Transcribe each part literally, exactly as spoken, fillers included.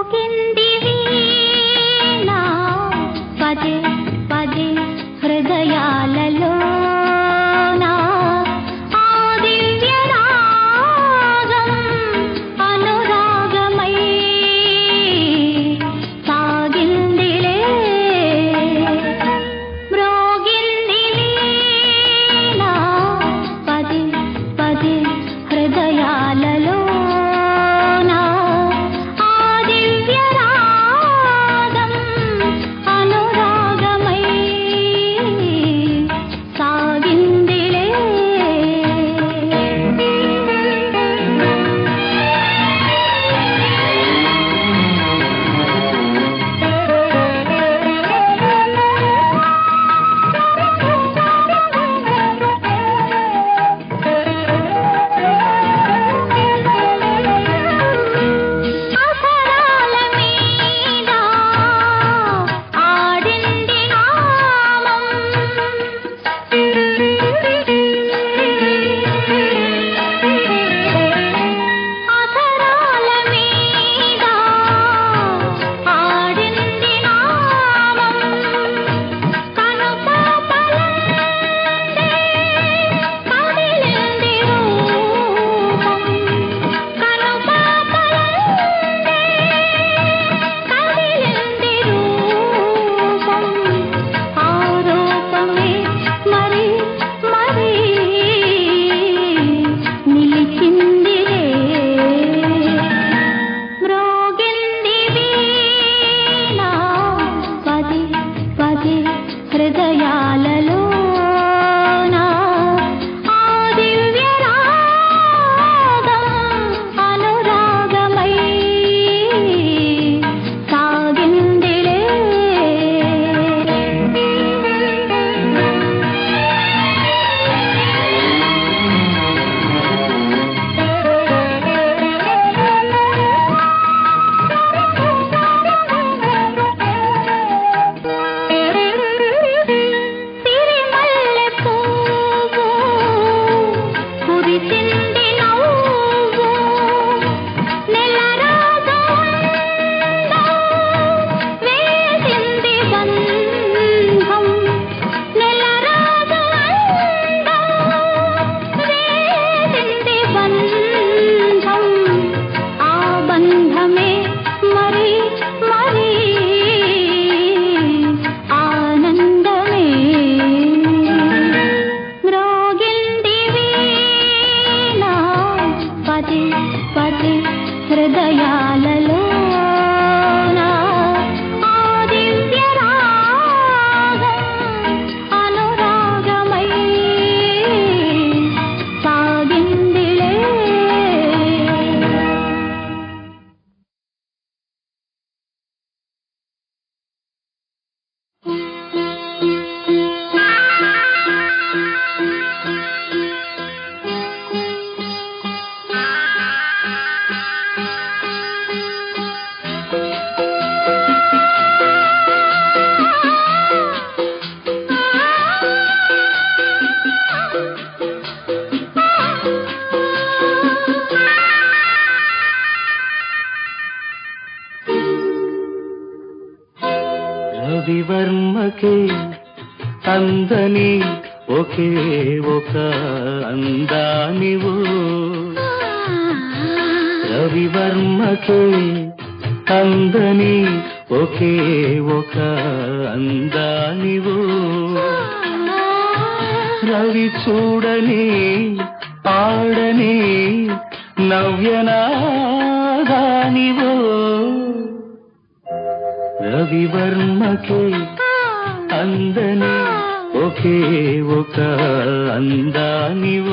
రవివర్మకే అందని ఒకే ఒక అందానివో, రవివర్మకే అందని ఒకే ఒక అందానివో, రవి చూడని పాడని నవ్యనాదానివో, రవివర్మకే అందని ఒకే ఒక అందానివో.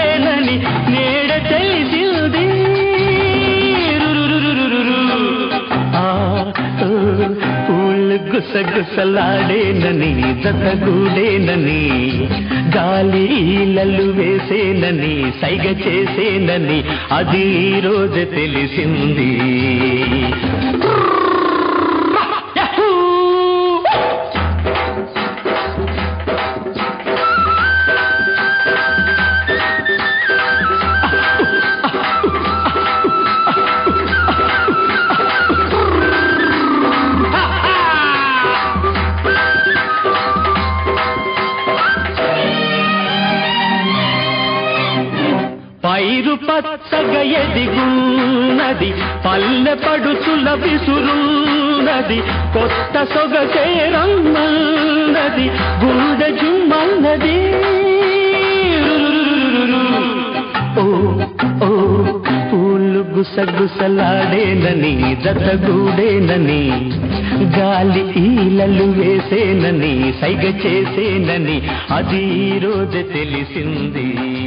గుసగుసలాడేనని జతగూడేనని గాలి ఈలలు వేసేనని సైగ చేసేనని అది ఈ రోజు తెలిసింది. పైరు పచ్చగా ఎదిగున్నది పల్లె పడుచుల విసురున్నది కొత్త సొగసే రమ్మన్నది గుండె జుమ్మన్నది. ఓ ఓ పూలు గుసగుసలాడేనని జతగూడేనని గాలి ఈలలు వేసేనని సైగ చేసేనని అది ఈ రోజు తెలిసింది.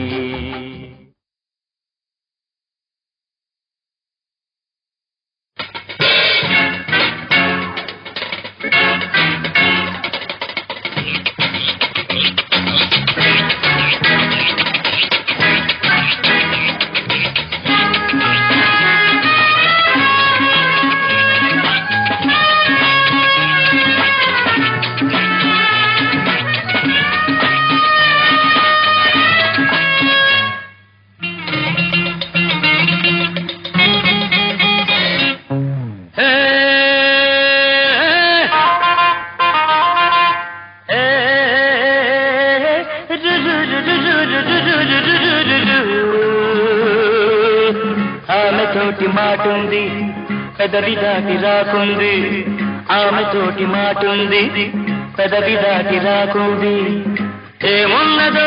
ఆమె తోటి మాటుంది పెదవి దాటి రాకుంది, ఆమె తోటి మాటుంది పెదవి దాటి రాకుంది. ఏమున్నదో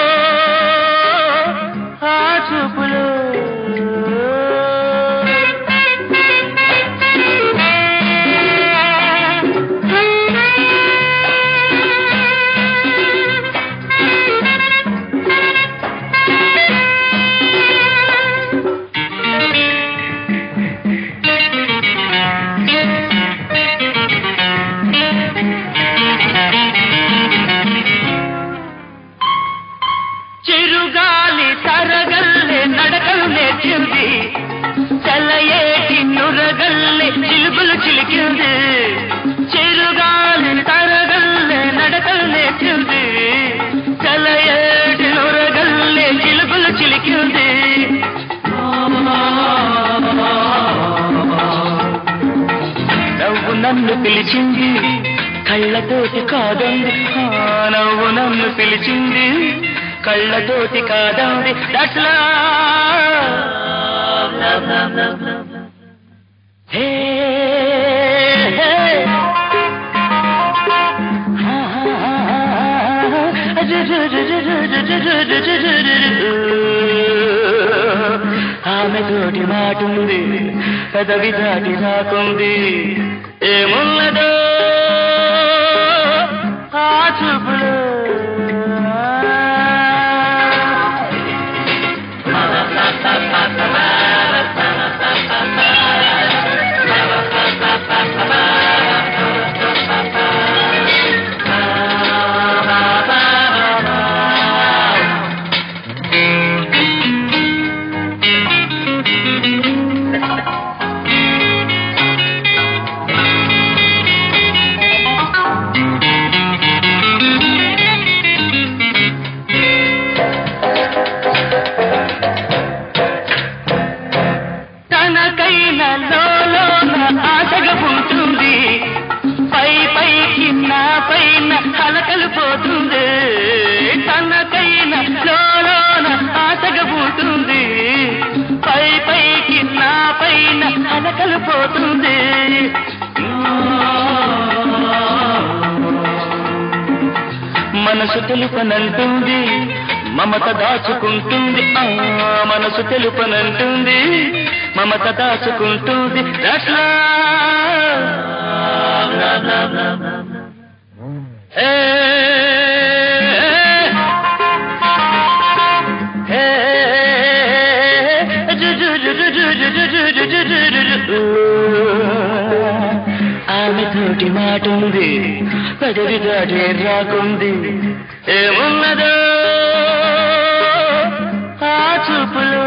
ఆ చూపులో చిరుగాలి తరగల్లే నడకలు నేర్చింది, చల్లయేటి నురగల్లే చిలుగులు చిలికింది. చిరుగాలి తరగల్లే నడకలు నేర్చింది, చల్లయేటి నురగల్లే చిలుగులు చిలికింది. నవ్వు నన్ను పిలిచింది కళ్ళతోటి కాదండి, నవ్వు నన్ను పిలిచింది కళ్ళతోటి కాదండి. అట్లా హే ఆమె తోటి మాటుంది పెదవి దాటి రాకుంది. ఏమున్నదో ఆ చూపులో తనకైనా లోలోన ఆశగా ఉంటుంది, పై పైకి నా పైన కలకలు పోతుంది. తనకైనా లోలోన ఆశగా ఉంటుంది, పై పైకి నా పైన కలకలు పోతుంది. మనసు తెలుపనంటుంది మమత దాచుకుంటుంది, ఆ మనసు తెలుపనంటుంది మమత దాచుకుంటుంది. అట్లా ఆమె నోటి మాటుంది పెదవి దాటే రాకుంది ఏమున్నదో ఆ చూపులో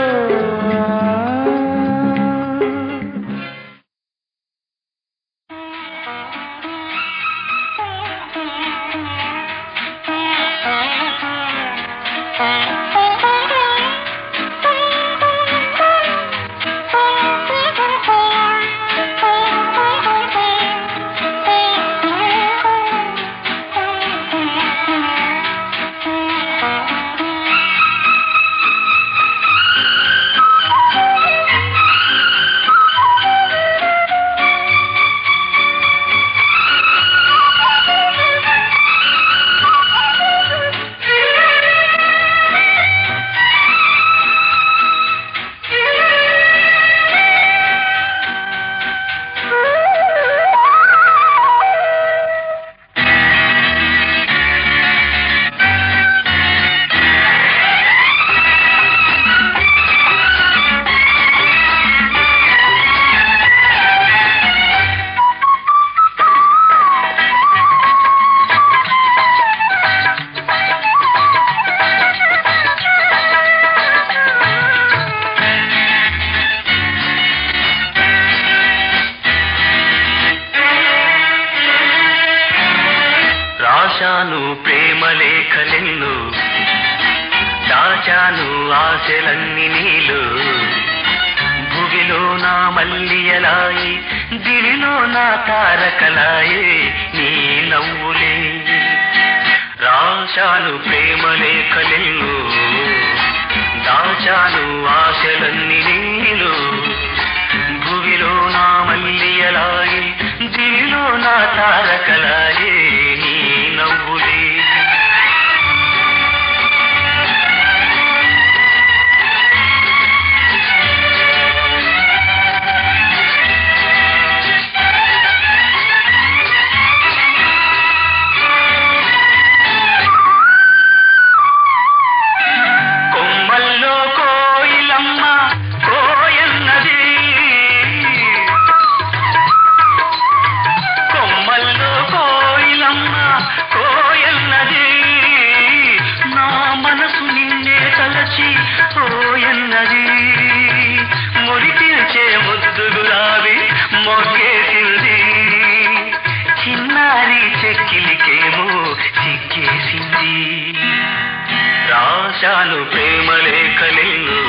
రాశాను ప్రేమ లేఖలెన్ను దాచాను ఆశలన్నీ నీలో భువిలో నా మల్లియలాయి దివిలో నా తారకలాయే నీ నవ్వులే రాశాను ప్రేమ లేఖలెన్ను దాచాను ఆశలన్నీ నీలో భువిలో నా మల్లియలాయి దివిలో నా తారకలాయే నీ నవ్వులే కొమ్మల్లో కోయిలమ్మ కోయన్నది కొమ్మల్లో కోయిలమ్మ కోయన్నది నా మనసు నిన్నే తలచి కోయన్నది మురికిల్చే ముద్దు గులాబీ మొగ్గేసింది చిన్నారి చెక్కిలికేమో చిక్కేసింది రాశాను ప్రేమ లేఖలెన్ను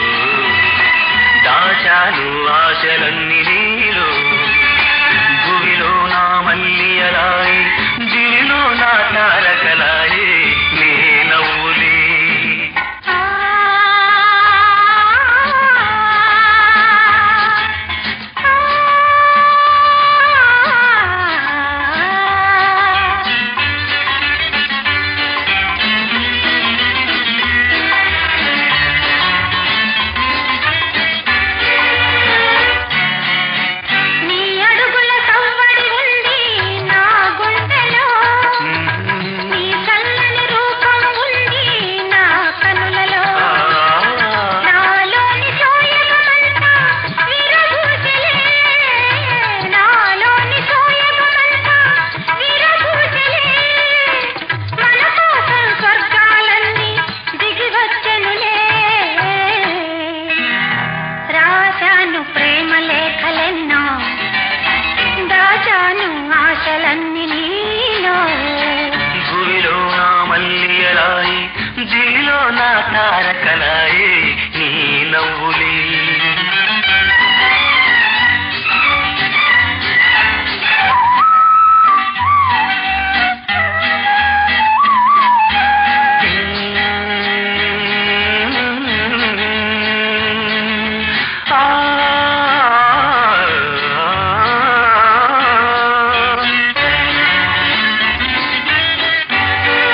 దాచాను ఆశలన్నీ నీలో భువిలో నా మల్లియలాయి దివిలో నా తారకలాయే నీ నవ్వులే భూమిలో నా మల్లియలాయి దివిలో నా తారకలాయే నీ నవ్వులే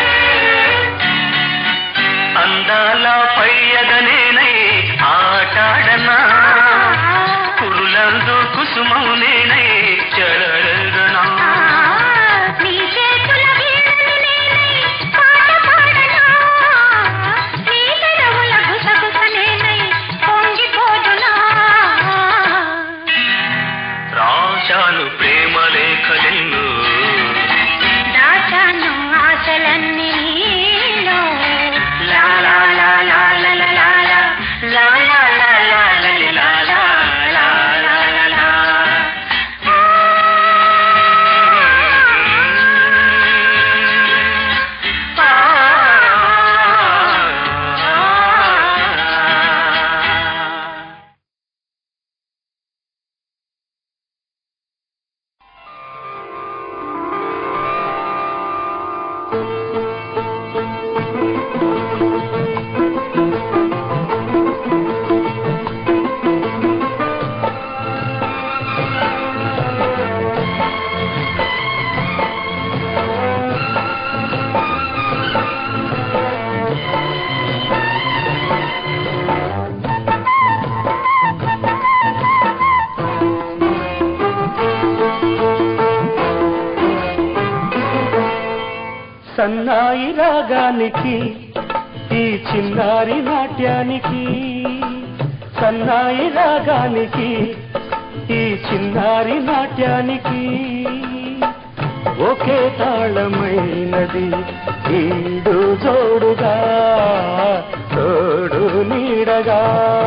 అందాల పయ్యదనేనై ఆట సన్నాయి రాగానికి ఈ చిన్నారి నాట్యానికి సన్నాయి రాగానికి ఈ చిన్నారి నాట్యానికి ఒకే తాళమైనది ఈడు జోడుగా తోడు నీడగా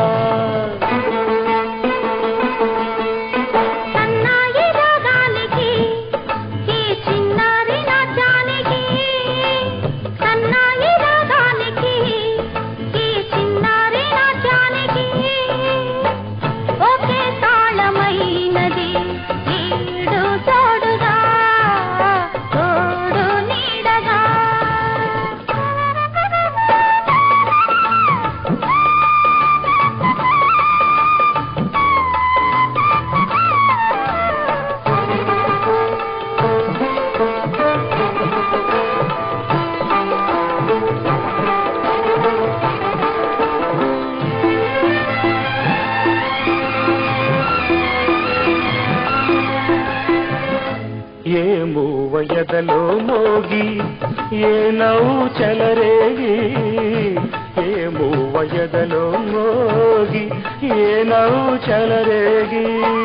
ఎదలో మోగి ఏ నవ్వు చెలరేగి ఏ మూవ ఎదలో మోగి ఏ నవ్వు చెలరేగి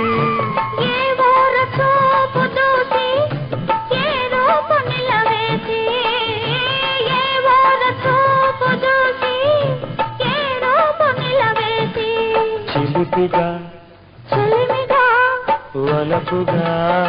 చిలిపిగా చెలిమిగా వలపుగా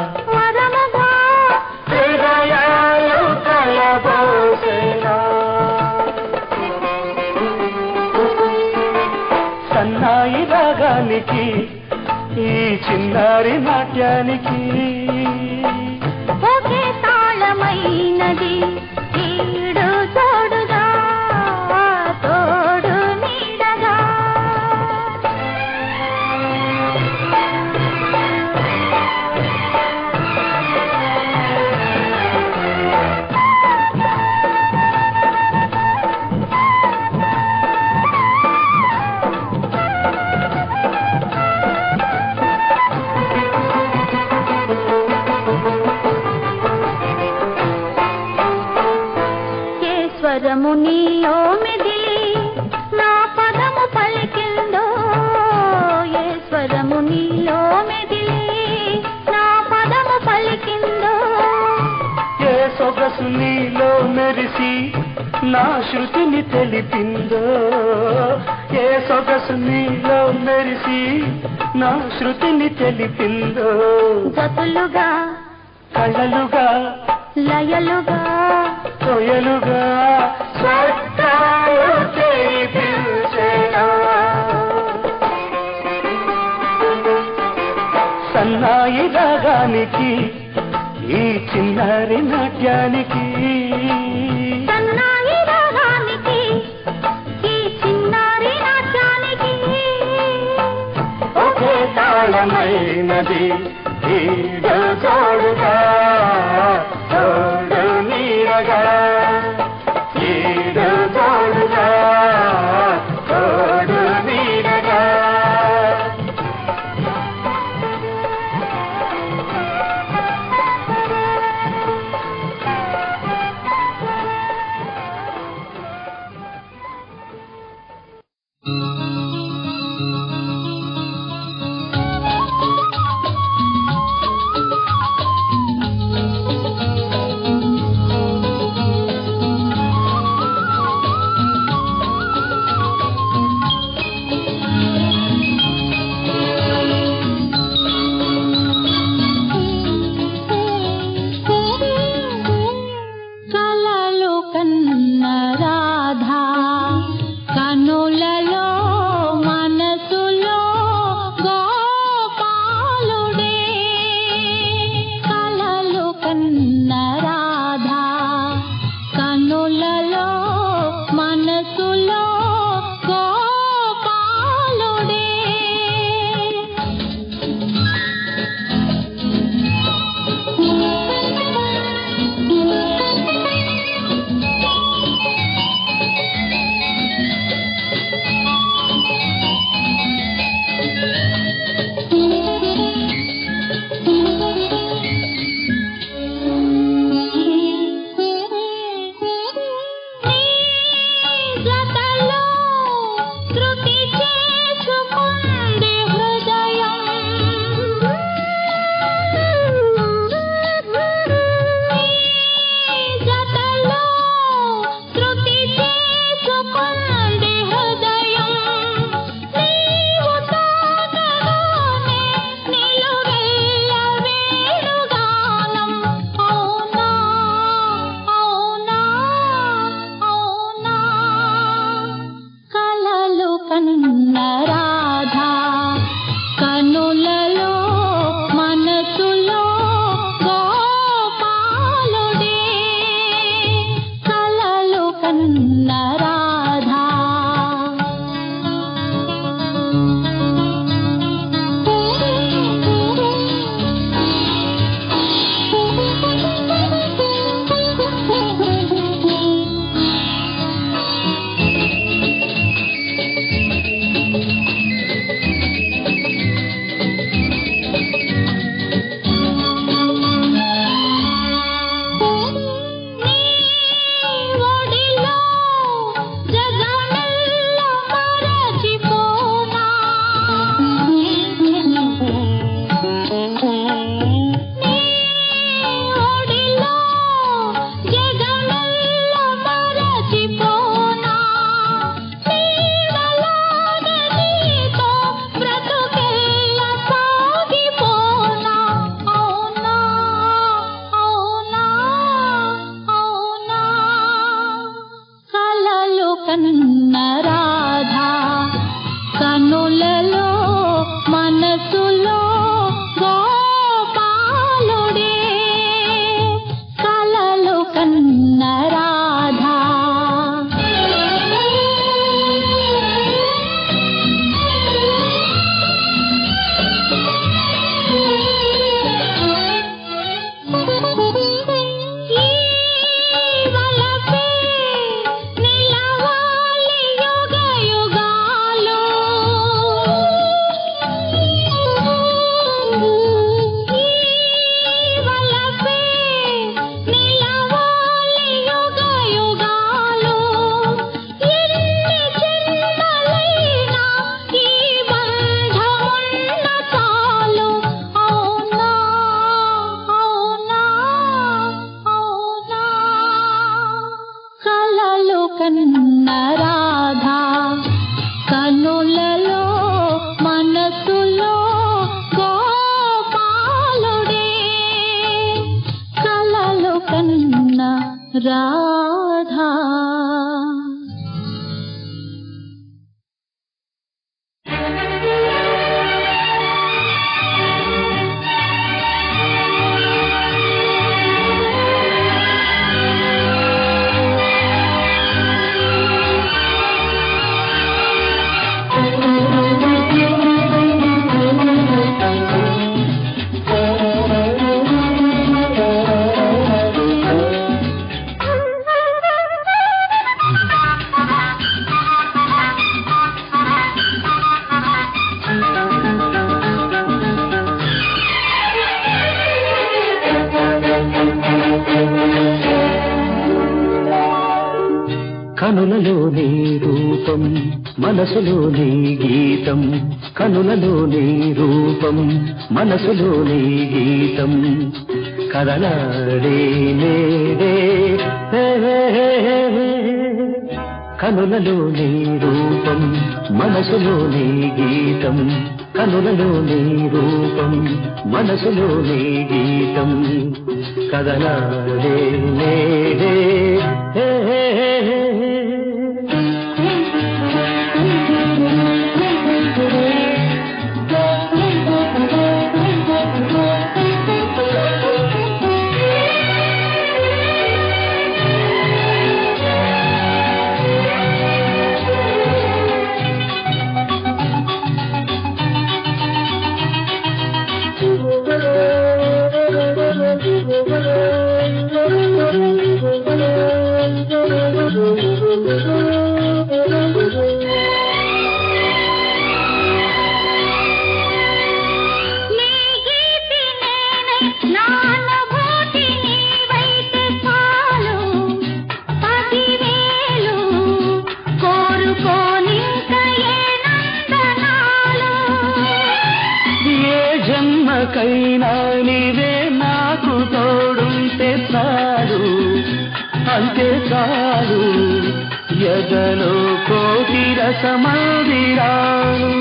సన్నాయి రాగానికి ఈ చిన్నారి నాట్యానికి ఒకే తాళమైనది ఈడు తోడుగా తోడు నీడగా స్వరము నీలో మెదిలి నా పదము పలికిందో ఏ స్వరము నీలో మెదిలి నా పదము పలికిందో ఏ సొగసు నీలో మెరిసి నా శృతిని తెలిపిందో ఏ సొగసు నీలో మెరిసి నా శృతిని తెలిపిందో జతులుగా కళ్ళలుగా లయలుగా కొయలుగా స్వర్గాలు తెరిపించేనా సన్నాయి రాగానికి ఈ చిన్నారి నాట్యానికి సన్నాయి రాగానికి ఈ చిన్నారి నాట్యానికి ఒకే తాళమైనది ఈడు జోడుగా తోడు నీడగా ఈడు జోడుగా తోడు నీడగా మనసులో గోపాలుడే రాధా కనులలో నీ రూపం మనసులో నీ గీతం కనులలో నీ రూపం మనసులో నీ గీతం కదలాడే నేడే కనులలో నీ రూపం మనసులో నీ గీతం కనులలో నీ రూపం మనసులో నీ గీతం కదలాడే నేడే కైనా నీవే నాకు తోడుంటే చాలు అంతే చాలు ఎదలో కోటి రసమందిరాను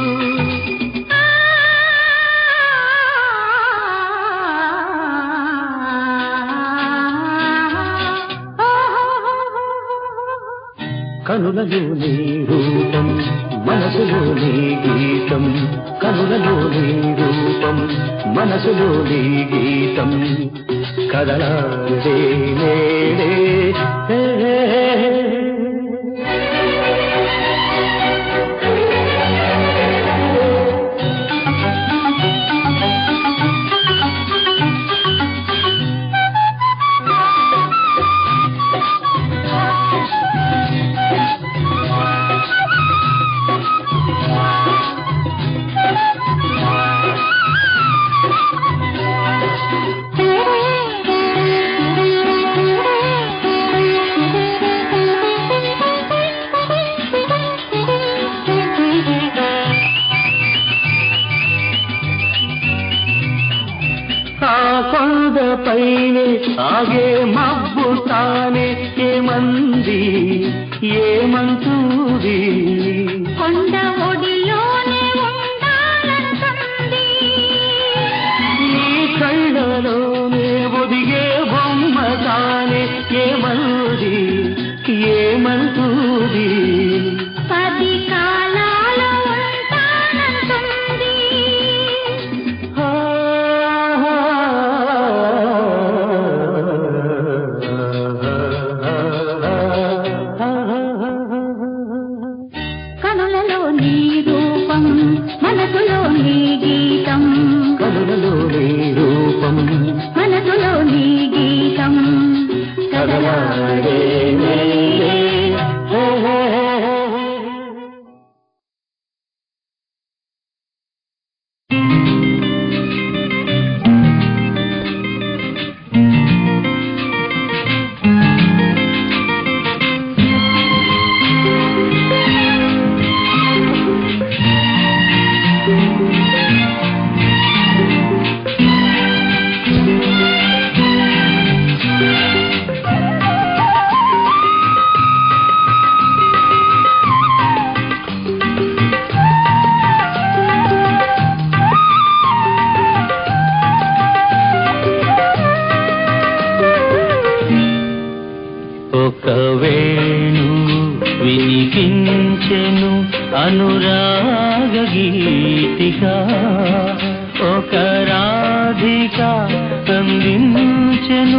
కనులలో నీ రూపం మనసులో నీ గీతం కనులలో నీ రూపం మనసులో నీ గీతం కదలాడే నేడే పైనే ఆగే మబ్బు తానే ఏమంది ఏమంటుంది కొండ ఒడిలోనే ఉండాలంటుంది నీ కళ్ళలోనే ఒదిగే బొమ్మ తానే ఏమంది ఏమంటుంది పది కాలాలు ఉంటానంటుంది కనులలో నీ రూపం మనసులో నీ గీతం కనులలో నీ రూపం మనసులో నీ గీతం కదలాడే నేడే ఒక వేణు వినిపించెను అనురాగ గీతిక ఒక రాధిక అందించెను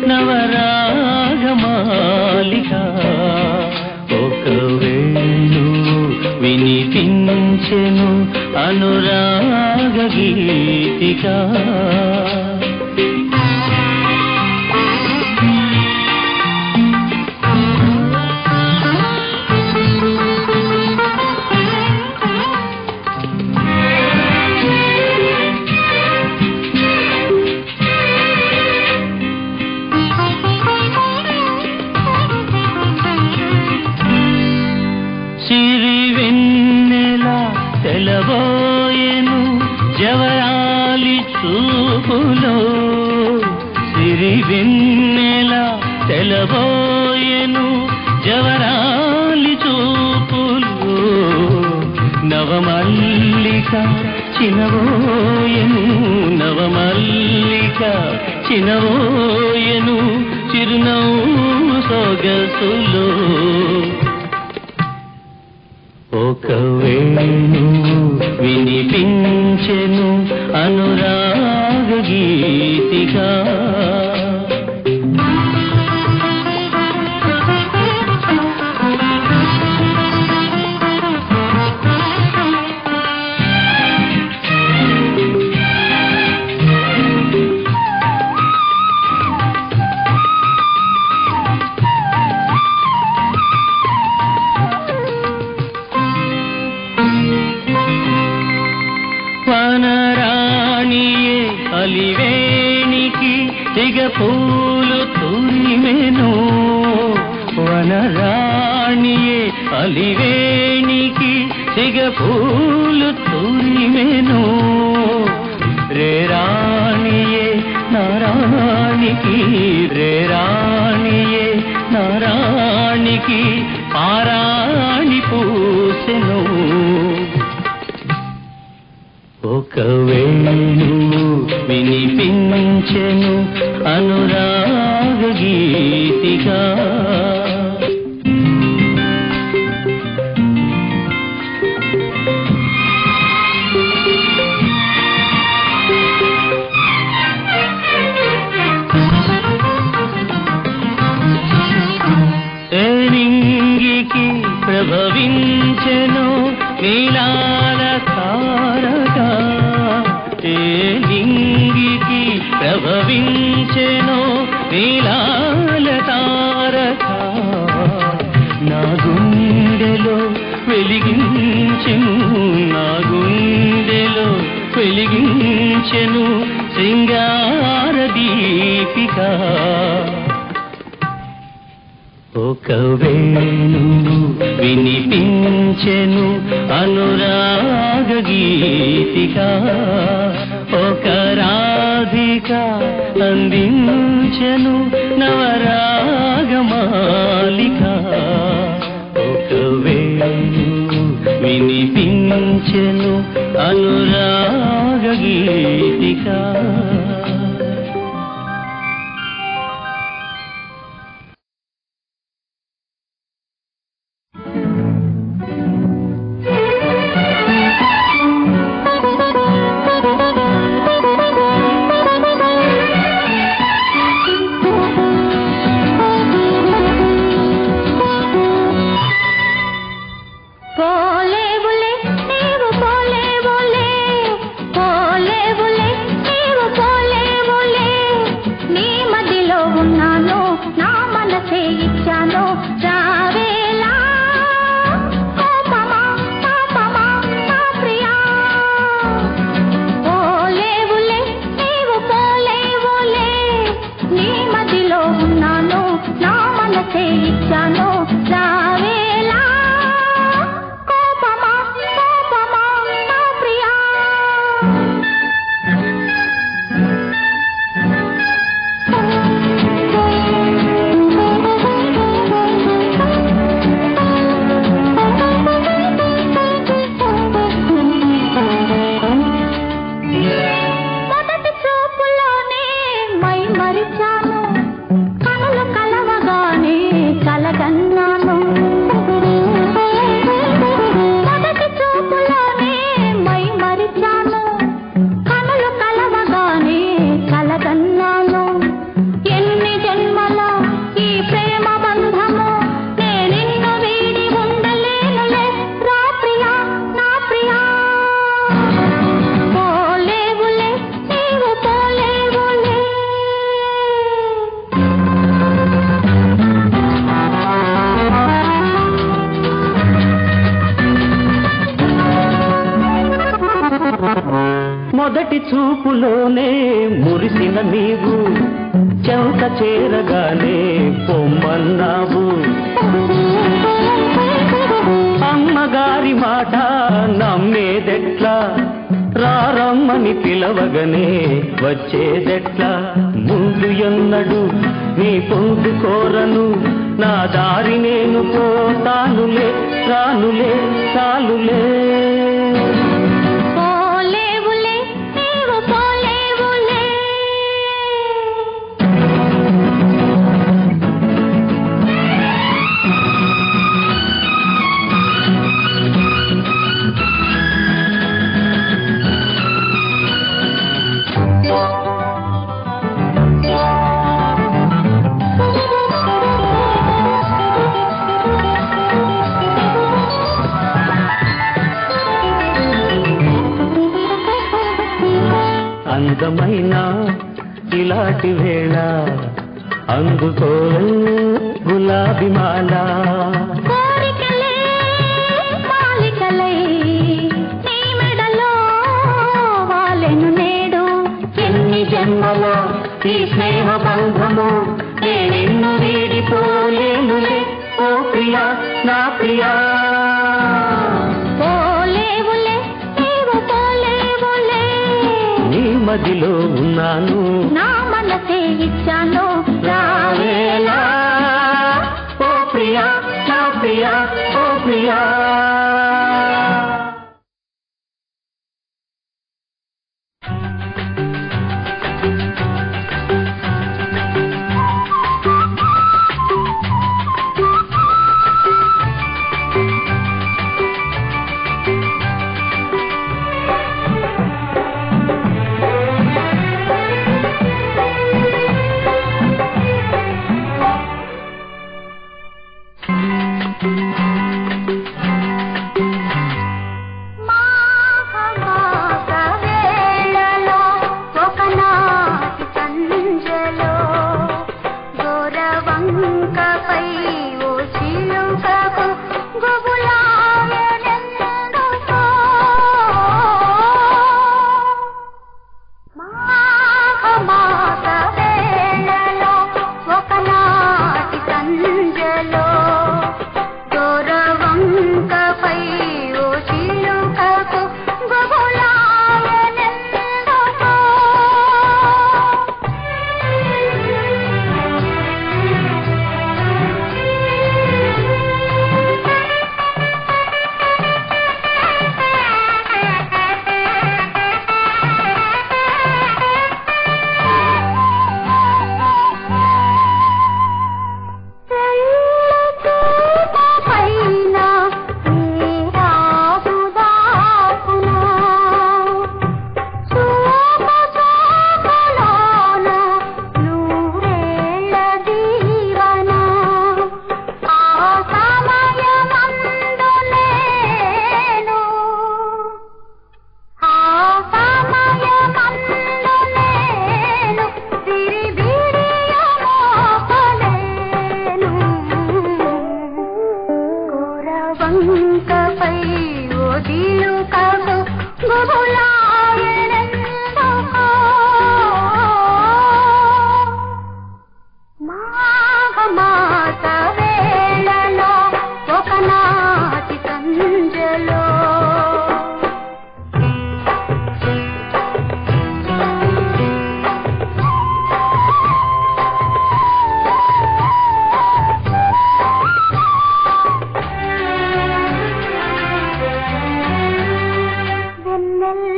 నవరాగమాలిక ఒక వేణు వినిపించెను అనురాగ గీతిక తెలబోయెను జవరాలి చూపులో సిరి వెన్నెల తెలబోయెను జవరాలి చూపులో నవమల్లిక చినవోయెను నవమల్లిక చినవోయెను చిరునవ్వు సొగసులో ఒక వేణు వినిపించెను అనురాగ గీతిక అలివేణికి సిగ పూలు తూరిమెను రే రాణియే నారాణికి రే రాణియే నారాణికి పారాణి పూసెను ఒక వేణువు వినిపించెను అనురాగ గీతిగా ఏనింగికి ప్రభవించెను నీలాల తారగా ఏనింగికి ప్రభవించెను నీలాల తారగా నా గుండెలో వెలిగించెను నా గుండెలో వెలిగించెను సింగార దీపిక ఒక వేణువు వినిపించెను అనురాగ గీతిగా ఒక రాధిక అందించెను నవరాగమాలిక ఒక వేణువు వినిపించెను అనురాగ గీతిక మొదటి చూపులోనే మురిసిన నీవు చెంత చేరగానే పొమ్మన్నావు అమ్మగారి మాట నమ్మేదెట్లా రారమ్మని పిలవగనే వచ్చేదెట్లా ముందు ఎన్నడు నీ పొందు కోరను నా దారి నేను పోతానులే రానులే చాలులే అందమైన ఇలాంటి వేళ అందుకో గులాబీ మాల కోరికలే మాలికలై నీ మెడలో వాలెను నేడు ఎన్ని జన్మల ఈ స్నేహ బంధము నేను వీడిపోలేనులే ఓ ప్రియ ప్రియా నా ప్రియా పోలేవులే నీవు పోలేవులే నీ మదిలో ఉన్నాను నా మనసే ఇచ్చాను రావేలా ఓ ప్రియా నా ప్రియా ఓ ప్రియా వెన్నెల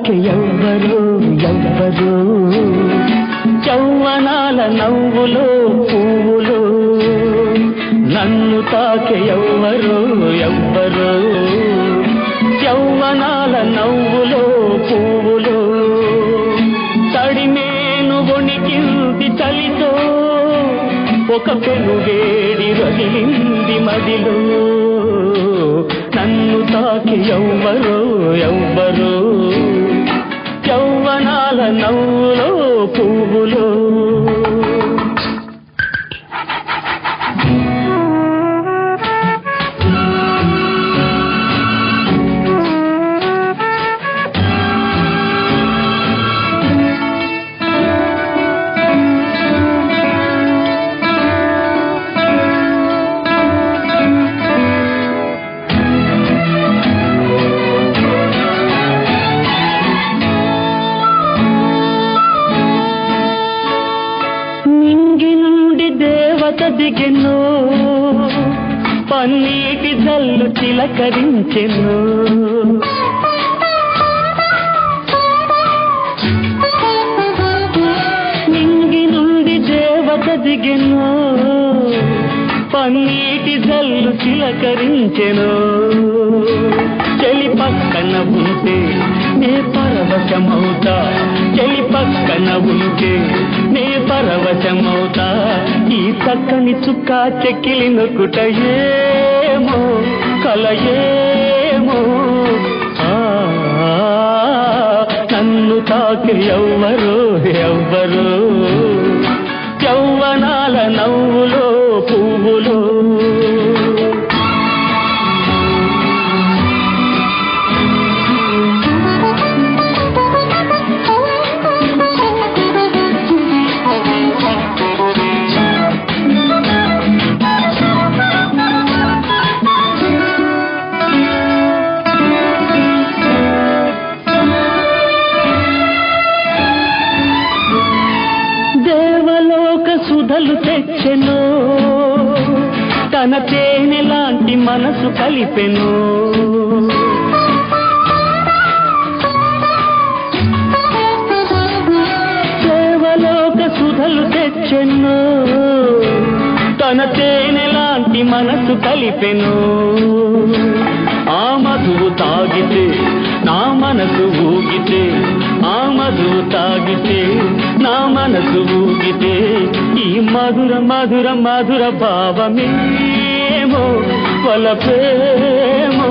తాకి ఎవ్వరు ఎవ్వరు యవ్వనాల నవ్వులో పువ్వులు నన్ను తాకి ఎవ్వరు ఎవ్వరు యవ్వనాల నవ్వులో పువ్వులు తడిమేను వణికింది చలితో ఒక పెనువేడి రగిలింది మదిలో నన్ను తాకి ఎవ్వరు ఎవ్వరు యవ్వనాల నవ్వులో పువ్వులు దిగెను పన్నీటి జల్లు చిలకరించెను నింగి నుండి దేవత దిగెను పన్నీటి జల్లు చిలకరించెను చెలి పక్కన ఉంటే నే పరవశమవుతా చెలి పక్కన ఉంటే నే పరవశమవుతా ఈ చక్కని చుక్క చెక్కిలి నొక్కుట ఏమో కలయేమో నన్ను తాకి ఎవ్వరు ఎవ్వరు యవ్వనాల నవ్వులో పువ్వులు సుధలు తెచ్చెను తన తేనె లాంటి మనసు కలిపెను దేవలోక సుధలు తెచ్చెను తన తేనె లాంటి మనసు కలిపెను ఆ మధువు తాగితే నా మనసు ఊగితే ఆ మధువు తాగితే నా మనసు ఊగితే ఈ మధుర మధుర మధుర భావమేమో వలపేమో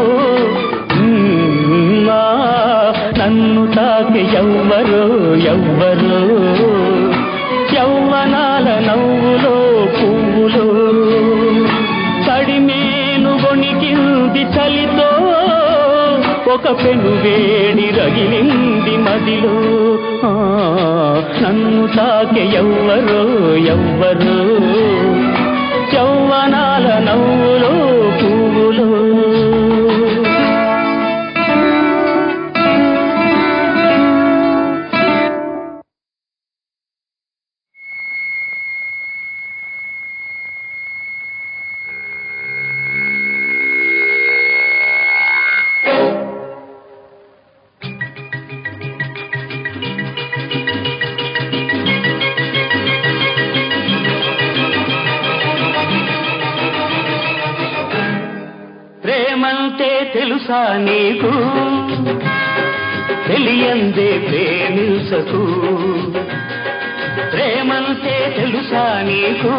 నన్ను తాకి ఎవ్వరు ఎవ్వరు యవ్వనాల నవ్వులో పువ్వులు తడిమేను వణికింది చలితో ఒక పెను వేడి రగిలింది మదిలో నన్ను తాకి ఎవ్వరు ఎవ్వరు యవ్వనాల నవ్వులో పువ్వులు ప్రేమంటే తెలుసా నీకు తెలియందే ప్రేమించకు ప్రేమంటే తెలుసా నీకు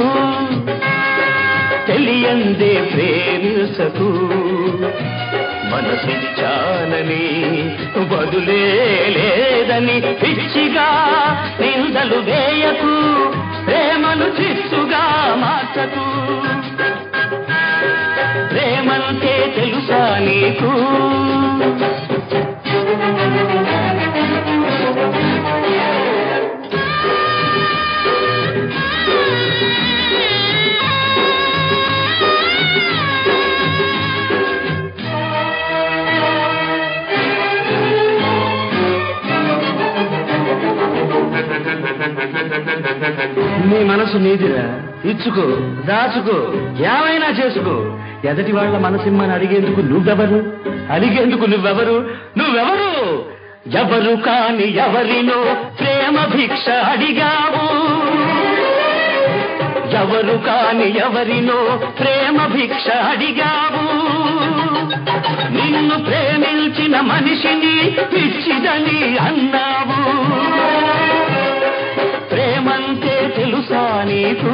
తెలియందే ప్రేమించకు మనసిచ్చానని బదులే లేదని పిచ్చిగా నిందలు వేయకు ప్రేమను చిచ్చుగా మార్చకు ప్రేమంటే తెలుసా నీకు నీ మనసు నీదిరా ఇచ్చుకో దాచుకో ఏమైనా చేసుకో ఎదటి వాళ్ళ మనసిమ్మని అడిగేందుకు నువ్వెవరు అడిగేందుకు నువ్వెవరు నువ్వెవరు ఎవరు కాని ఎవరినో ప్రేమ భిక్ష అడిగావు ఎవరు కాని ఎవరినో ప్రేమ భిక్ష అడిగావు నిన్ను ప్రేమించిన మనిషిని పిచ్చిదని అన్నావు ప్రేమంటే తెలుసా నీకు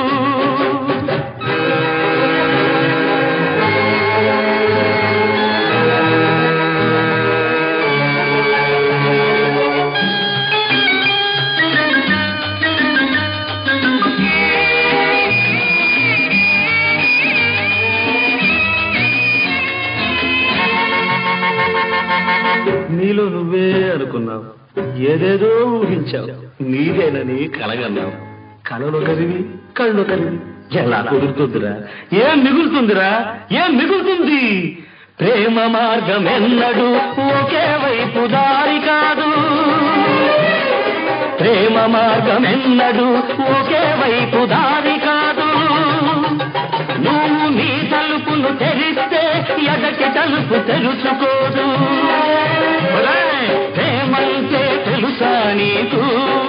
నీలో నువ్వే అనుకున్నావు ఏదేదో ఊహించావు నీదేనని కలగన్నావు కలలో కరివి కళ్ళు కరివి ఎలా కుదురుతుందిరా ఏం మిగులుతుందిరా ఏం మిగులుతుంది ప్రేమ మార్గం ఎన్నడు ఒకే వైపు దారి కాదు ప్రేమ మార్గం ఎన్నడు ఒకే వైపు దారి కాదు నువ్వు నీ తలుపును తెరిస్తే ఎదటి తలుపు తెరుచుకోదు ప్రేమంటే తెలుసా నీకు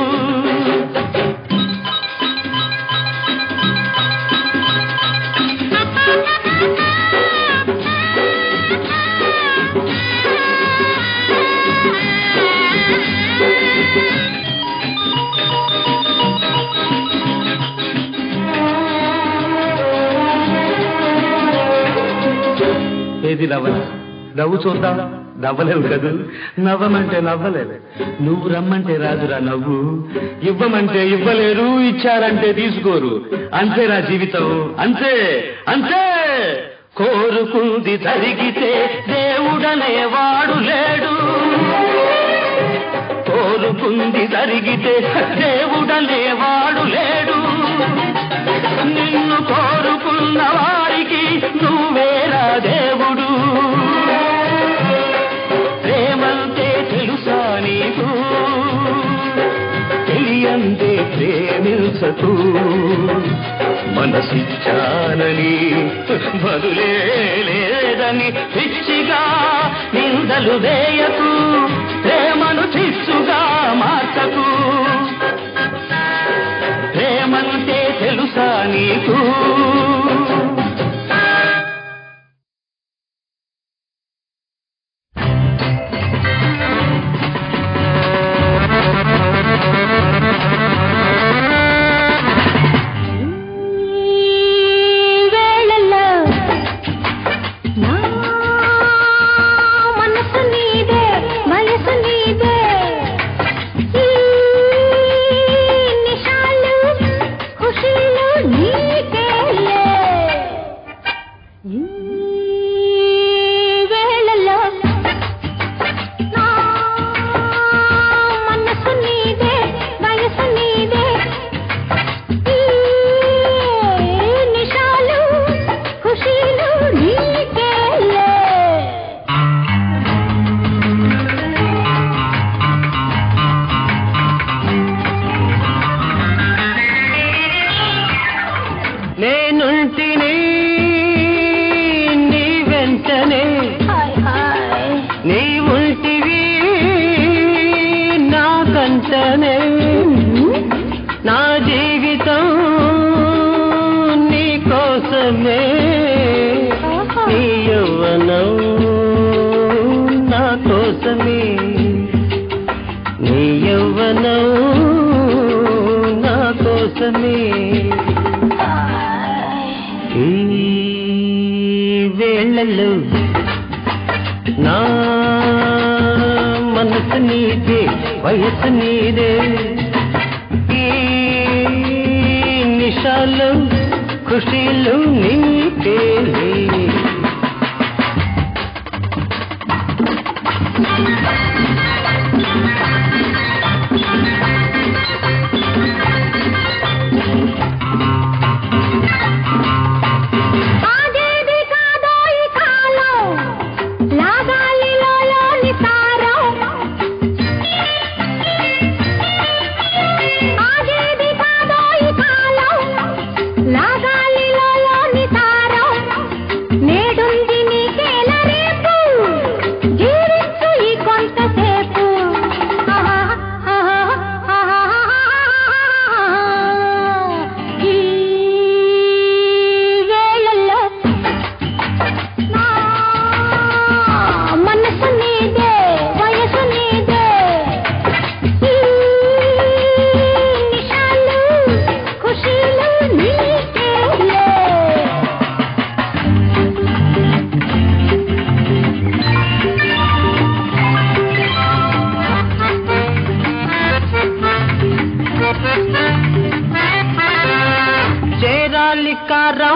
ఏది నవ్వల నవ్వు చూద్దాం నవ్వలేవు కదూ నవ్వమంటే నవ్వలేదు నువ్వు రమ్మంటే రాదురా నవ్వు ఇవ్వమంటే ఇవ్వలేరు ఇచ్చారంటే తీసుకోరు అంతేరా జీవితం అంతే అంతే కోరుకుంది జరిగితే దేవుడనే వాడు లేడు కోరుకుంది జరిగితే దేవుడనే వాడు లేడు నిన్ను కోరుకున్న వారికి నువ్వేరా దేవుడు ప్రేమంటే తెలుసా నీకు తెలియందే ప్రేమించకు మనసిచ్చానని బదులే లేదని పిచ్చిగా నిందలు వేయకు ప్రేమను చిచ్చుగా మార్చకు ప్రేమంటే తెలుసా నీకు లాగాలిలో నిసారం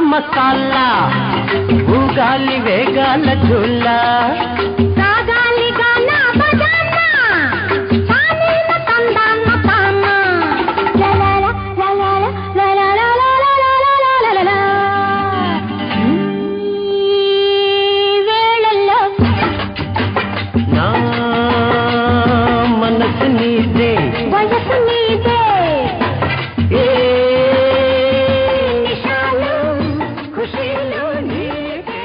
మసాలా ఊగాలి వేగాల ఝుల్లా సాగాలి గానా బజానా సానీన తందాన తాన లలల లలల లలల లలల వేళల్లో నా మనసు నీదే వయసు నీదే ఏ నిషాలు ఖుషీలు నీదే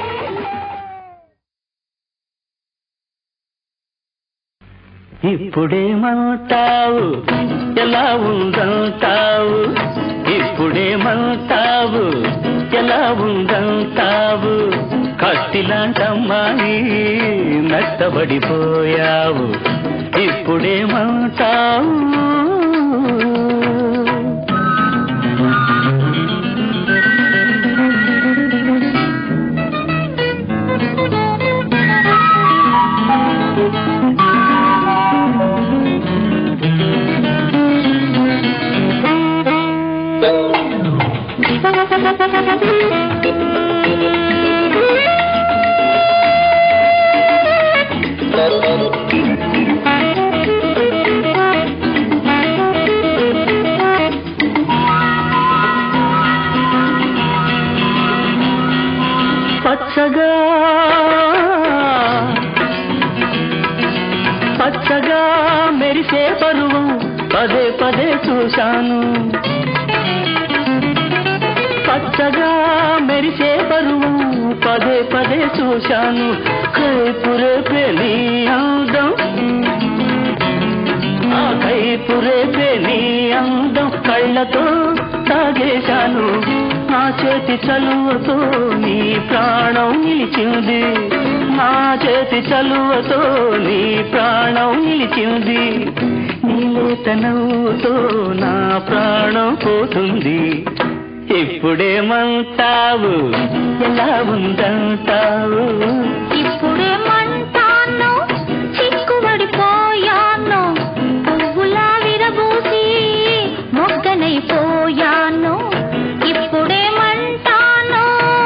ఇప్పుడేమంటావు ఎలా ఉందంటావు ఇప్పుడేమంటావు ఎలా ఉందంటావు కత్తిలాంటమ్మాయి మెత్తబడిపోయావు ఇప్పుడేమంటావు పచ్చగా పచ్చగా మెరిసే పరువం పదే పదే చూశాను పచ్చగా మెరిసే పరువం పదే పదే చూశాను కైపురేపే నీ అందం ఆ కైపురేపే నీ అందం కళ్ళతో తాగేశాను నా చేతి చలువతో నీ ప్రాణం నిలిచింది నా చేతి చలువతో నీ ప్రాణం నిలిచింది నీలేత నవ్వుతో నా ప్రాణం పోతుంది ఇప్పుడేమంటావు ఎలా ఉందంటావు ఇప్పుడేమంటాను చిక్కుబడిపోయాను పువ్వులా విరబూసి మొగ్గనైపోయాను ఇప్పుడేమంటాను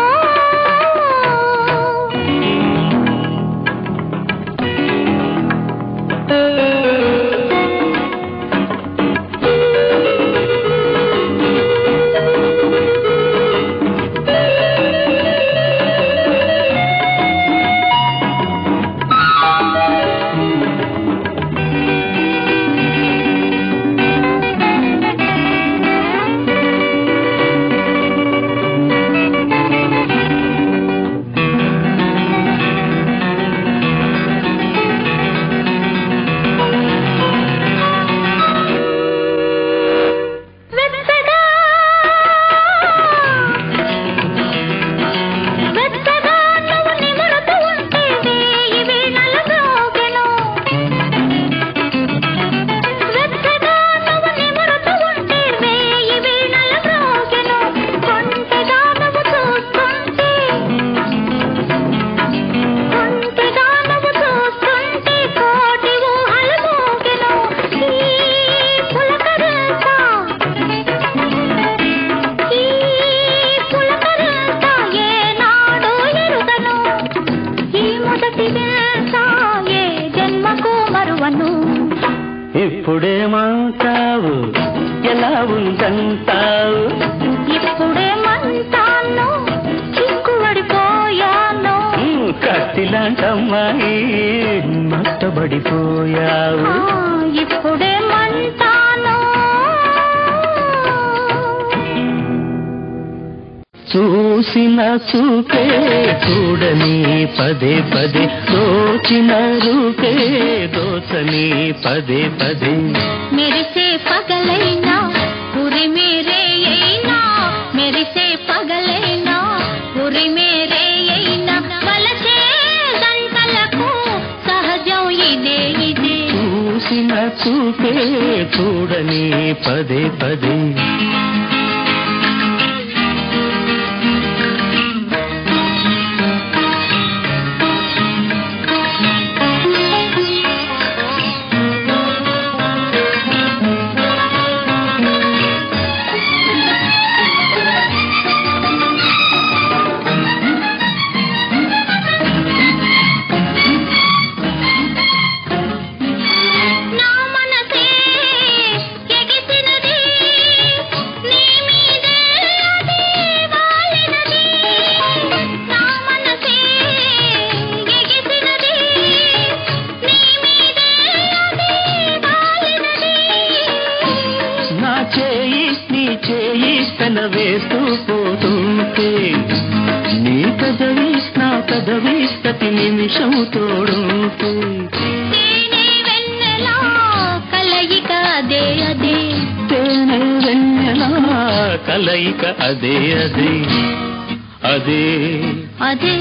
ఇప్పుడేమంటావు ఎలా ఉందంటావు ఇప్పుడేమంటాను చిక్కుబడిపోయాను కత్తిలాంటమ్మాయి మట్టబడిపోయావు ఆ, ఇప్పుడేమంటాను చూసిన చూపే చూడని పదే పదే దోచిన రూపే దోచని పదే పదే మెరిసే పగలైనా ఉరిమే రేయైనా మెరిసే పగలైనా ఉరిమే రేయైనా వలసే గంటలకు సహజం ఇదే ఇదే చూసిన చూపే చూడని పదే పదే అదే అదే అదే అదే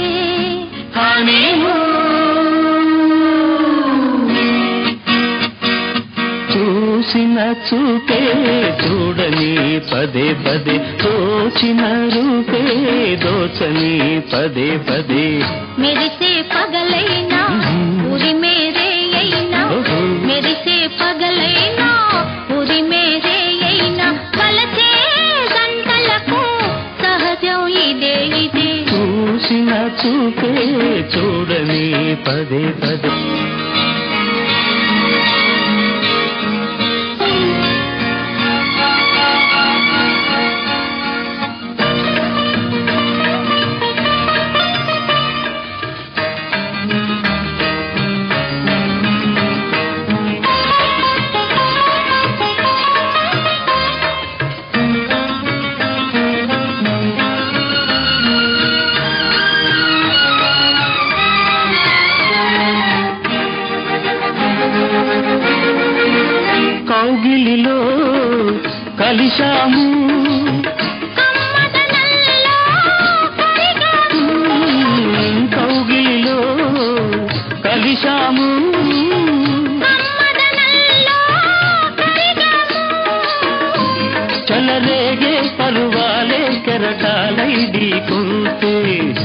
చూసిన చూపే చూడని పదే పదే తోచిన రూపే దోచని పదే పదే మెరిసే పగలైనా ఉరి మేరే అయినా మెరిసే పగలైనా ఉరి మేరే అయినా కలసే గంటలకు సహజం ఇదే ఇదే చూసిన చూపే చూడని పదే పదే కౌగిలిలో కలిశాము కౌగిలిలో కలిశాము చలరేగే పరువాలే కెరటాలై ఢీకొంటే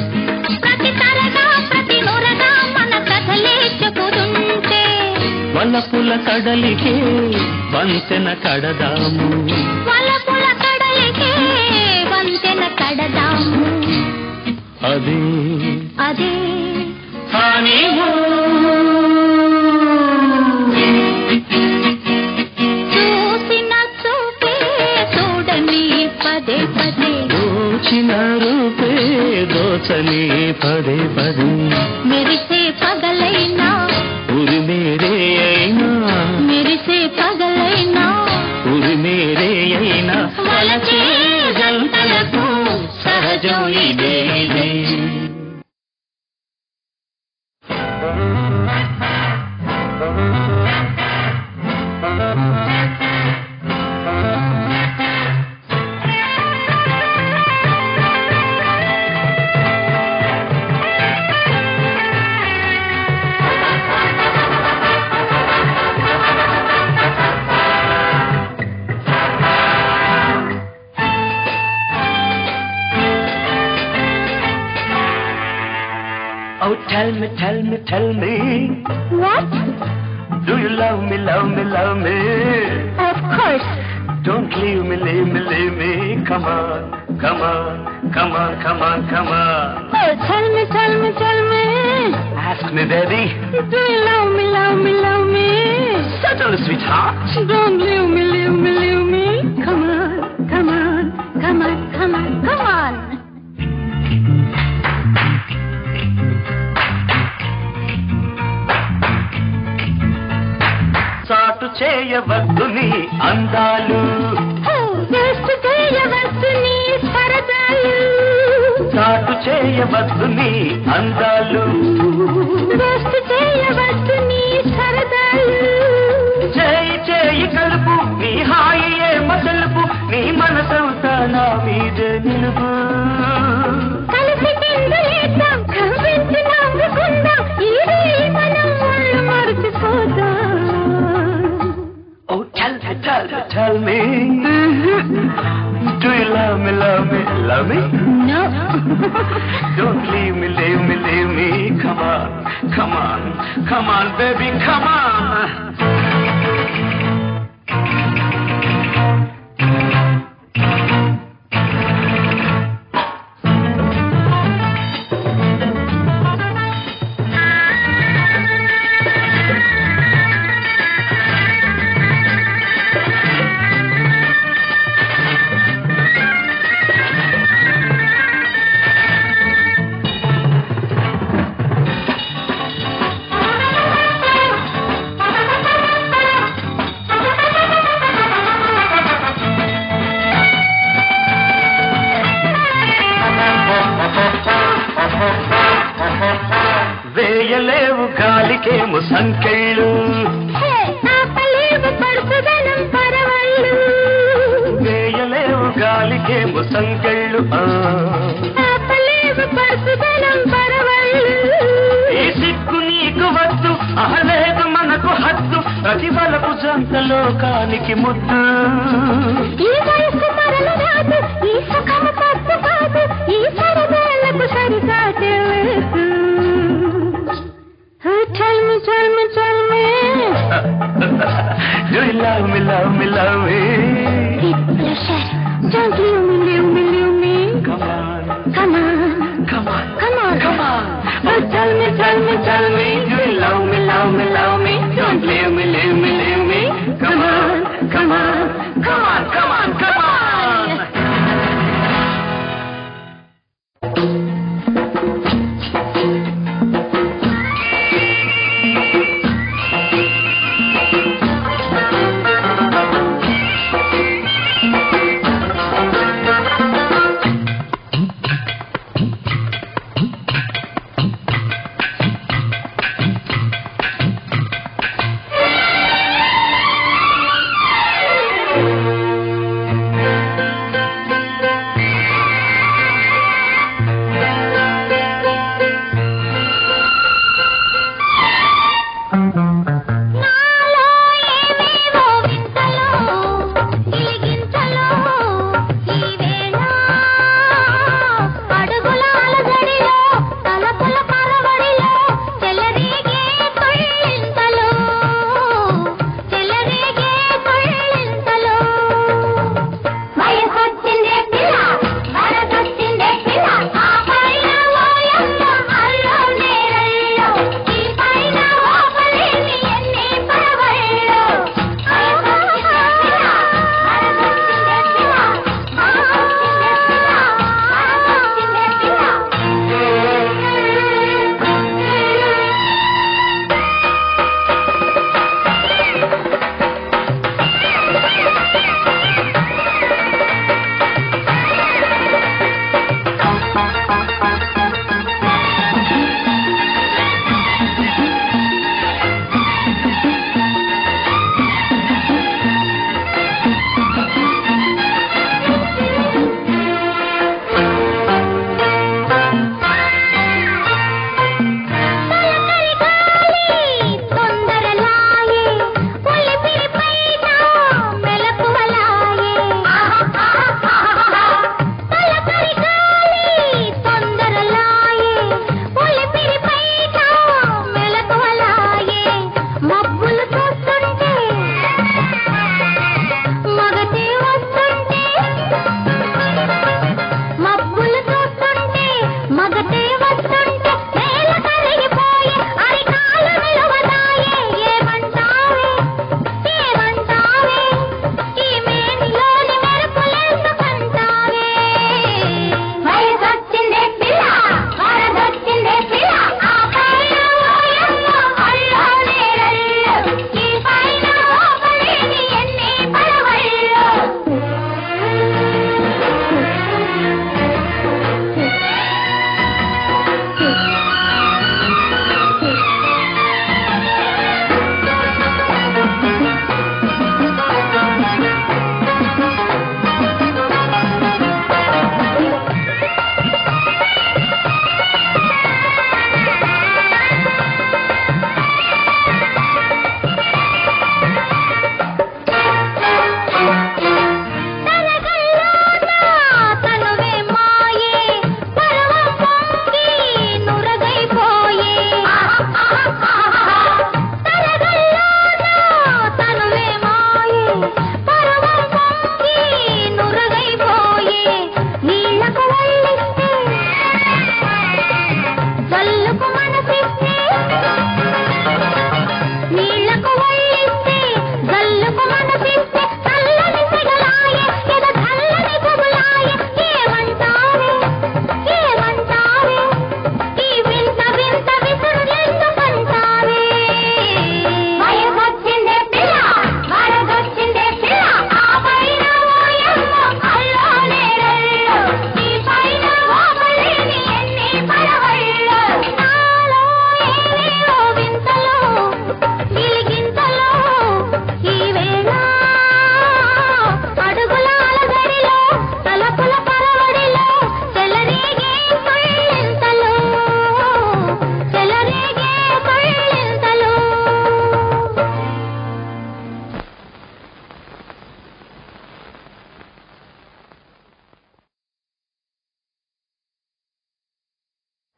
వలపుల కడలికే వంతెన కడదాము వలపుల కడలికే వంతెన కడదాము అదే అదే చూసిన చూపే చూడని పదే పదే దోచిన రూపే దోచని పదే పదే మెరిసే పగలైనా ఉరి మేరే అయినా మెరిసే పగలైనా ఉరి మేరే అయినా వలచే జంటలకు సహజం ఇదే ఇదే Oh, tell me, tell me, tell me. What? Do you love me, love me, love me? Of course. Don't leave me, leave me, leave me. Come on, come on, come on, come on, come on. Oh, tell me, tell me, tell me. Ask me, baby. Do you love me, love me, love me? Certainly, sweetheart. Don't leave me, leave me, leave me. Come on, come on, come on, come on, come on. చాటు చేయవద్దు నీ అందాలు waste చేయవద్దు నీ సరదాలు చాటు చేయవద్దు నీ అందాలు వేస్ట్ చేయవద్దు నీ సరదాలు చేయి చేయి కలుపు నీ హాయి ఏ మసలుపు నీ మనసంతా నా మీద నిలుపు కలిసి కిందలేద్దాం కవ్వించి నవ్వుకుందాం ఇదే మనం ఒళ్ళు మర్చిపోదాం Oh, tell me, tell me, tell me. Do you love me, love me, love me? No. Don't leave me, leave me, leave me. Come on, come on, come on, baby, come on. వేయలేవు గాలికేము సంకెళ్ళు వేయలేవు గాలికేము లేవు సంకెళ్ళు ఆపలేవు పరసుదనం పరవళ్ళు ఈ సిగ్గు నీకు వద్దు అహలేదు మనకు హద్దు ప్రతి వలపు జంత లోకానికి ముద్దు ఈ వయసు మరల రాదు ఈ సుఖము తప్పు కాదు ఈ సరదాలకు సరికాటే లేదు Tell me, tell me, tell me Do you love me, love me, love me Deep pleasure Don't leave me, leave me, leave me Come on Come on Come on Come on Come on Oh, tell me, tell me, tell me Do you love me, love me, love me Don't leave me, leave me, leave me Come on, come on Come on, come on, come on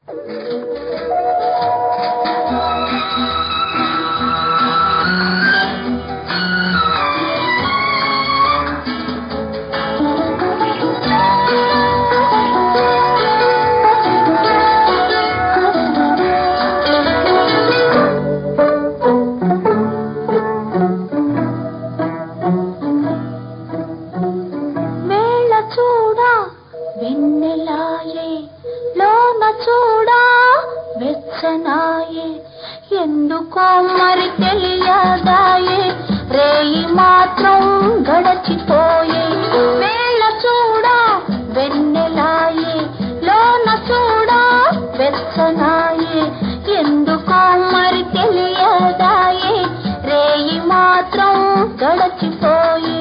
ఎందుకో మరి తెలియదాయే రేయి మాత్రం గడచిపోయే వేళ చూడా వెన్నెలాయే లోన చూడా వెచ్చనాయే ఎందుకో మరి తెలియదాయే రేయి మాత్రం గడచిపోయే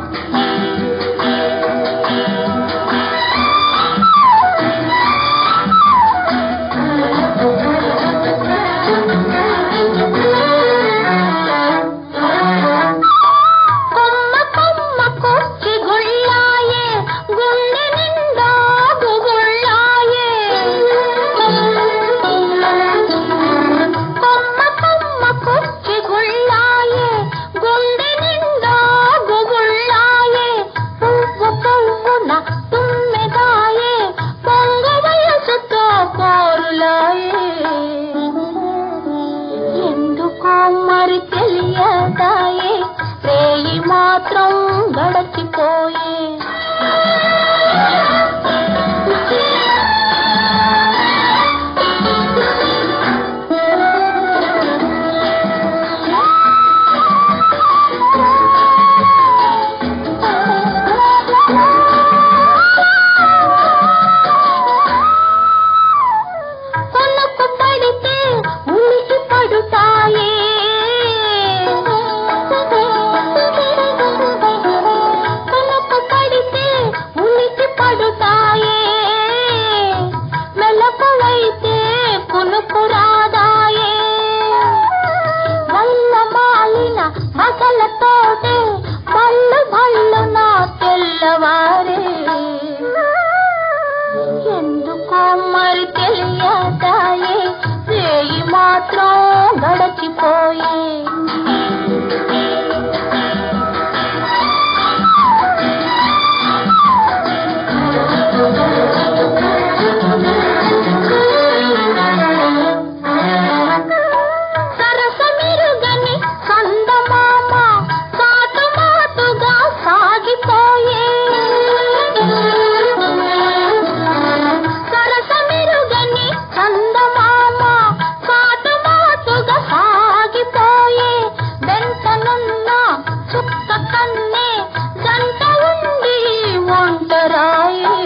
మరి తెలియదాయే రేయి మాత్రం గడచిపోయే కొనుకు పడితే ఉలికి పడుతాయే ఎందుకో మరి తెలియదాయే రేయి మాత్రం గడచిపోయే సరసమిరుగని సందమామ సాటుమాటుగా సాగిపోయే సరసమిరుగని సందమామ సాటుమాటుగా సాగిపోయే వెంటనున్న చుక్క కన్నే జంట ఉండి ఒంటరాయే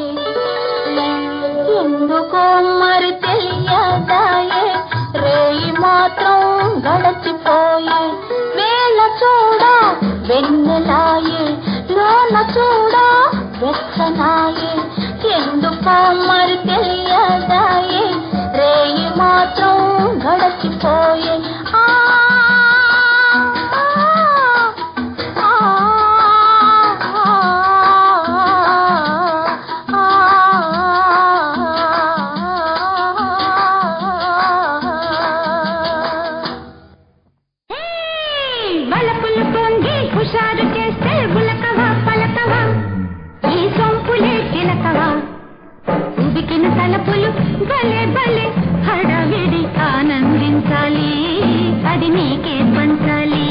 ఎందుకో మరి తెలియదాయే రేయి మాత్రం గడచిపోయే వేళ చూడా వెన్నెలాయే లోన చూడా వెచ్చనాయే ఎందుకో మరి తెలియదాయే రేయి మాత్రం గడచిపోయే ఆ వలపులు పొంగి హుషారు చేస్తే ఉలకవా పలకవా ఈ సొంపులే చిలకవా ఉబికిన తలపులు భలే భలే హడావిడి ఆనందించాలి అది నీకే పంచాలి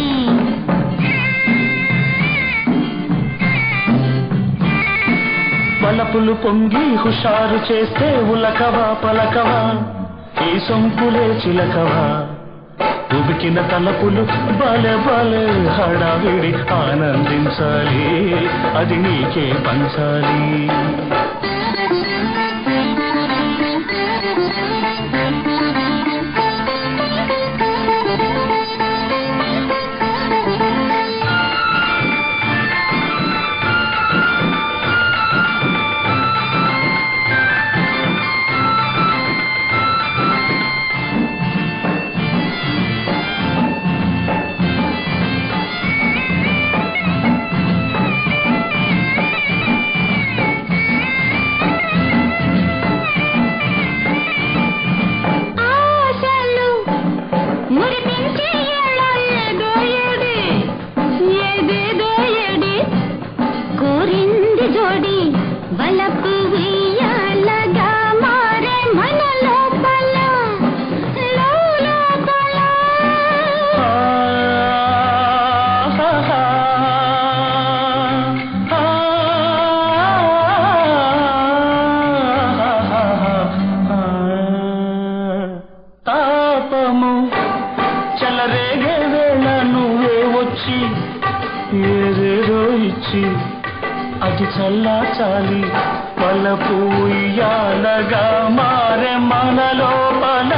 వలపులు పొంగి హుషారు చేస్తే ఉలకవా పలకవా ఈ సొంపులే చిలకవా ఉబికిన తలపులు బలే బలే హడావిడి ఆనందించాలి అది నీకే పంచాలి వచ్చి అది చల్లాచాలి వలపు ఉయ్యాలగా మారే మన లోపల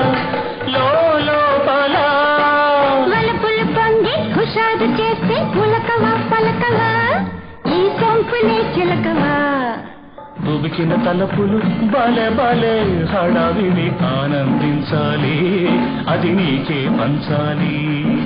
లోపల వలపులు పొంగి హుషారు చేస్తే పులకవా పలకవా ఈ సొంపునే చిలకవా ఉబికిన తలపులు బలే బలే హడావిని ఆనందించాలి అది నీకే పంచాలి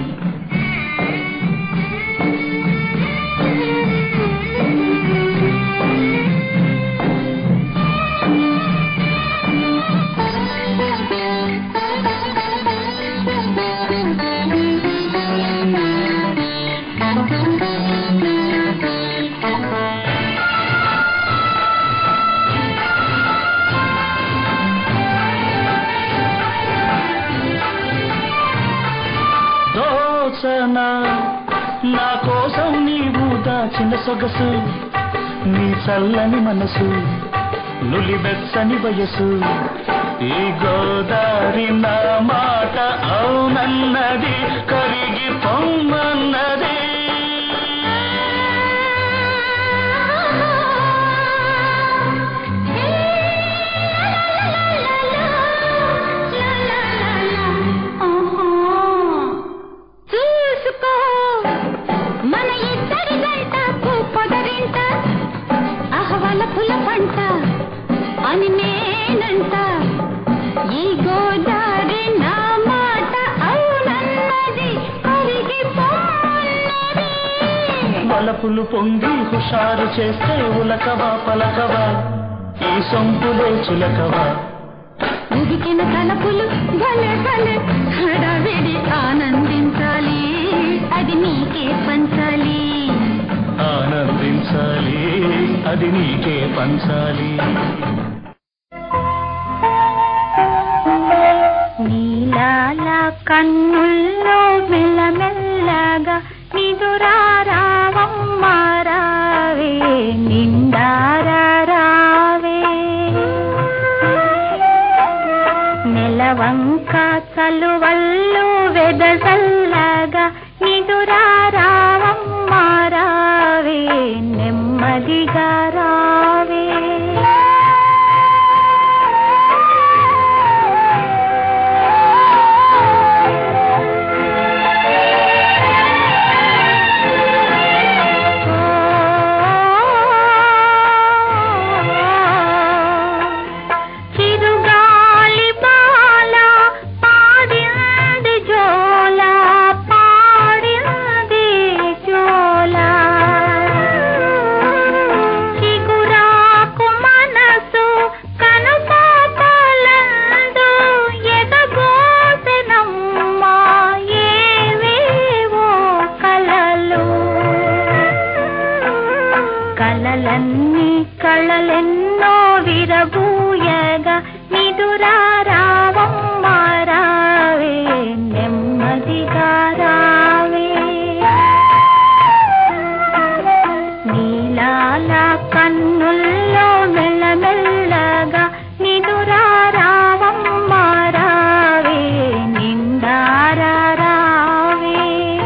నా కోసం నీవు దాచిన సొగసు నీ చల్లని మనసు నులివెచ్చని వయసు ఈ గోదారి నా మాట అవునన్నది కరిగి పొమ్మన్నది అని నేనంట ఈ గోదారి నా మాట అవునన్నది కరిగి పొమ్మన్నది వలపులు పొంగి హుషారు చేస్తే ఉలకవా పలకవా ఈ సొంపులే చిలకవా ఉడికిన తలపులు భలే భలే హడావిడి ఆనందించాలి అది నీకే పంచాలి ఆనందించాలి అది నీకే పంచాలి నీలాల కన్నుల్లో మెల్లమెల్లగా నిదురారావమ్మ రావే నిండారావే నెలవంక చలువల్లు వెదజల్లగా నిదురారావమ్మ రావే నెమ్మదిగా రావే కలలన్నీ కళలెన్నో విరబూయగా నిదురారావమ్మ రావే నెమ్మదిగా రావే నీలాల కన్నుల్లో మెల్లమెల్లగా నిదురారావమ్మ రావే నిండారావే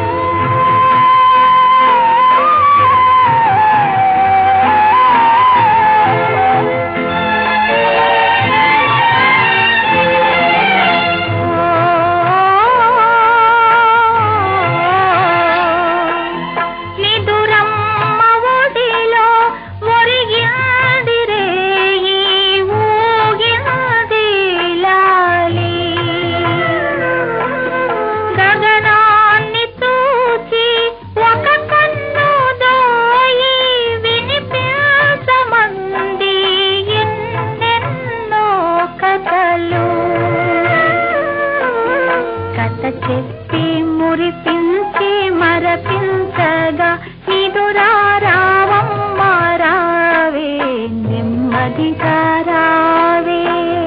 చెప్పి మురిపించి మరపించగా నిదురారావమ్మ రావే నెమ్మదిగా రావే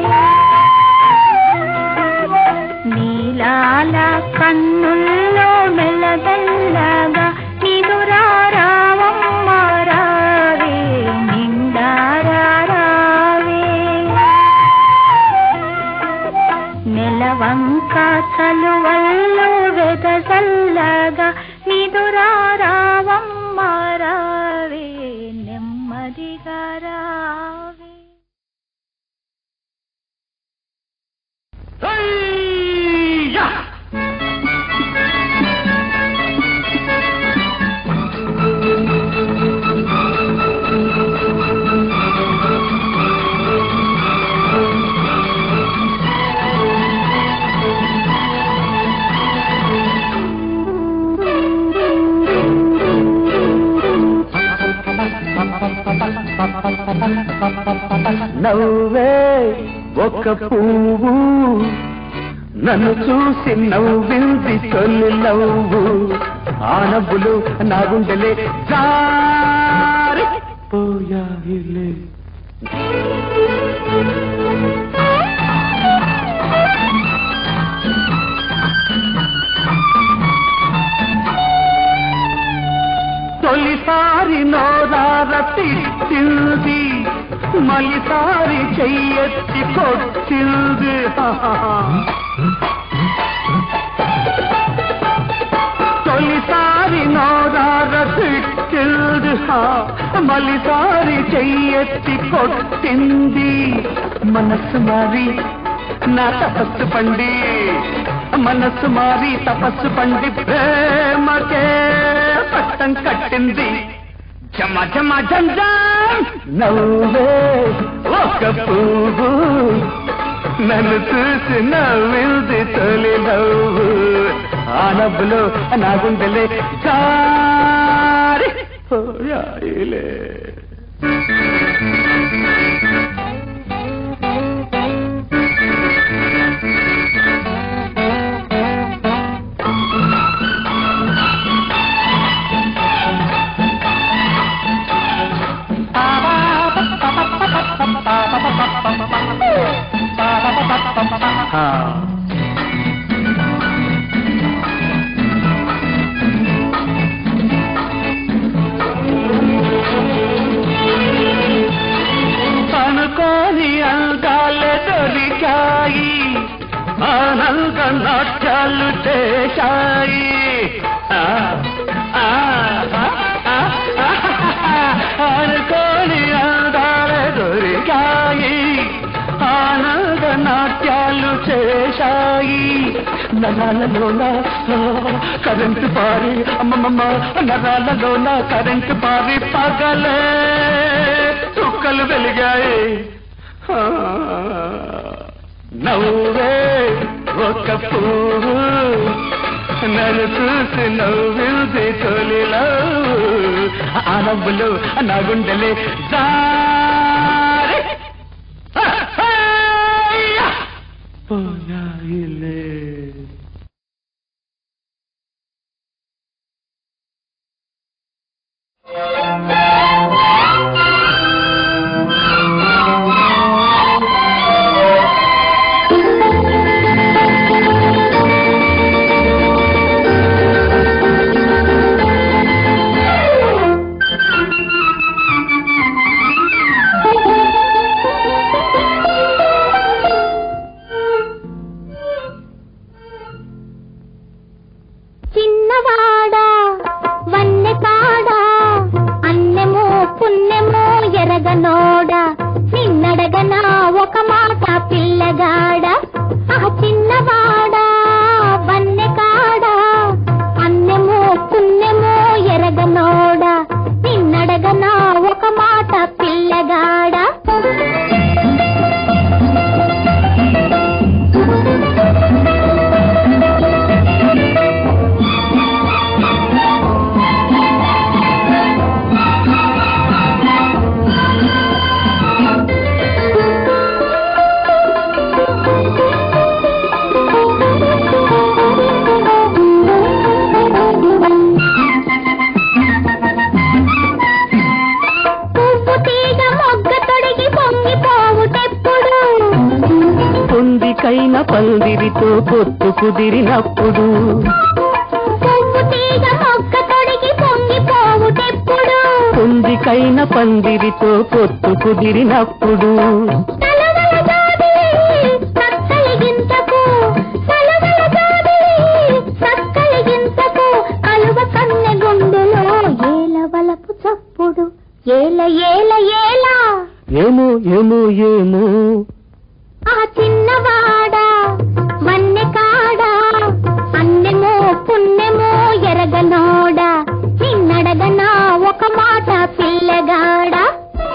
నీలాల కన్నుల్లో మెల్లమెల్లగా నిదురారావమ్మ రావే నిండారావే నెలవంక చలువల్లు వెదజల్లగా నిదురారావమ్మ మారావే నెమ్మదిగా రావే. నవ్వే ఒక పువ్వు నన్ను చూసి నవ్వింది తొలి నవ్వు. ఆ నవ్వులు నా గుండెలే జారి పోయాయిలే. తొలిసారి నోరార తిట్టింది, మలిసారి చెయ్యెత్తి కొట్టింది. తొలిసారి నోరార తిట్టింది, మలిసారి చెయ్యెత్తి కొట్టింది. మనస్సు మారి నా తపస్సు పండి, మనస్సు మారి తపస్సు పండి ప్రేమకే పట్టం కట్టింది. జమ జమ జంజం నవ్వే ఒక పువ్వు నన్ను చూసి నవ్వింది తొలి నవ్వు. ఆ నవ్వులో నా గుండెలే జారి పోయాయిలే. అనుకోని అందాలే దొరికాయి, ఆనంద నాట్యాలు చేశాయి. అనుకోని అందాలే దొరికాయి, ఆనంద నాట్యాలు చేశాయి. నరాలలోన కరెంటు పారి అమ్మమ్మ, నరాలలోన కరెంటు పారి పగలే చుక్కలు వెలిగాయి. నవ్వే ఒక పువ్వు నన్ను చూసి నవ్వింది తొలి నవ్వు. ఆ నవ్వులు నా గుండెలే జారి పోయాయిలే. చిన్నవాడా వన్నె కాడా అన్నెమో పున్నెమో ఎరగనోడా, నిన్నడగనా ఒక మాట పిల్లగాడా. ఆ చిన్నవాడా వన్నె కాడా అన్నెమో పున్నెమో ఎరగనోడా, నిన్నడగనా ఒక మాట పిల్లగాడా. పొందికైన పందిరితో పొత్తు కుదిరినప్పుడు, పొందికైన పందిరితో పొత్తు కుదిరినప్పుడు, కలువ కన్నె గుండెలో ఏల ఏల ఏల ఏమో ఏమో ఏమో ఆ చిన్నవాడా వన్నె కాడా అన్నెమో పున్నెమో ఎరగనోడా నిన్నడగనా ఒక మాట పిల్లగాడా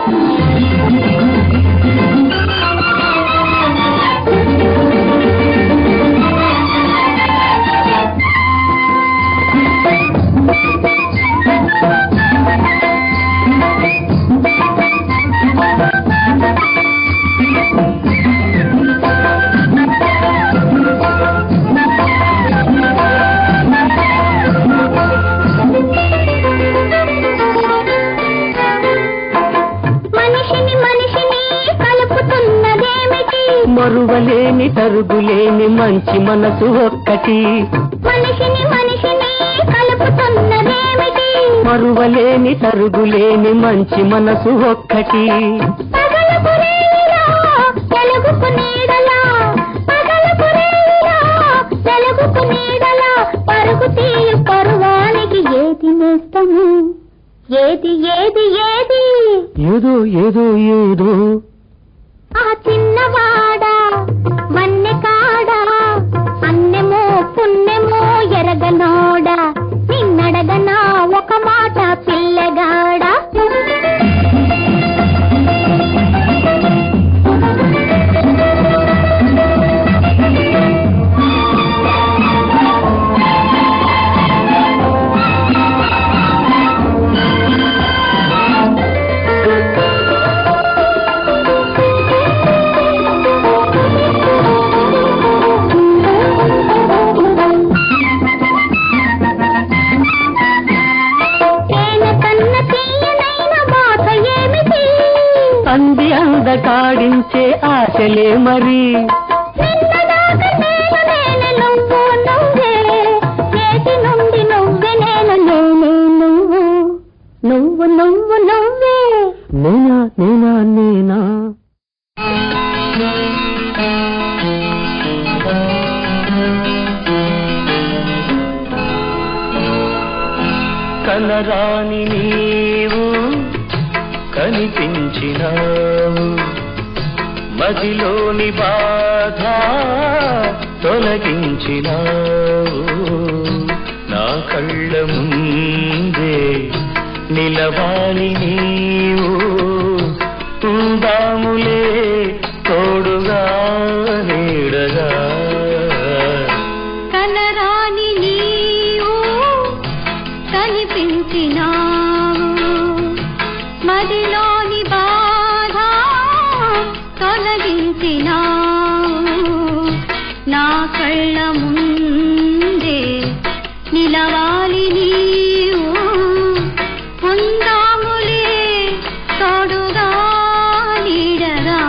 మరువలేని తరుగులేని మంచి మనసు ఒక్కటి మనిషిని మనిషిని కలుపుతున్నదేమిటి మరువలేని తరుగులేని మంచి మనసు ఒక్కటి పగలుకు రేయిలా తెలుగుకు నీడలా పగలుకు రేయిలా తెలుగుకు నీడలా పరుగు తీయు పరువానికి ఏది నేస్తము ఏది ఏది ఏది ఏదో ఏదో ఏదో ఆ చిన్నవాడా వన్నె కాడా అన్నెమో పున్నెమో ఎరగనోడా నిన్నడగనా ఒక మాట పిల్లగాడా అంది అందకాడించే ఆశలే మరి నువ్వు నువ్వే నేటి నుండి నువ్వే నేను నేనే నువ్వు నువ్వు నువ్వు నువ్వే నేనా నేనా నేనా కలరాని నీవు కనిపించినావు మదిలోని బాధ తొలగించినావు నా కళ్ళ ముందే నిలవాలి నీవు ఉందాములే తోడుగా నీడగా కలరాని నీవు కనిపించినావు మదిలోని బాధ తొలగించినావు నా కళ్ళ ముందే నిలవాలి నీవు ఉందాములే తోడుగా నీడగా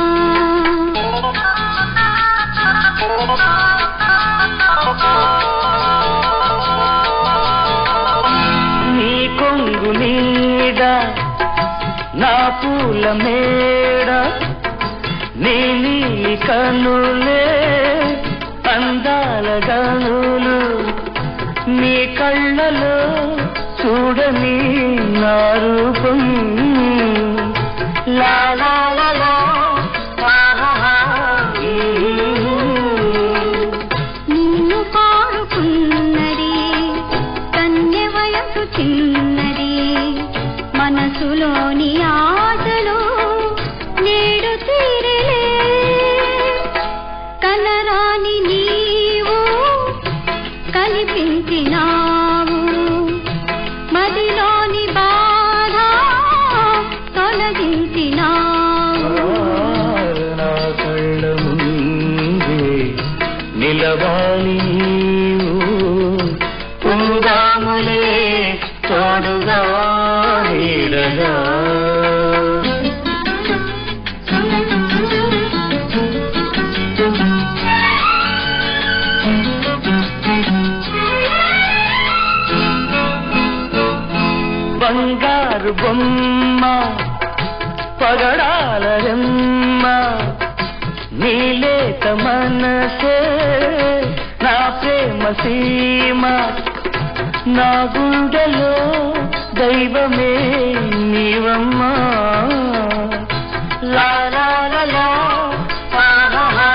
నీ కొంగు నీడ నా పూల మేడ నీ నీలి కనులే అందాల గనులు నీ కళ్ళలో చూడని నా రూపం లా లా లా లా ఆహా నిన్ను పాడుకున్నది కన్నె వయసు చిన్నది మనసులోని ఆటలు నేడు తీరలే కలరాని నీవు కనిపించినావు మదిలోని బాధ తొలగించినావు నా కళ్ళ ముందే నిలవాలి ఉందాములే తోడుగా నీడగా బంగారు బొమ్మ పగడాల రెమ్మ నీలేత మనసే నా ప్రేమ సీమ నా గుండెలో దైవమే నీవమ్మా లా లా లా లా ఆహా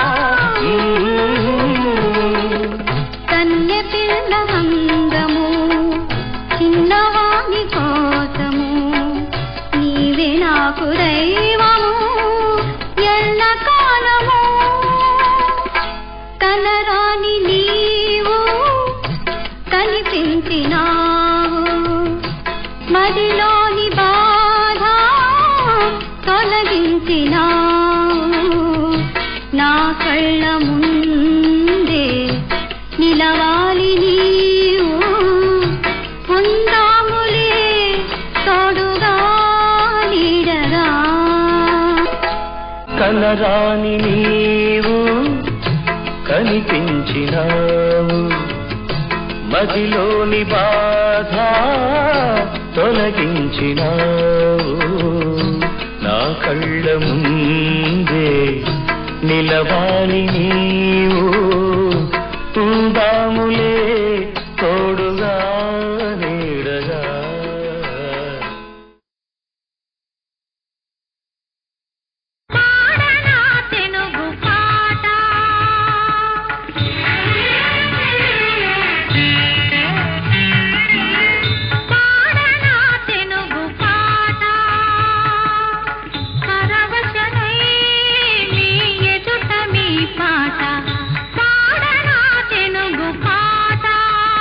కన్య పిల్ల హంగము చిన్నవాని కోసము నీవే నాకు దైవము ఎల్ల కాలము కనరాని నీవు కనిపించినావు మదిలోని బాధ తొలగించినావు నా కళ్ళ ముందే నిలవాలి నీవు ఉందాములే తోడుగా నీడగా కనరాని నీవు కనిపించినావు మదిలోని బాధ తొలగించినావు నా కళ్ళ ముందే నిలవాలి నీవు ఉందాములే తోడుగా నీడగా పాడనా తెనుగు పాట పాడనా తెనుగు పాట పరవశనై నీ ఎదుట మీ పాట పాడనా తెనుగు పాట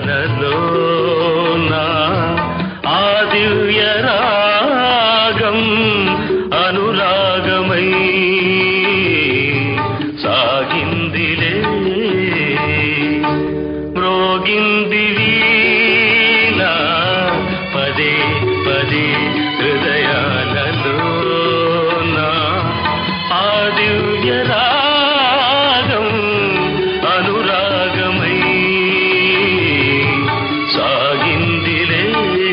హృదయాలలోనా ఆ దివ్య రాగం అనురాగమై సాగిందిలే మ్రోగింది వీణా పదే పదే హృదయాలలోనా ఆ దివ్య రాగం అనురాగమై సాగిందిలే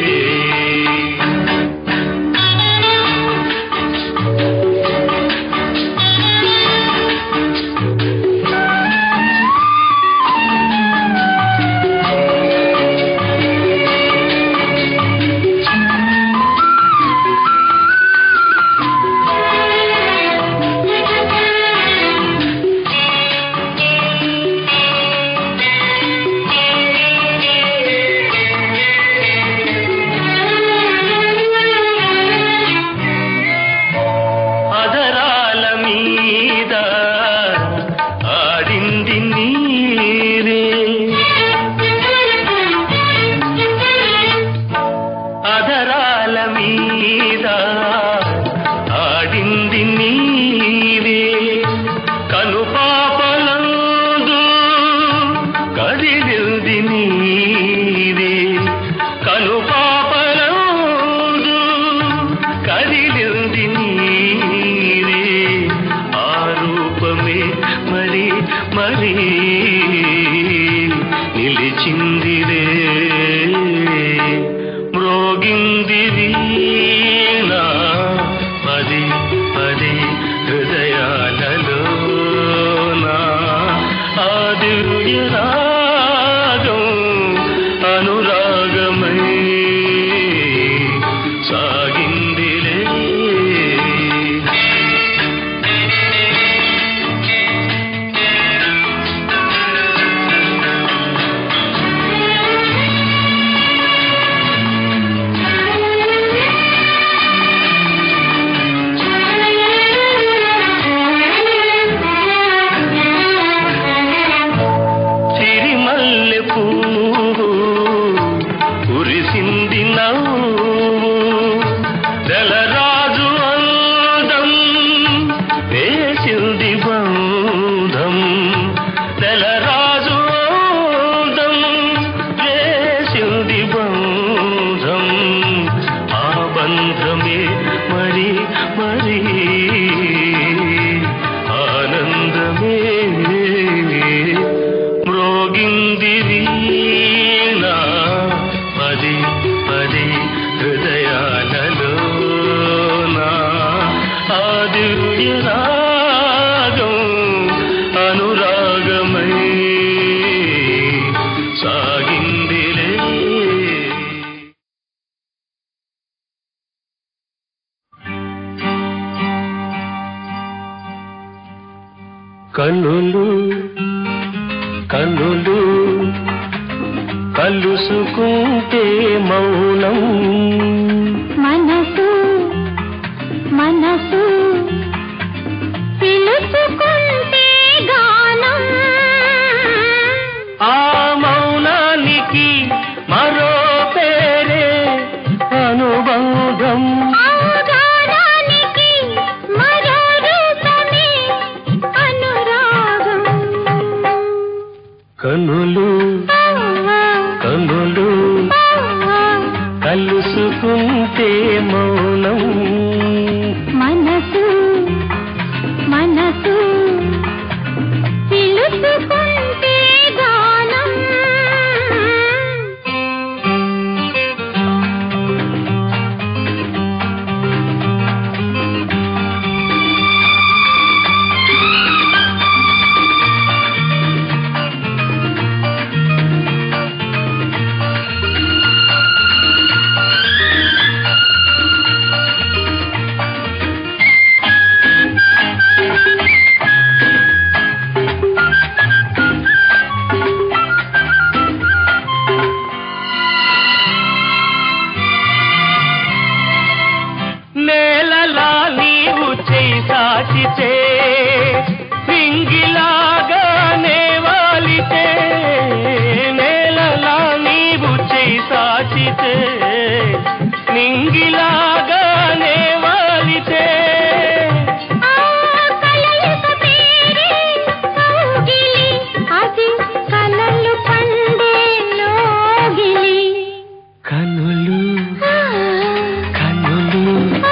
నిలిచిందిలే మ్రోగింది వీణా పది పది హృదయాలలోనా ఆ దివ్య రాగం అనురాగమై సాగిందిలే కురిసింది నవ్వు నెలరాజు అందం వేసింది బంధం నెలరాజు అందం వేసింది బంధం ఆ బంధమే మరి మరి ఆనందమే మ్రోగింది వీణా పది పది హృదయాలలోనా ఆ దివ్య రాగం అనురాగమై సాగిందిలే కన్నులు కన్నులు కలుసుకుంటే మౌనం మనసు మనసు పిలుచుకుంటే గానం ఆ మౌనానికి మరో పేరే అనుబంధం ఆ గానానికి మరో రూపమే అనురాగం కన్నులు కన్నులు కలుసుకుంటే మౌనం మనసు మనసు పిలుచుకుంటే గానం దాచితే నింగిలాగానే వాలితే కనులు కనులు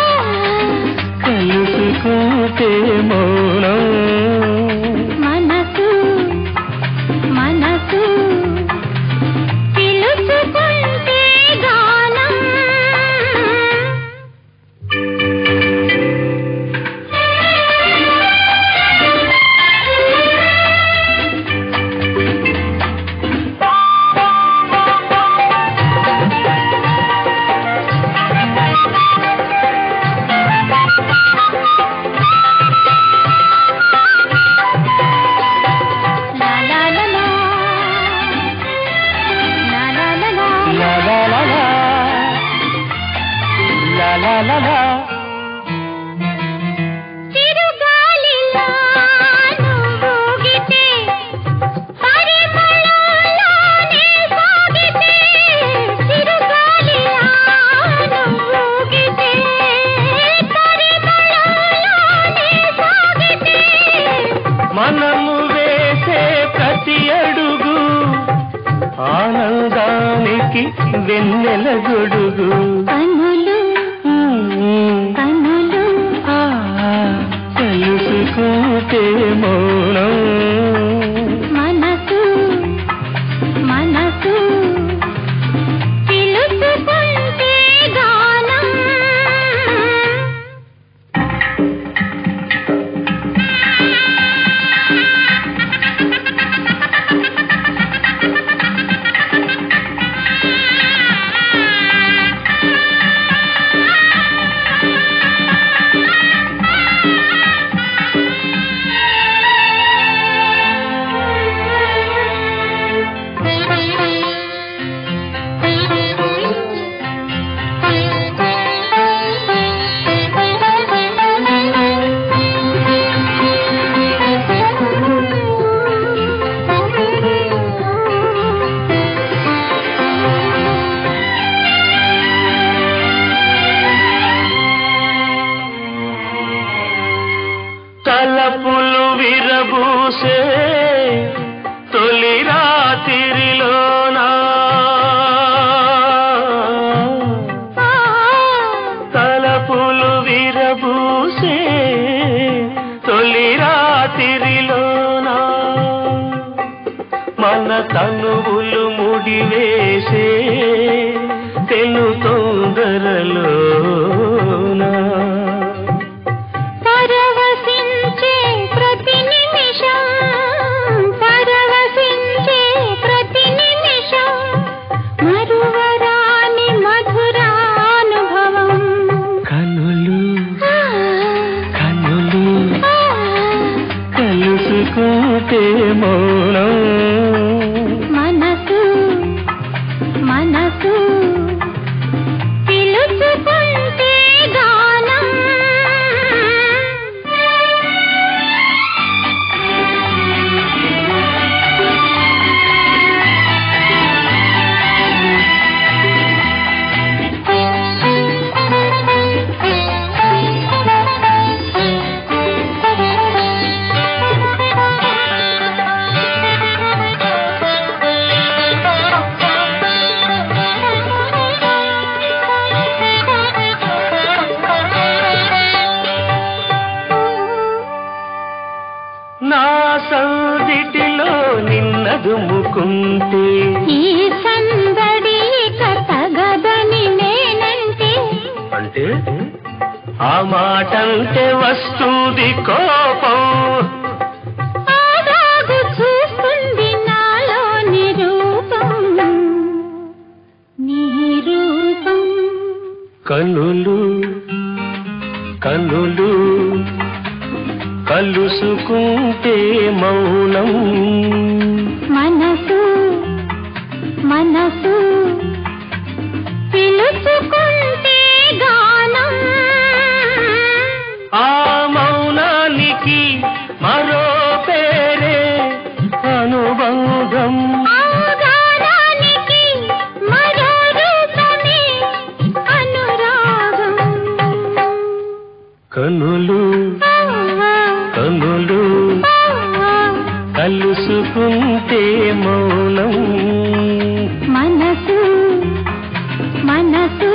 కలుసుకుంటే మౌనం మనసు మనసు పిలుచుకుంటే గానం మనము వేసే ప్రతి అడుగు ఆనందానికి వెన్నెల గొడుగు కనులు కనులు తెలుసుకుంటే మౌనం మనసు మనసు పిలుచుకుంటే గానం తలపులు విరబూసే తొలి రాత్రిలోనా తలపులు విరబూసే తొలి రాత్రిలోనా మన తనువులు ముడివేసే తెలు తొందరలోనా పరవశించే ప్రతి నిమిషం పరవశించే ప్రతి నిమిషం మరువరాని మధురానుభవం కనులు కనులు కలుసుకుంటే మౌనం మనసు మనసు పిలుచుకుంటే గానం నా సందిటిలో నిన్నదుముకుంటే ఈ సందడి కథగదని నేనంటే అంటే ఆ మాటంటే వస్తుంది కోపం ఆగాగు చూస్తుంది నాలో నిరూపం నిరూపం కనులు కనులు కలుసుకుంటే మౌనం మనసు మనసు పిలుచుకుంటే గానం ఆ మౌనానికి మరో పేరే అనుబంధం ఆ గానానికి మరో రూపం కనులు కనులు కలుసుకుంటే మౌనం మనసు మనసు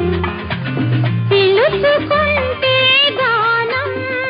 పిలుచుకుంటే గానం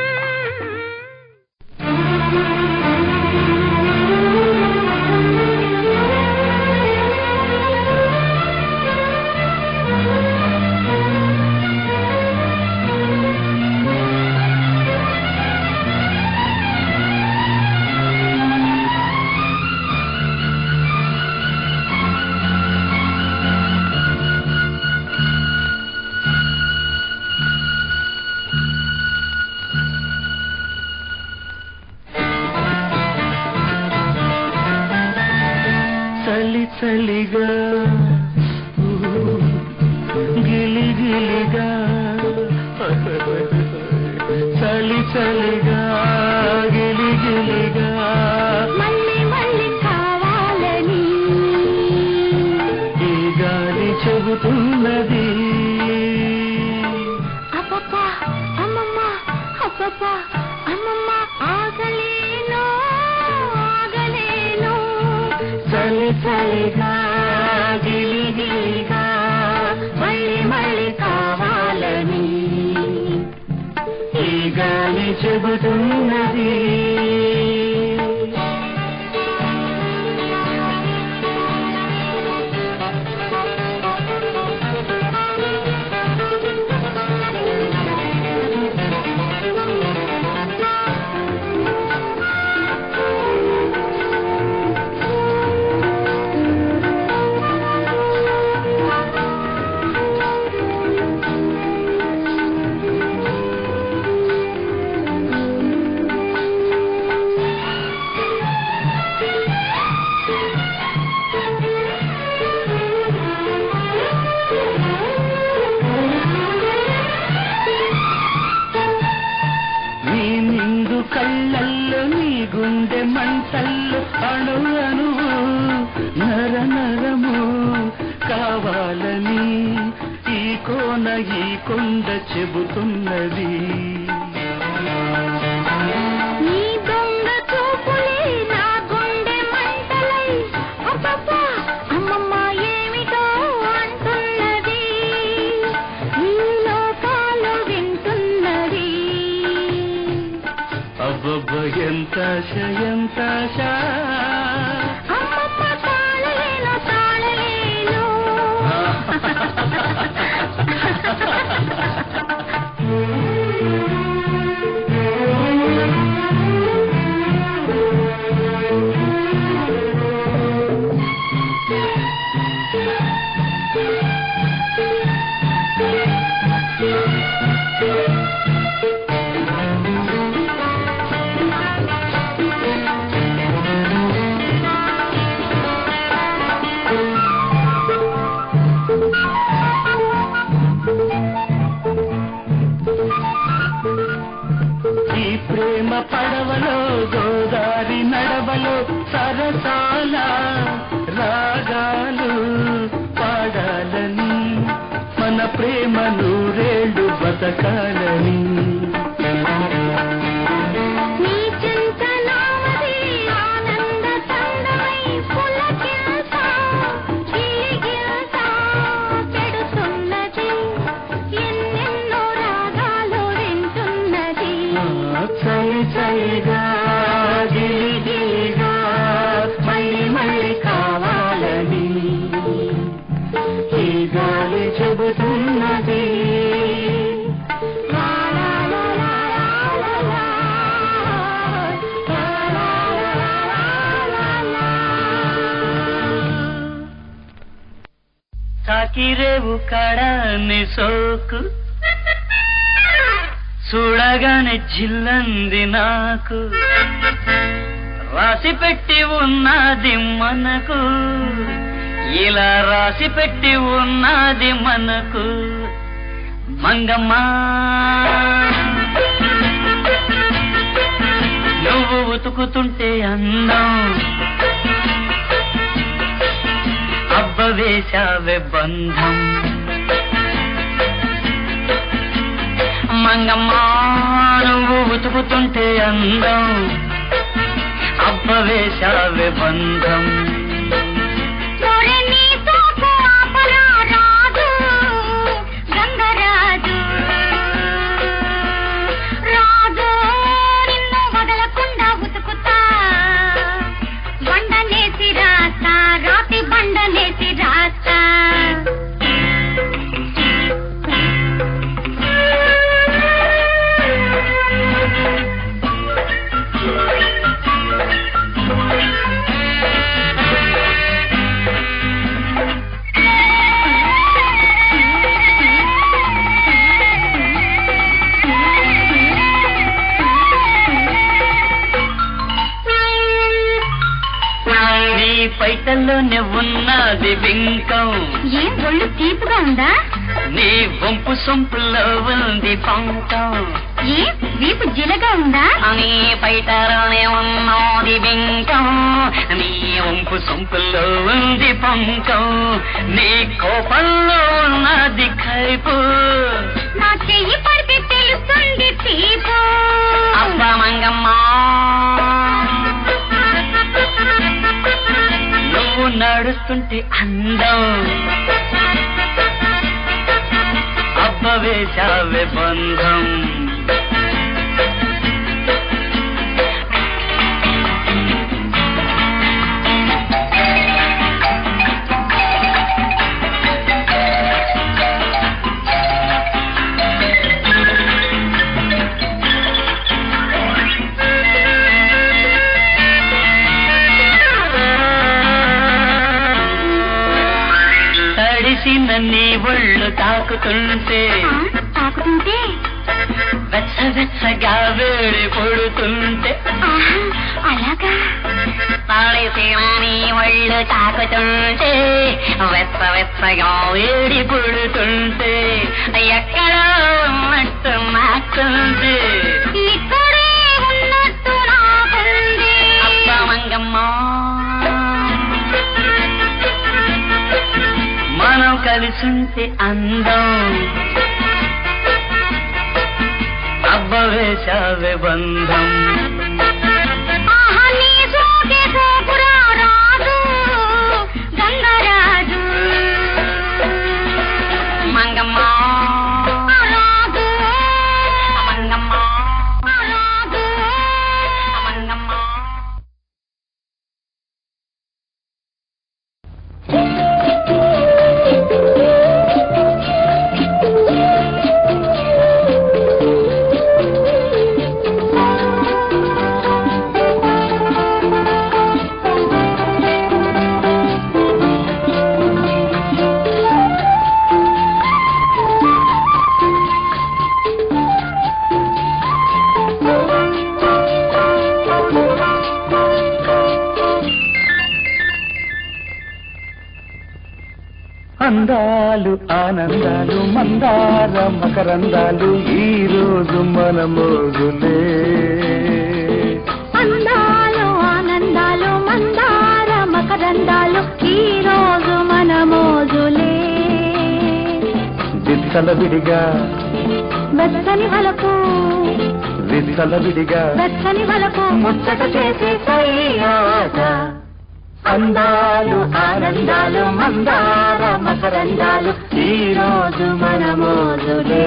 చలి చలిగా గిలి గిలిగా చలి చలిగా గిలి గిలిగా మళ్ళీ మళ్ళీ కావాలని ఈ గాలి చెబుతున్నది అబ్బబ్బా అమ్మమ్మ అబ్బబ్బా అమ్మమ్మ ఆగలేను ఆగలేను చలి చలిగా గిలి గిలిగా మళ్ళీ మళ్ళీ కావాలని ఈ గాలి చెబుతున్నది నీ నిండు కళ్ళల్లో నీ గుండె మంటల్లో అణు అణువు నర నరము కావాలని ఈ కోన ఈ కొండ చెబుతున్నది నీ దొంగ చూపులే నా గుండె మంటలై అబ్బబ్బా అమ్మమ్మ ఏమిటో అంటున్నది ఈ లోకాలు వింటున్నది అబ్బబ్బ ఎంత ఆశ ఎంత ఆశ అమ్మమ్మ తాళలేను తాళలేను ఈ ప్రేమ పడవలో గోదారి నడవలో సరసాల రాగాలు పాడాలని మన ప్రేమ నూరేళ్ళు బతకాలని నీ చింత నామది ఆనంద తండమై పులకింత గిలిగిల్త పెడుతున్నది ఎన్నెన్నో రాగాలు వింటున్నది చలి చలిగా గిలి గిలిగా మళ్ళీ మళ్ళీ కావాలని ఈ గాలి చెబుతున్నది తాకిరేవు కడాన్ని సోకు చూడగానే జిల్లంది నాకు రాసి పెట్టి ఉన్నది మనకు ఇలా రాసి పెట్టి ఉన్నది మనకు మంగమ్మ నువ్వు ఉతుకుతుంటే అందం అబ్బ వేశావే బంధం మంగమ్మ నువ్వు ఉతుకుతుంటే అందం అబ్బ వేశావే బంధం పైటల్లోనే ఉన్నది బింకం ఏ ఒళ్ళు తీపుగా ఉందా నీ వంపు సొంపుల్లో ఉంది పంకం ఏ వీపు జిలగా ఉందా నీ పైటలోనే ఉన్నది బింకం నీ వంపు సొంపుల్లో ఉంది పంకం నీ కోపంలో ఉన్నది కైపు నా చెయ్యి పడితే తెలుస్తుంది తీపు అబ్బా మంగమ్మ నడుస్తుంటే అందం అబ్బ వేశావే బంధం నీ ఒళ్ళు తాకుతుంటే తాకుతుంటే వెచ్చ వెచ్చగా వేడి పొడుతుంటే అలాగా తడిసిన నీ ఒళ్ళు తాకుతుంటే వెచ్చ వెచ్చగా వేడి పొడుతుంటే ఎక్కడో ఉన్నట్టు నాకుంది ఇక్కడే ఉన్నట్టు నాకుంది అబ్బా మంగమ్మ మనం కలిసుంటే అందం అబ్బ వేశావే బంధం మంగమ్మ మంగమ్మ మంగమ్మ అందాలు ఆనందాలు మందార మకరందాలు ఈ రోజు మన మోజులే అందాలు ఆనందాలు మందార మకరందాలు ఈ రోజు మన మోజులే విత్తల విడిగా వెచ్చని వలకు విత్తల విడిగా వెచ్చని వలకు ముచ్చట చేసే సయ్యాట అందాలు ఆనందాలు మందార మకరందాలు ఈ రోజు మన మోజులే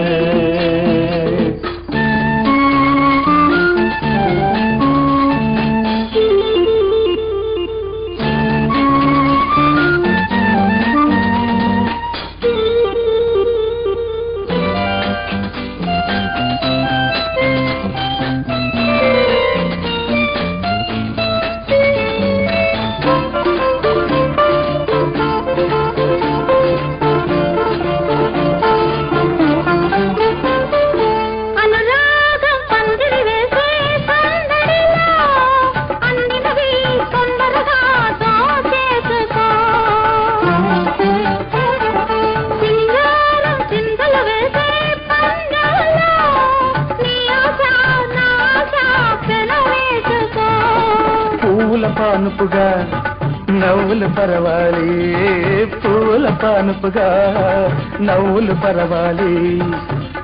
పానుపుగా నవ్వులు పరవాలి పూల పానుపుగా నవ్వులు పరవాలి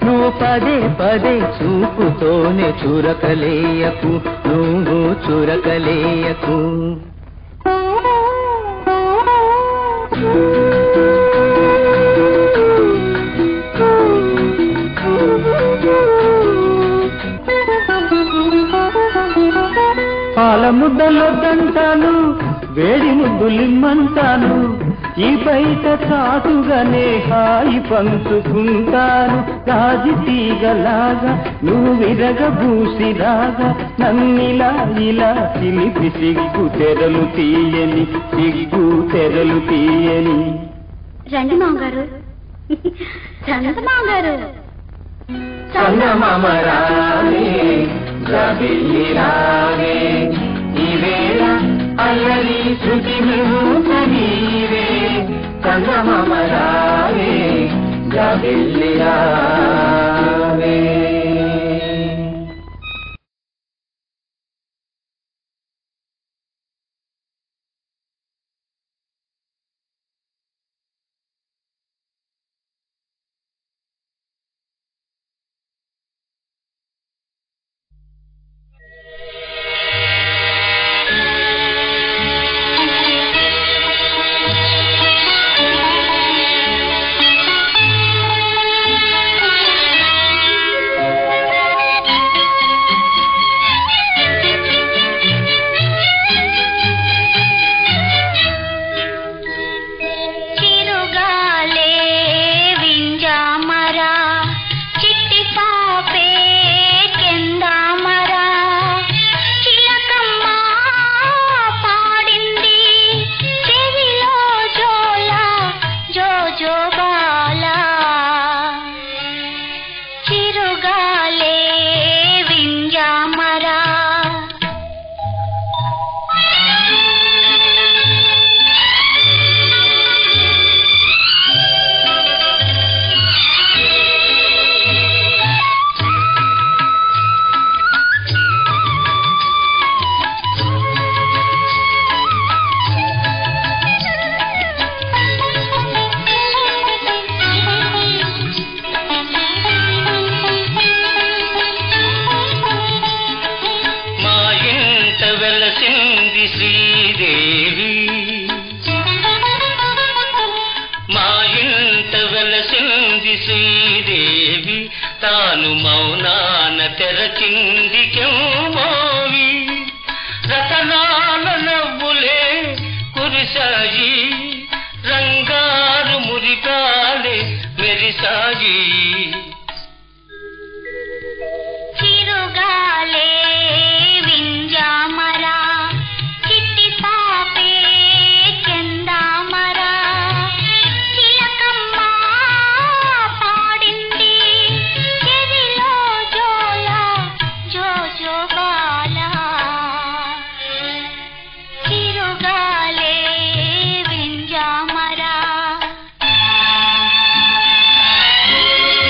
నువ్వు పదే పదే చూపుతోనే చురకలేయకు, నువ్వు చురకలేయకు. పాల ముద్దలొద్దంటాను, వేడి ముద్దులిమ్మంటాను, ఈ బయట చాటుగానే హాయి పంచుకుంటాను. రాజి తీగలాగా నువ్వు విరగబూసిలాగా నన్నిలా ఇలా చిలిపి సిగ్గు తెరలు తీయని, సిగ్గు తెరలు తీయని. రండి మామగారు, రండి మామగారు. చందమామ రావే, జాబిల్లి రావే, ఈ వేళ అల్లరి శృతి నీవే. చందమామ రావే, జాబిల్లి రావే. చిరుగాలే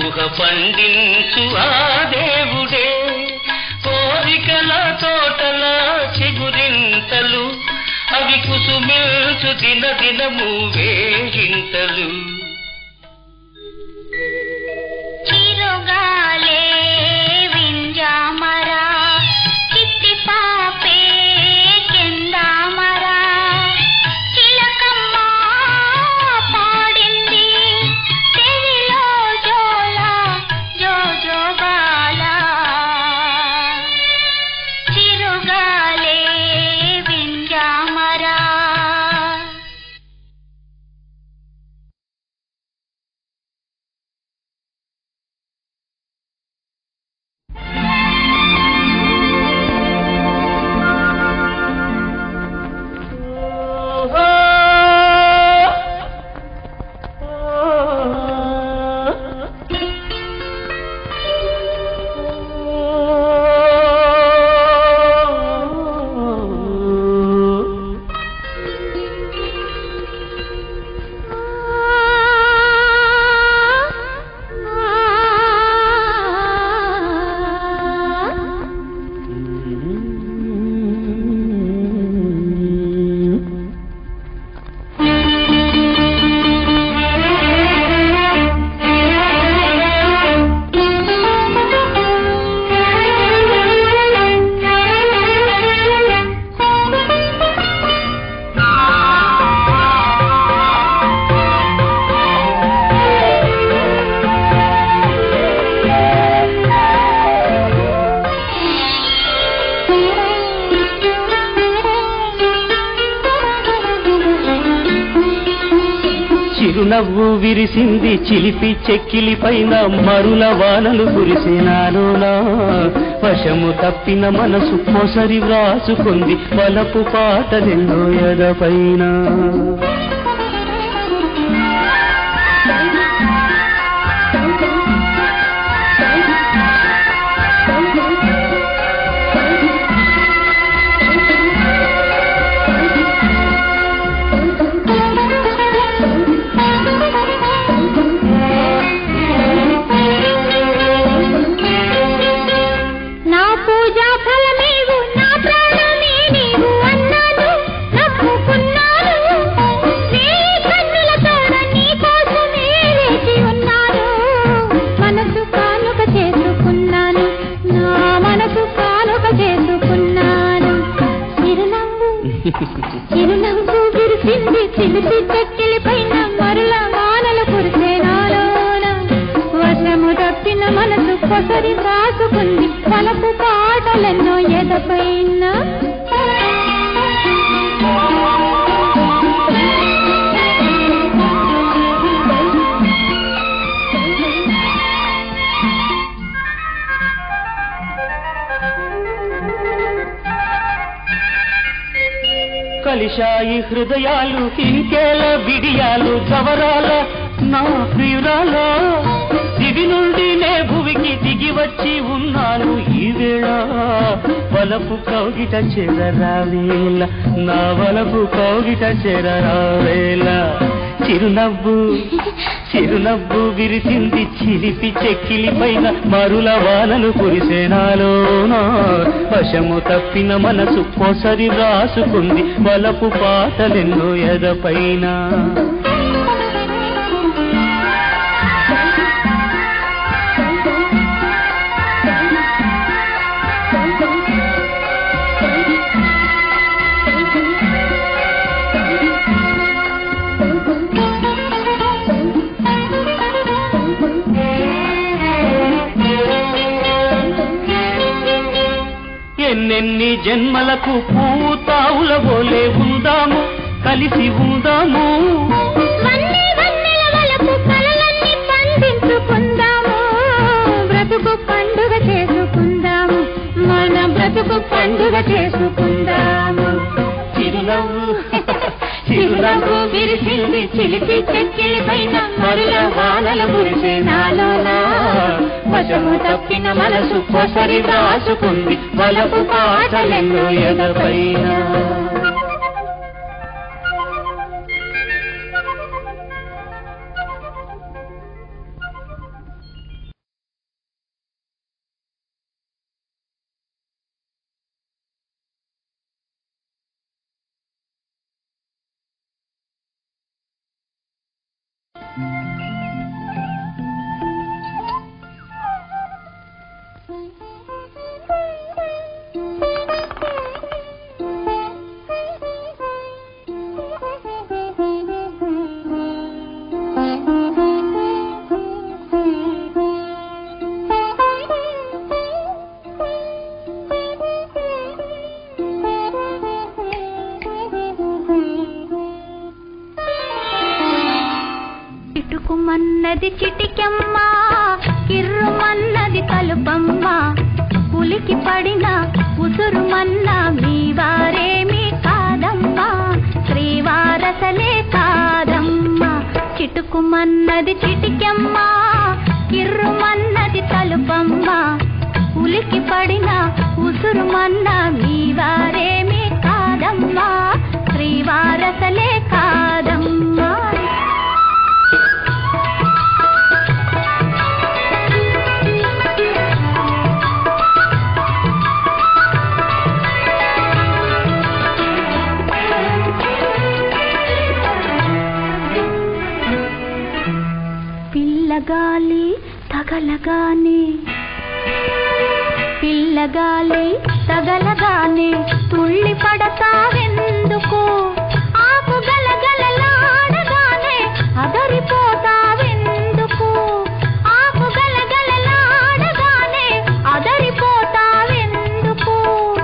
ఊహ పండించు ఆ దేవుడే కోరికల తోటల చిగురింతలు అవి కుసుమిల్చు దిన దినము వేగింతలు చిరుగాలే వింజామరా చిట్టి పాపే కెందామరా చిలకమ్మ పాడింది చెవిలో జోల జో జోగాల చిరుగాలే వింజామరా చిరునవ్వు విరిసింది చిలిపి చెక్కిలి పైన మరుల వానలు కురిసినాలోనా వశము తప్పిన మనసు పొసరి వ్రాసుకుంది వలపు పాటలెన్నో ఎదపైన చిరునవ్వు విరిసింది చిలిపి చెక్కిలి పైన మరుల వానలు కురిసేనాలోన వశము తప్పిన మనసు పొసరి రాసుకుంది పలపు పాటలెన్నో ఎదపైన కలిశాయి హృదయాలు ఇంకేల విడియాలు సవరాల నా ప్రియురాల దివి నుండి నే భువికి దిగి వచ్చి ఉన్నాను ఈ వేళ వలపు కౌగిట చెరరావేళ నా వలపు కౌగిట చెరరావేళ చిరునవ్వు చిరునవ్వు విరిసింది చిలిపి చెక్కిలి పైన మరుల వానలు కురిసేనాలోనా వశము తప్పిన మనసు పొసరి రాసుకుంది వలపు పాటలెన్నో ఎదపైన ఎన్నెన్ని జన్మలకు పూతావుల బోలే ఉందాము కలిసి ఉందాము బ్రతుకు పండుగ చేసుకుందాము మన బ్రతుకు పండుగ చేసుకుందాము చిరునవ్వు చిరునవ్వు విరిసింది చిలిపి చెక్కిలి పైన మరుల వానలు కురిసేనాలోనా వశము తప్పిన మనసు పొసరి రాసుకుంది వలపు పాటలెన్నో ఎదపైన చిటుకుమన్నది చిటికెమ్మ కిర్రుమన్నది తలుపమ్మ పులికి పడిన ఉసురుమన్న మీ వారేమి కాదమ్మా శ్రీవారసలే కాదమ్మా చిటుకుమన్నది చిటికెమ్మ కిర్రుమన్నది తలుపమ్మ పులికి పడిన ఉసురుమన్న మీ వారేమి కాదమ్మా శ్రీవారసలే కాదమ్మా పిల్లగాలి తగలగానే పిల్లగాలి తగలగానే తుళ్ళి పడతావెందుకు ఆకు గలగలలాడగానే అదరిపోతావెందుకు ఆకు గలగలలాడగానే అదరిపోతావెందుకు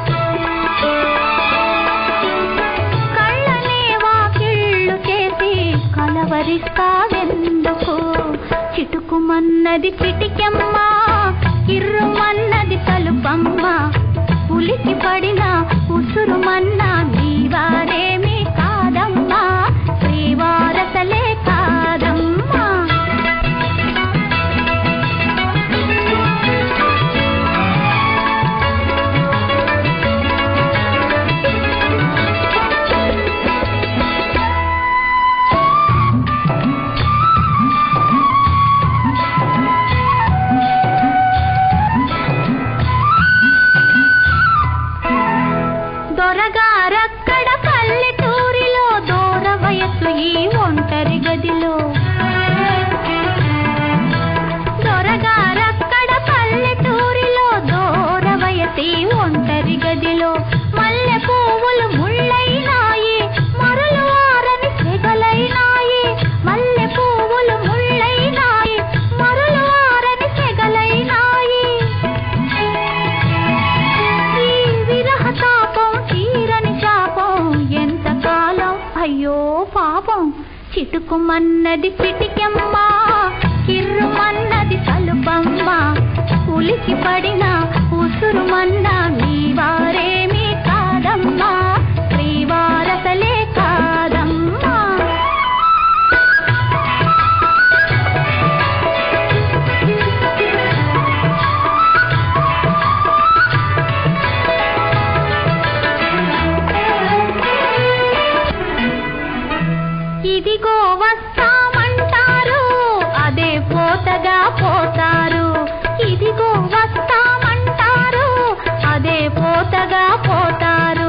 కళ్ళనే వాకిళ్ళు చేసి కలవరిస్తావెందుకు చిటుకుమన్నది చిటికెమ్మ కిర్రుమన్నది తలుపమ్మ పులికి పడిన ఉసురుమన్న మీ వారేమి కాదమ్మా శ్రీవారసలే కాదమ్మా దొరగారక్కడ పల్లెటూరిలో దూర వయసు ఈ ఒంటరి గదిలో దొరగారక్కడ పల్లెటూరిలో దూర వయసు ఈ ఒంటరి గదిలో మల్లె పువ్వులు ముళ్ళైనాయి మరులు ఆరని సెగలైనాయి మల్లె పువ్వులు ముళ్ళైనాయి మరులు ఆరని సెగలైనాయి ఈ విరహ తాపం తీరని శాపం ఎంతకాలం అయ్యో పాపం చిటుకుమన్నది చిటికెమ్మ కిర్రుమన్నది తలుపమ్మ పులికి పడిన ఉసురుమన్న మీ వారేమి కాదమ్మా శ్రీవారసలే కాదమ్మా ఇదిగో వస్తామంటారు అదే పోతగా పోతారు ఇదిగో వస్తామంటారు అదే పోతగా పోతారు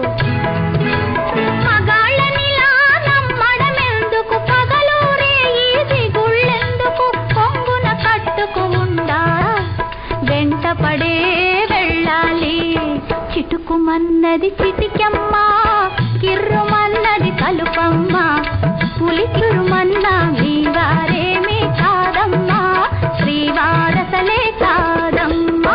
మగాళ్ళనిలా నమ్మడమెందుకు పగలూరే ఈ దిగుళ్ళెందుకు కొంగున కట్టుకు ఉండా వెంట పడే వెళ్ళాలి చిటుకుమన్నది చిటికెమ్మ కిర్రుమన్నది తలుపమ్మ పులికిరుమన్న మీ వారేమి కాదమ్మా శ్రీవారసలే కాదమ్మా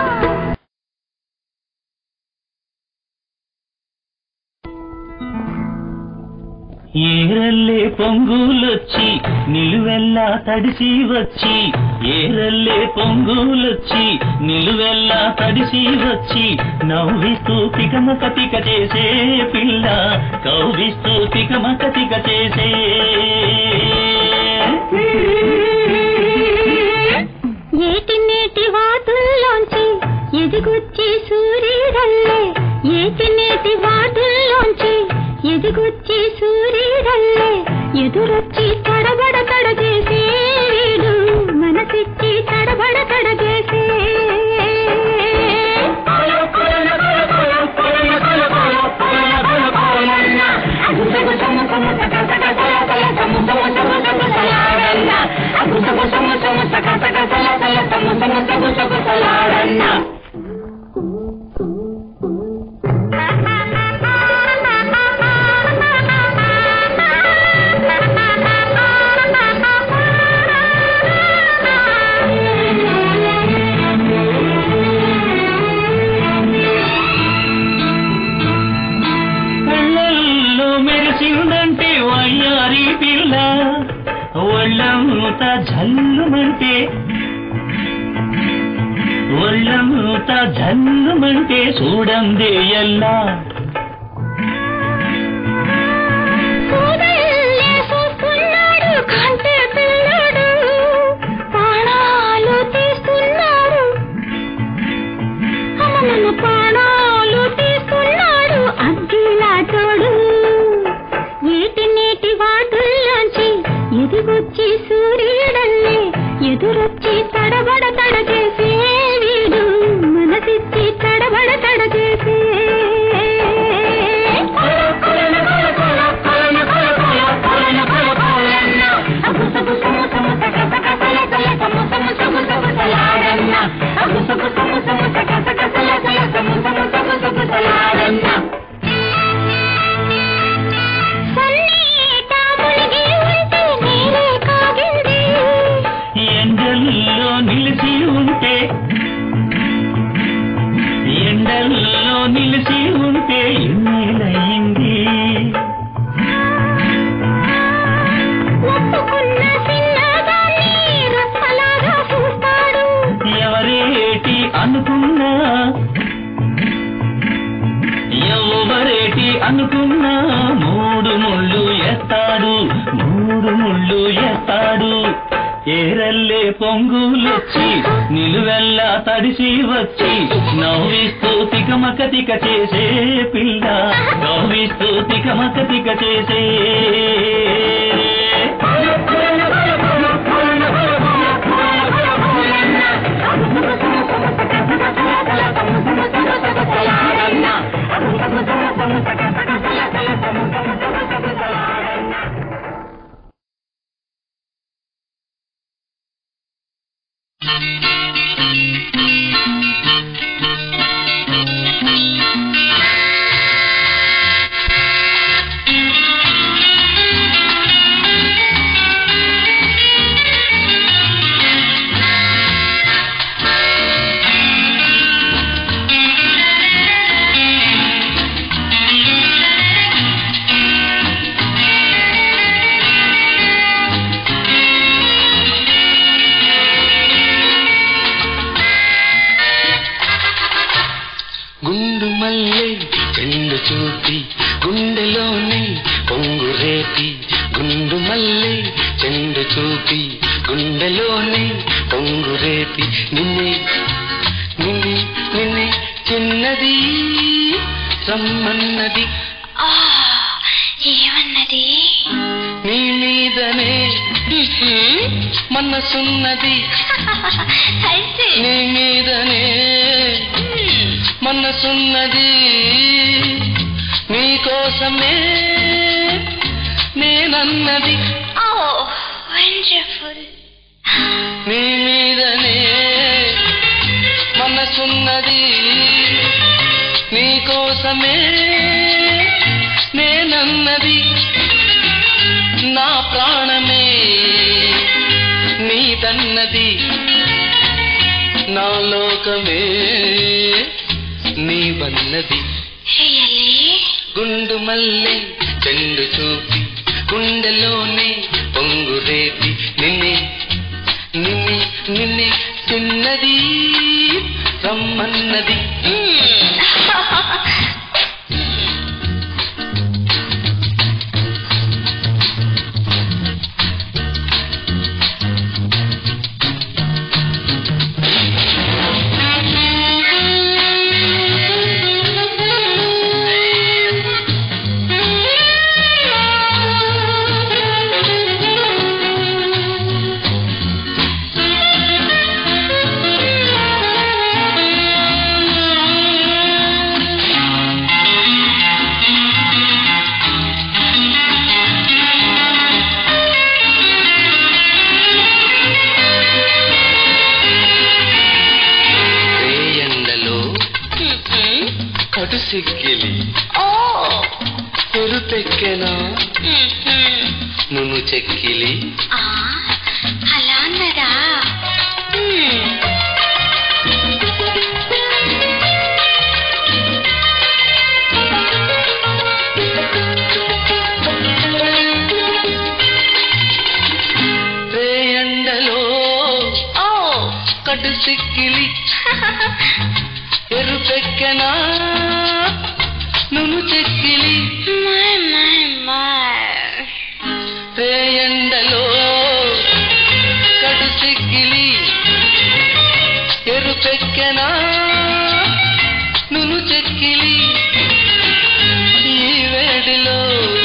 ఏరల్లే పొంగులొచ్చి నిలువెల్లా తడిసి వచ్చి ఏరల్లే పొంగులొచ్చి నిలువెల్లా తడిసి వచ్చి నవ్విస్తూ తికమక తిక చేసే పిల్ల కౌగిస్తూ తికమక తిక చేసే ఏటి నేటి వాతుల్లోంచి ఎదిగొచ్చి సూర్యుడల్లే ఏటి నేటి వాతుల్లోంచి ఎదిగొచ్చి సూర్యుడల్లే ఎదురొచ్చి తడబడ తడగేసే వీడు మనసిచ్చి తడబడ తడగేసే జల్లుమంటే ఒళ్ళంతా జల్లుమంటే చూడందే ఎల్లా ప్రాణాలు తీస్తున్నాడు అగ్గిలాటోడు నీటి నీటి వాటుల్లోంచి ఎదిగొచ్చి సూర్యుడల్లే ఎదురొచ్చి తడబడ తడచేసే వీడు మనసిచ్చి తడబడ తడచేసే ఎండల్లో నిలిచి ఉంటే ఎండల్లో నిలిచి ఉంటే ఎన్నేలయ్యింది ఎవరేటి అనుకున్నా ఎవరేటి అనుకున్నా మూడు ముళ్ళు ఎత్తాడు మూడు ముళ్ళు ఎత్తాడు ఏరల్లే పొంగులొచ్చి నిలువెల్లా తడిసి వచ్చి నవ్విస్తూ తికమక తిక చేసే పిల్ల నవ్విస్తూ తికమక తిక చేసే గుండు మల్లె చెండు చూపి గుండెలోనే పొంగు రేపి గుండు మల్లె చెండు చూపి గుండెలోనే పొంగు రేపి నిన్నే నిన్నే నిన్నే చిన్నది రమ్మన్నది ఏమన్నది నీ మీదనే మనసున్నది నీ మీదనే మనసున్నది నీకోసమే నేనన్నది నీ మీదనే మనసున్నది నీకోసమే నేనన్నది నా ప్రాణమే నీదన్నది నా లోకమే నీవన్నది గుండు మల్లె చెండు చూపి గుండెలోనే పొంగు రేపి నిన్నే నిన్నే నిన్నే చిన్నది రమ్మన్నది సిక్కిలి పొరుపెక్కెనా నును చెక్కిలి అలా అన్నదా రే ఎండలో సిక్కిలి ఎరుపెక్కనా నును చెక్కిలి రేయండలో కడు సిక్కిలి ఎరుపెక్కనా నును చెక్కిలి ఈ వేడిలో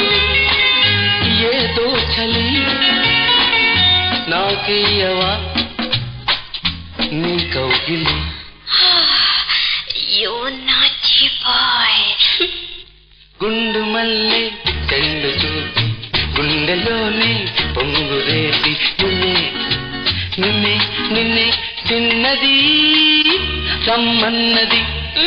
ఏదో చలి నాకియవా నీ కౌగిలి You naughty boy. గుండు మల్లె చెండు చూపి గుండెలోనే పొంగు రేపి నిన్నే నిన్నే నిన్నే చిన్నది రమ్మన్నది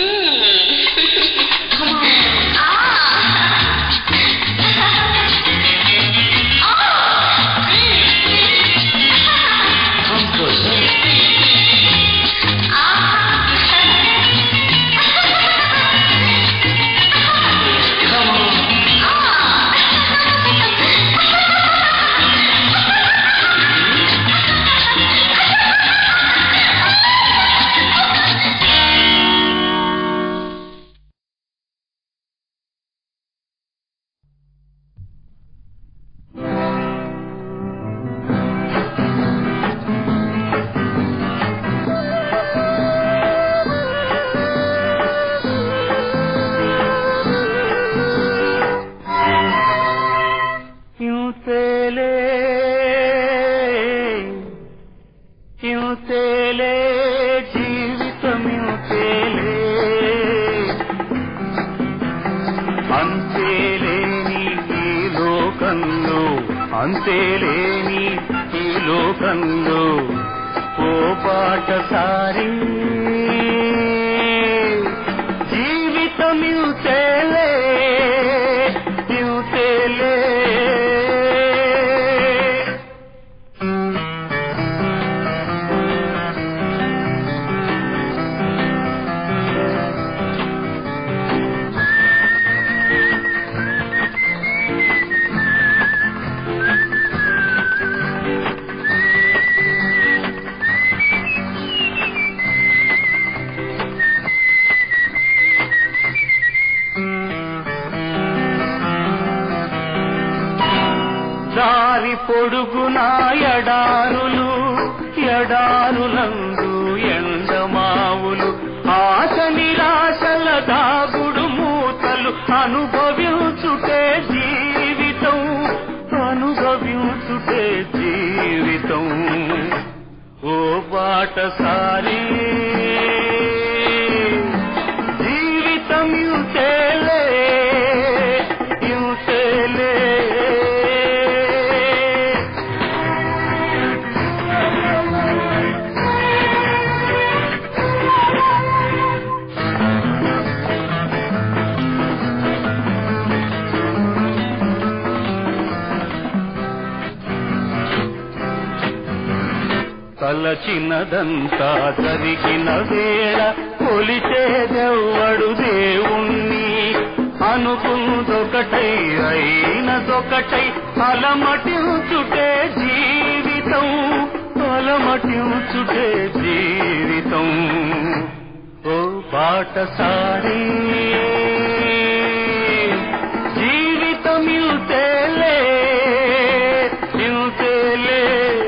అంతేలేని ఈ లోకంలో ఓ పాటసారి జీవితం ఇంతేలే ఇంతేలే దారి పొడుగునా ఎడారులు ఎడారులందు ఎండమావులు ఆశ నిరాశల దాగుడు మూతలు అనుభవించుటే జీవితం అనుభవించుటే జీవితం ఓ బాటసారి జీవితం ఇంతేలే ఇంతేలే తలచినదంతా జరిగిన వేళ కొలిచేదెవ్వడు దేవుణ్ణి అనుకుందొకటై అయినదొకటై అలమటించుటే జీవితం అలమటించుటే జీవితం ఓ బాటసారి జీవితం ఇంతేలే ఇంతేలే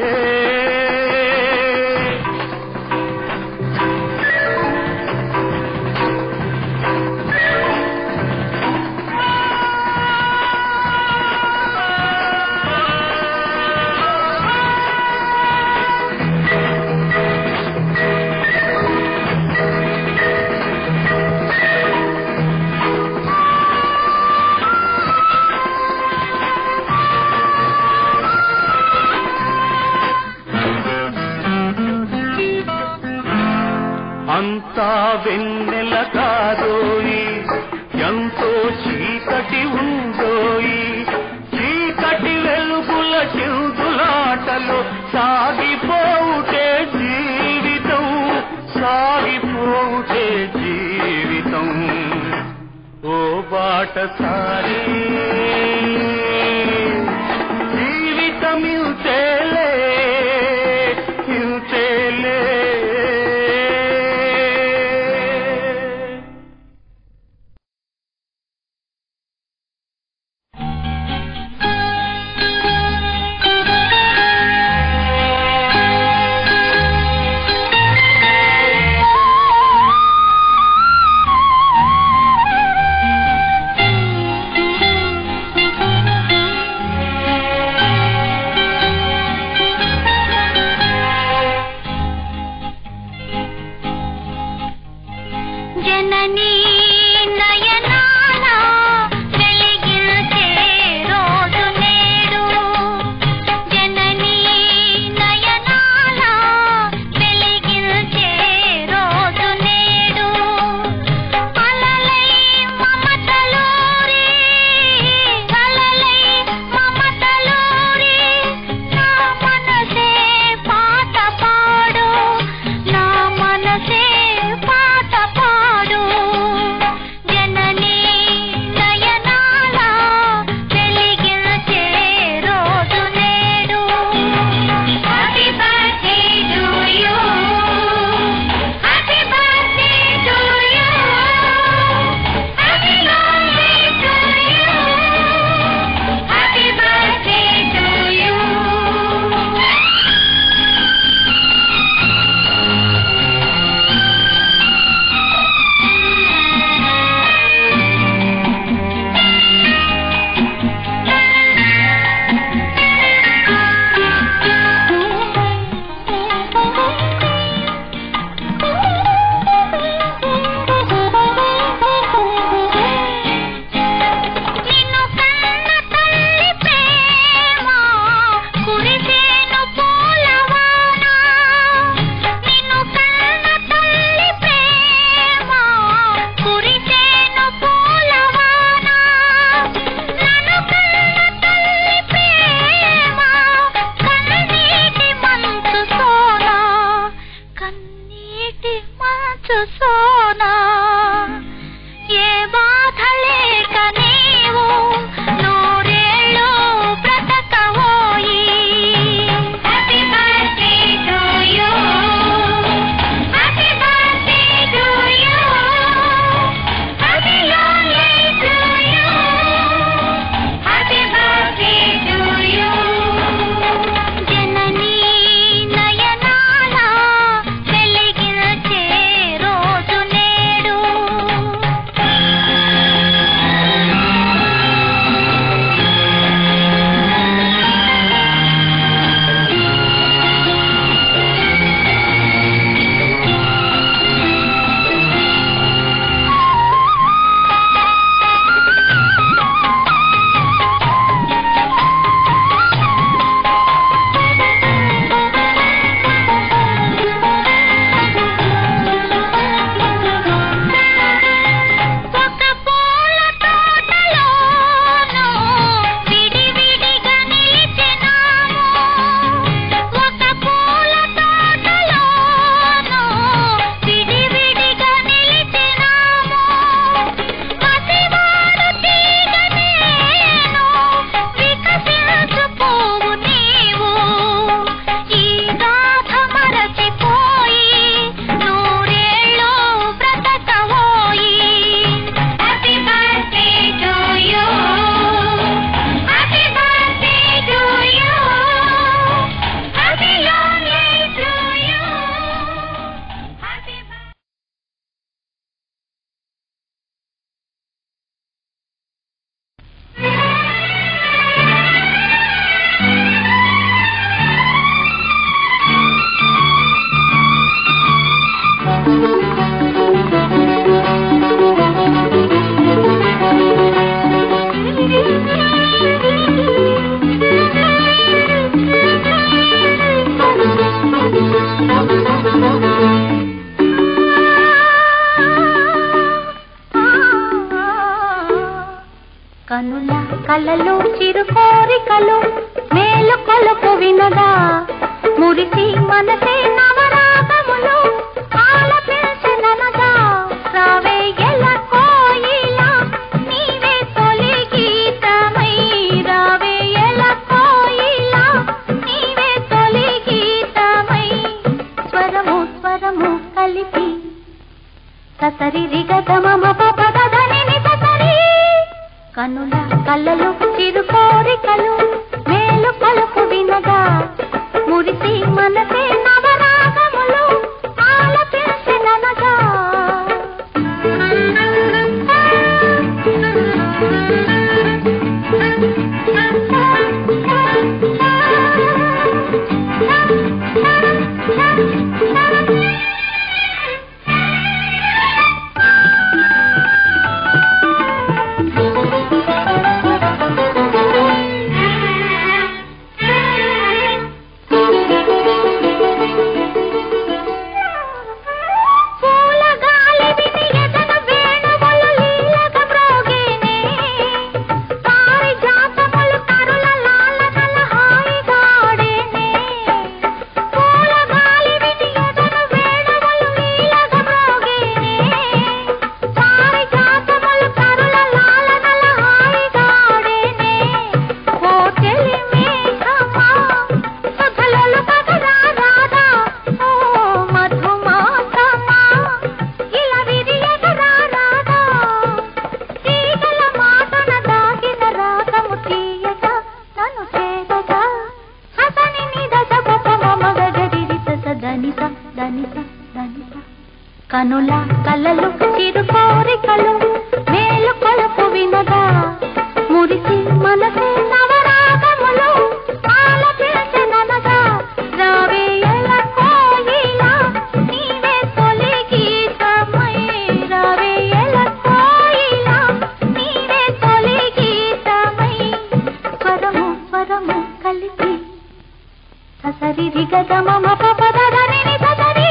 అంతా వెన్నెల కాదోయి ఎంతో చీకటి ఉందోయి చీకటి వెలుగుల చెందులాటలో సాగిపోవుటే జీవితం సాగిపోవుటే జీవితం ఓ బాటసారి జీవితం ఇంతేలే ఇంతేలే జననీ నయనాల వెలిగించే రోజు నేడు జననీ నయనాల వెలిగించే రోజు నేడు అలలై మమతలోరి అలలై మమతలోరి నా మనసే పాట పాడు నా మనసే పాట పాడు జననీ నయనాల వెలిగించే రోజు నేడు happy birthday to you happy birthday to you happy birthday to you happy birthday to you నిన్ను కన్న తల్లి ప్రేమ కురిసేను పూలవాన నిన్ను కన్న తల్లి ప్రేమ కురిసేను పూలవాన నన్ను కన్న తల్లి ప్రేమ కన్నీటి మంచు సోనా కన్నీటి మంచు సోనా ఏ బాధ లేక నీవు నూరేళ్ళు బ్రతకవోయి happy birthday to you happy birthday to you happy long life to you happy birthday to you జననీ నయనాల వెలిగించే రోజు నేడు ఒక పూల తోటలోనూ విడివిడిగా నిలిచెనాము ఒక పూల తోటలోనూ విడివిడిగా నిలిచెనాము పసివాడు తీగ నేను వికసించు పువ్వు నీవు ఈ గాథ మరచిపోయి నూరేళ్ళు బ్రతకవోయి happy birthday to you happy birthday to you happy long life to you happy కనుల కలలు చిరు కోరికలు మేలు కొలుపు వినగా మురిసి మనసే నవరాగములు ఆలపించననగా రావే ఎల కోయిలా నీవే తొలి గీతమై రావే ఎల కోయిలా నీవే తొలి గీతమై స్వరము స్వరము కలిపి ససరి రిగదమమ పపదని ససరి కనుల కళ్ళలు చిరు కోరికలు మేలు పలుకు వినగా మురిసి మనసే నవరాగములు ఆలపించననగా దనిస దనిస దనిస కనుల కలలు చిరు కోరికలు మేలు కొలుపు వినగా మురిసి మనసే నవరాగములు ఆలపించననగా రావే ఎల కోయిలా నీవే తొలి గీతమై రావే ఎల కోయిలా నీవే తొలి గీతమై స్వరము స్వరము కలిపి ససరి రిగ మమ పపదదని ససరి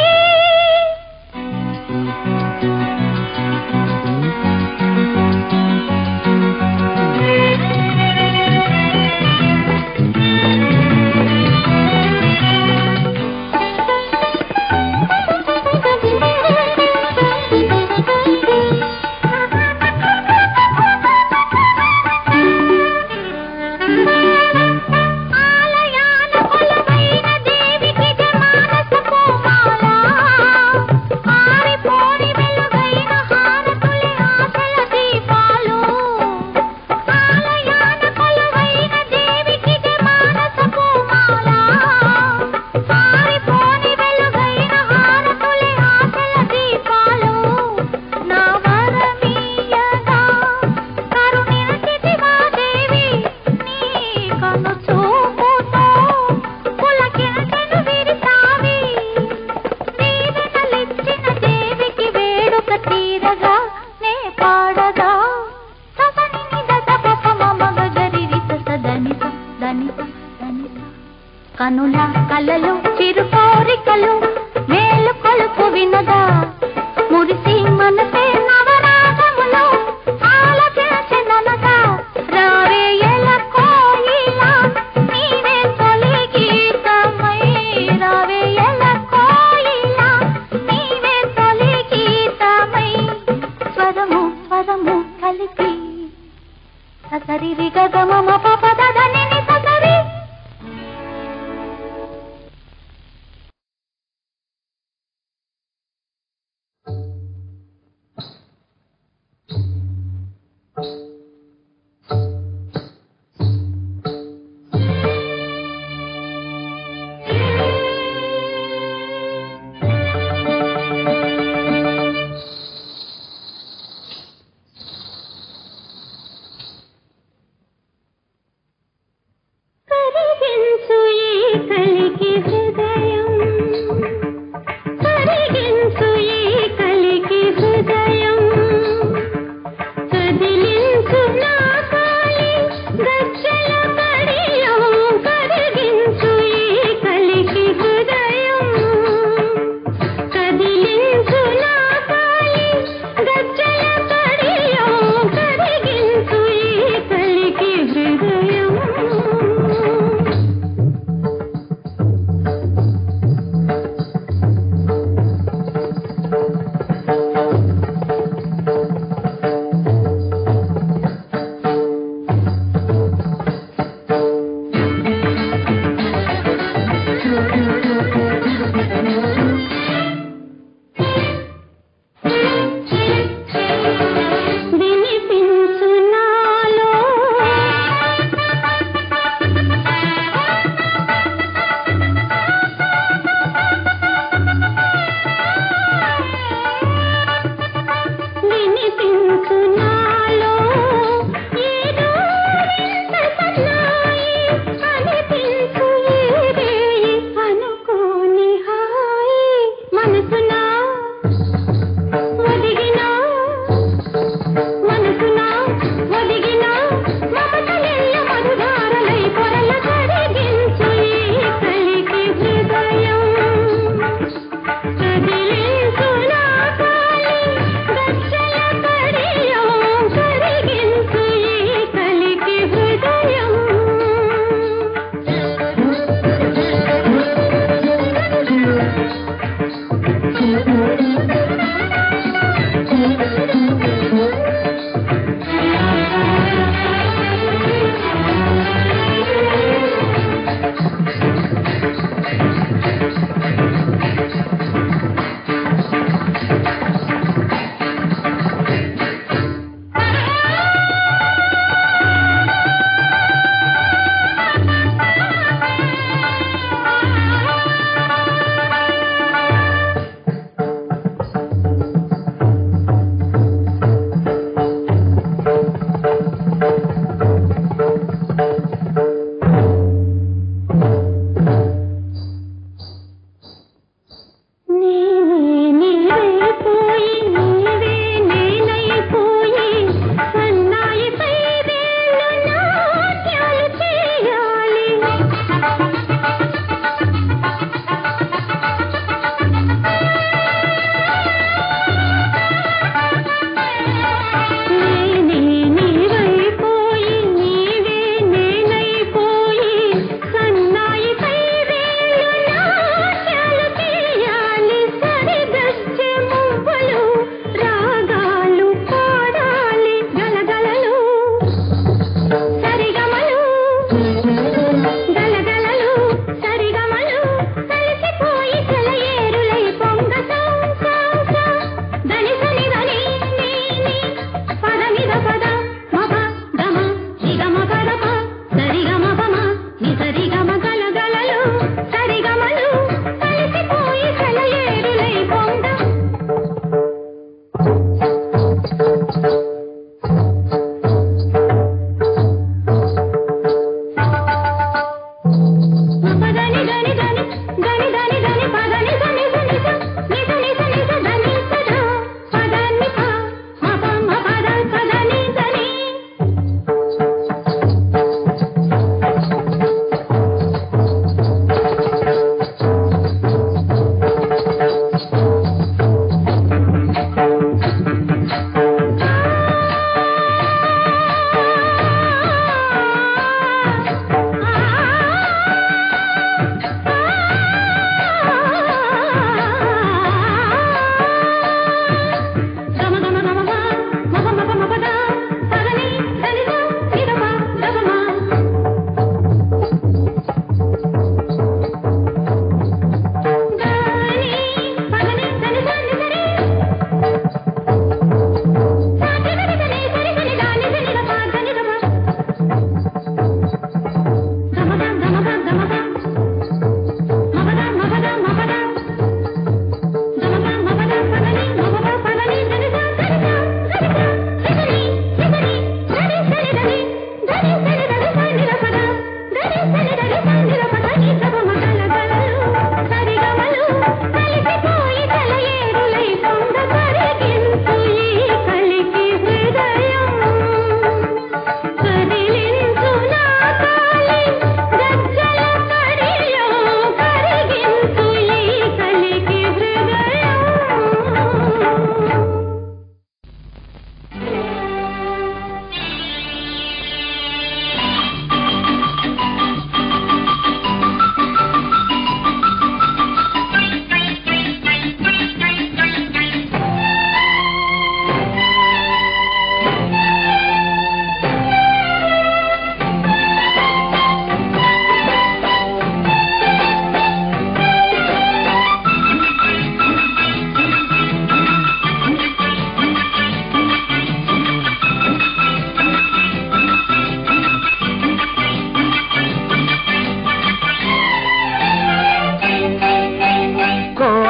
కనుల కలలు చిరు కోరికలు మేలు కొలుపు వినగా మురిసి మనసే నవరాగములు ఆలపించననగా రావే ఎల కోయిలా నీవే తొలి గీతమై రావే ఎల కోయిలా నీవే తొలి గీతమై స్వరము స్వరము కలిపి ససరి రిగ మమ పపదని ససరి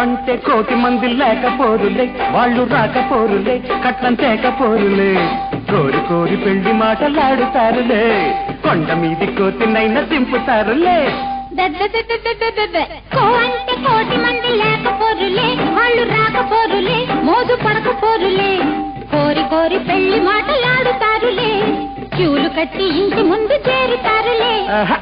అంటే కోటి మంది లేకపోరులే, వాళ్ళు రాకపోరులే, కట్నం తేకపోరులే, కోరి కోరి పెళ్లి మాటలాడుతారులే, కొండ మీది కోతినైనా దింపుతారులే. కో అంటే కోటి మంది లేకపోరులే, వాళ్ళు రాకపోరులే, మోజు పడకపోరులే, కోరి కోరి పెళ్లి మాటలాడుతారులే, క్యూలు కట్టి ఇంటి ముందు చేరుతారులే.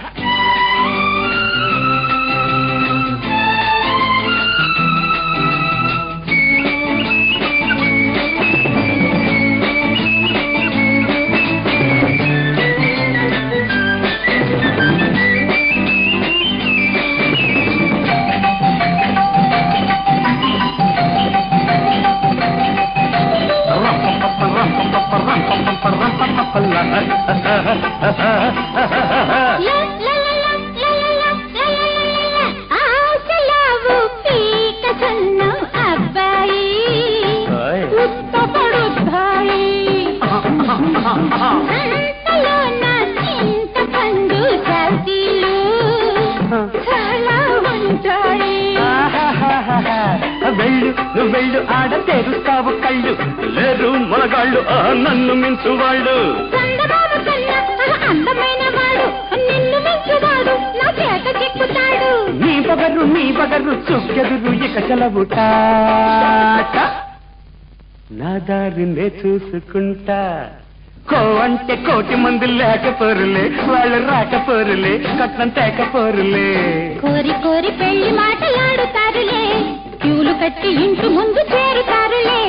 ఆశలావు పీక సన్నం అబ్బాయి ఉత్తపడుద్దాయి, అంతలో నా చింత పండు సర్దీలు చాలా ఉంటాయి. వెళ్ళు నువ్వు వెళ్ళు, ఆడ తెరుస్తావు కళ్ళు, లేరు మొలగాళ్ళు నన్ను మించు వాళ్ళు. అందమైన వాడు నిన్ను మించువాడు, నా చేత చిక్కుతాడు. నీ పగరు నీ పగరు చుక్కెదురు ఇక సెలవుట, నా దారినే చూసుకుంటా. కో అంటే కోటి మంది లేకపోరులే, వాళ్ళు రాకపోరులే, కట్నం తేకపోరులే, కోరి కోరి పెళ్లి మాటలాడుతారులే, క్యూలు కట్టి ఇంటి ముందు చేరుతారులే.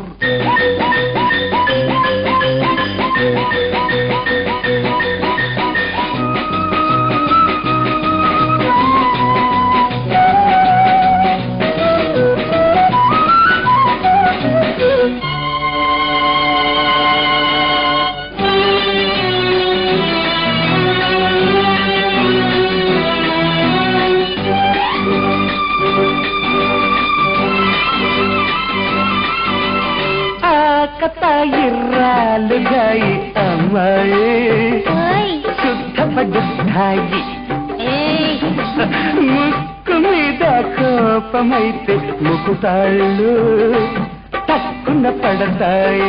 ఇర్రాలుగాయి అమ్మాయి శుద్ధపడుతాయి, ముక్కు మీద కోపమైతే ముకుతాళ్ళు తక్కున పడతాయి.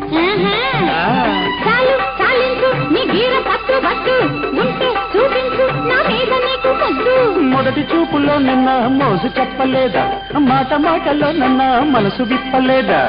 చాలు చాలించు నీ వీర పట్టు పట్టు, ఉంటే చూపించు నా మీద నీకు ముద్దు. మొదటి చూపులో నిన్న మోసు చెప్పలేదా, మాట మాటలో నన్న మనసు విప్పలేదా.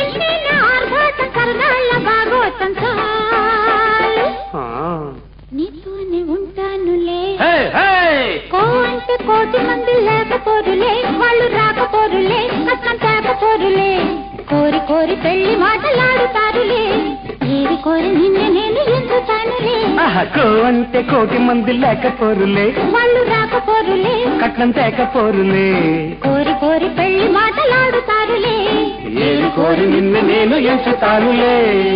నీతోనే ఉంటానులే, కో అంటే కోటి మంది లేకపోరులే, వాళ్ళు రాకపోరులే, కష్టం తేకపోరులే, కోరి కోరి పెళ్లి మాటలాడుతారులే, ఏరి కోరి నిన్నే నేను ఎందుతానులే. కో అంటే కోటి మంది లేకపోరులే, వాళ్ళు రాకపోరులే, కట్నం తేకపోరులే, కోరి కోరి పెళ్లి మాటలాడుతారులే, ఏరి కోరి నిన్ను నేను ఎంచుతానులే.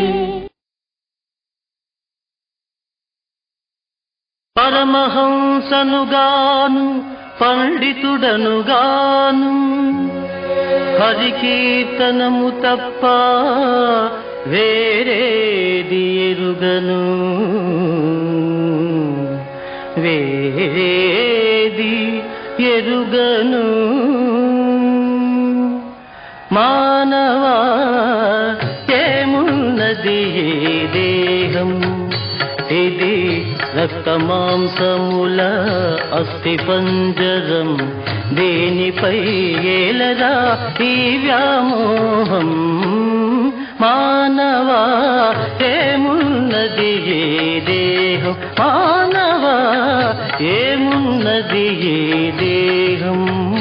పరమహంసనుగాను పండితుడనుగాను హరికీర్తనము తప్ప వేరేది ఎరుగను, వేరేది ఎరుగను. మానవా ఏమున్నది ఏ దేహం, ఇది రక్త మాంసముల అస్థి పంజరం, దేనిపై ఏలరా ఈ వ్యామోహం. మానవా ఏమున్నది ఏ దేహం, మానవా ఏమున్నది ఏ దేహం.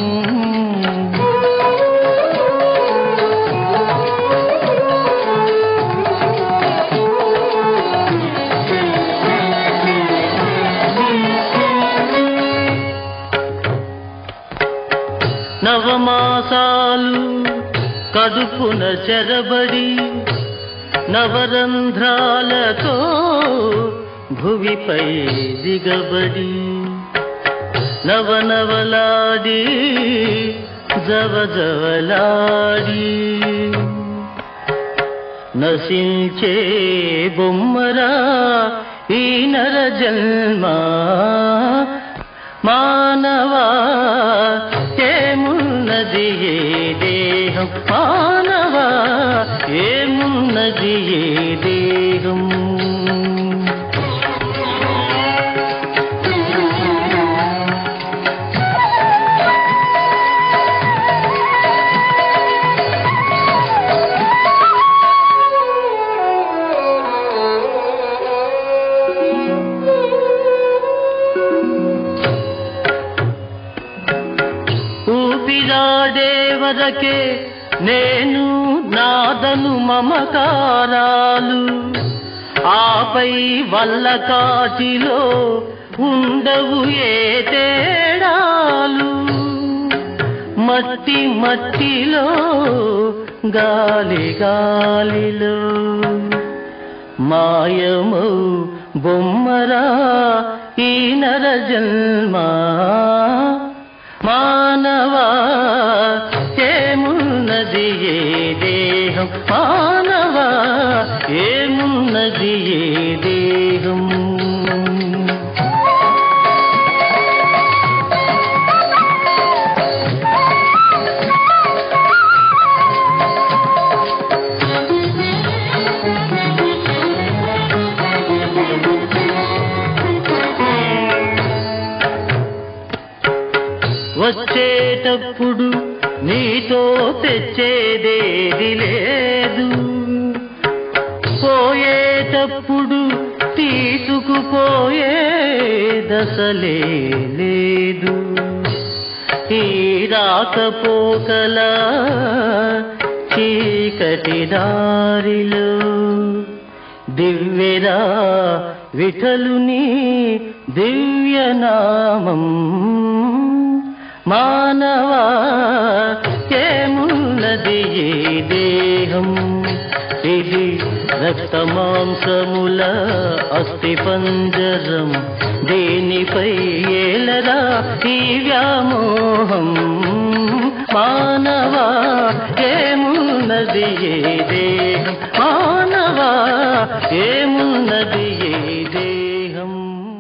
నవమాసాలు కడుపున చెరబడి నవరంధ్రాలతో భువిపై దిగబడి నవనవలాడి జవజవలాడి నశించే బొమ్మరా ఈ నర జన్మ. మానవా ఏమున్నది ఏ దేహం మానవా ఏమున్నది ఏ దేహం వరకే నేను నాదను మమకారాలు ఆపై వల్ల కాటిలో ఉండవు ఏ తేడాలు మట్టి మట్టిలో గాలి గాలిలో మాయమౌ బొమ్మరా ఈ నర జన్మ మానవా ఏమున్నది ఏ దేహం మానవా ఏమున్నది ఏ దేహం వచ్చేటప్పుడు నీతో తెచ్చేదేది లేదు పోయేటప్పుడు తీసుకుపోయే దశలే లేదు ఈ రాకపోకల చీకటి దారిలో దివ్యరా విఠలుని దివ్యనామం మానవా ఏమున్నది ఏ దేహం ఇది రక్తమాంసముల అస్థి పంజరం దేనిపై ఏలరా ఈ వ్యామోహం మానవా ఏమున్నది ఏ దేహం మానవా ఏమున్నది ఏ దేహం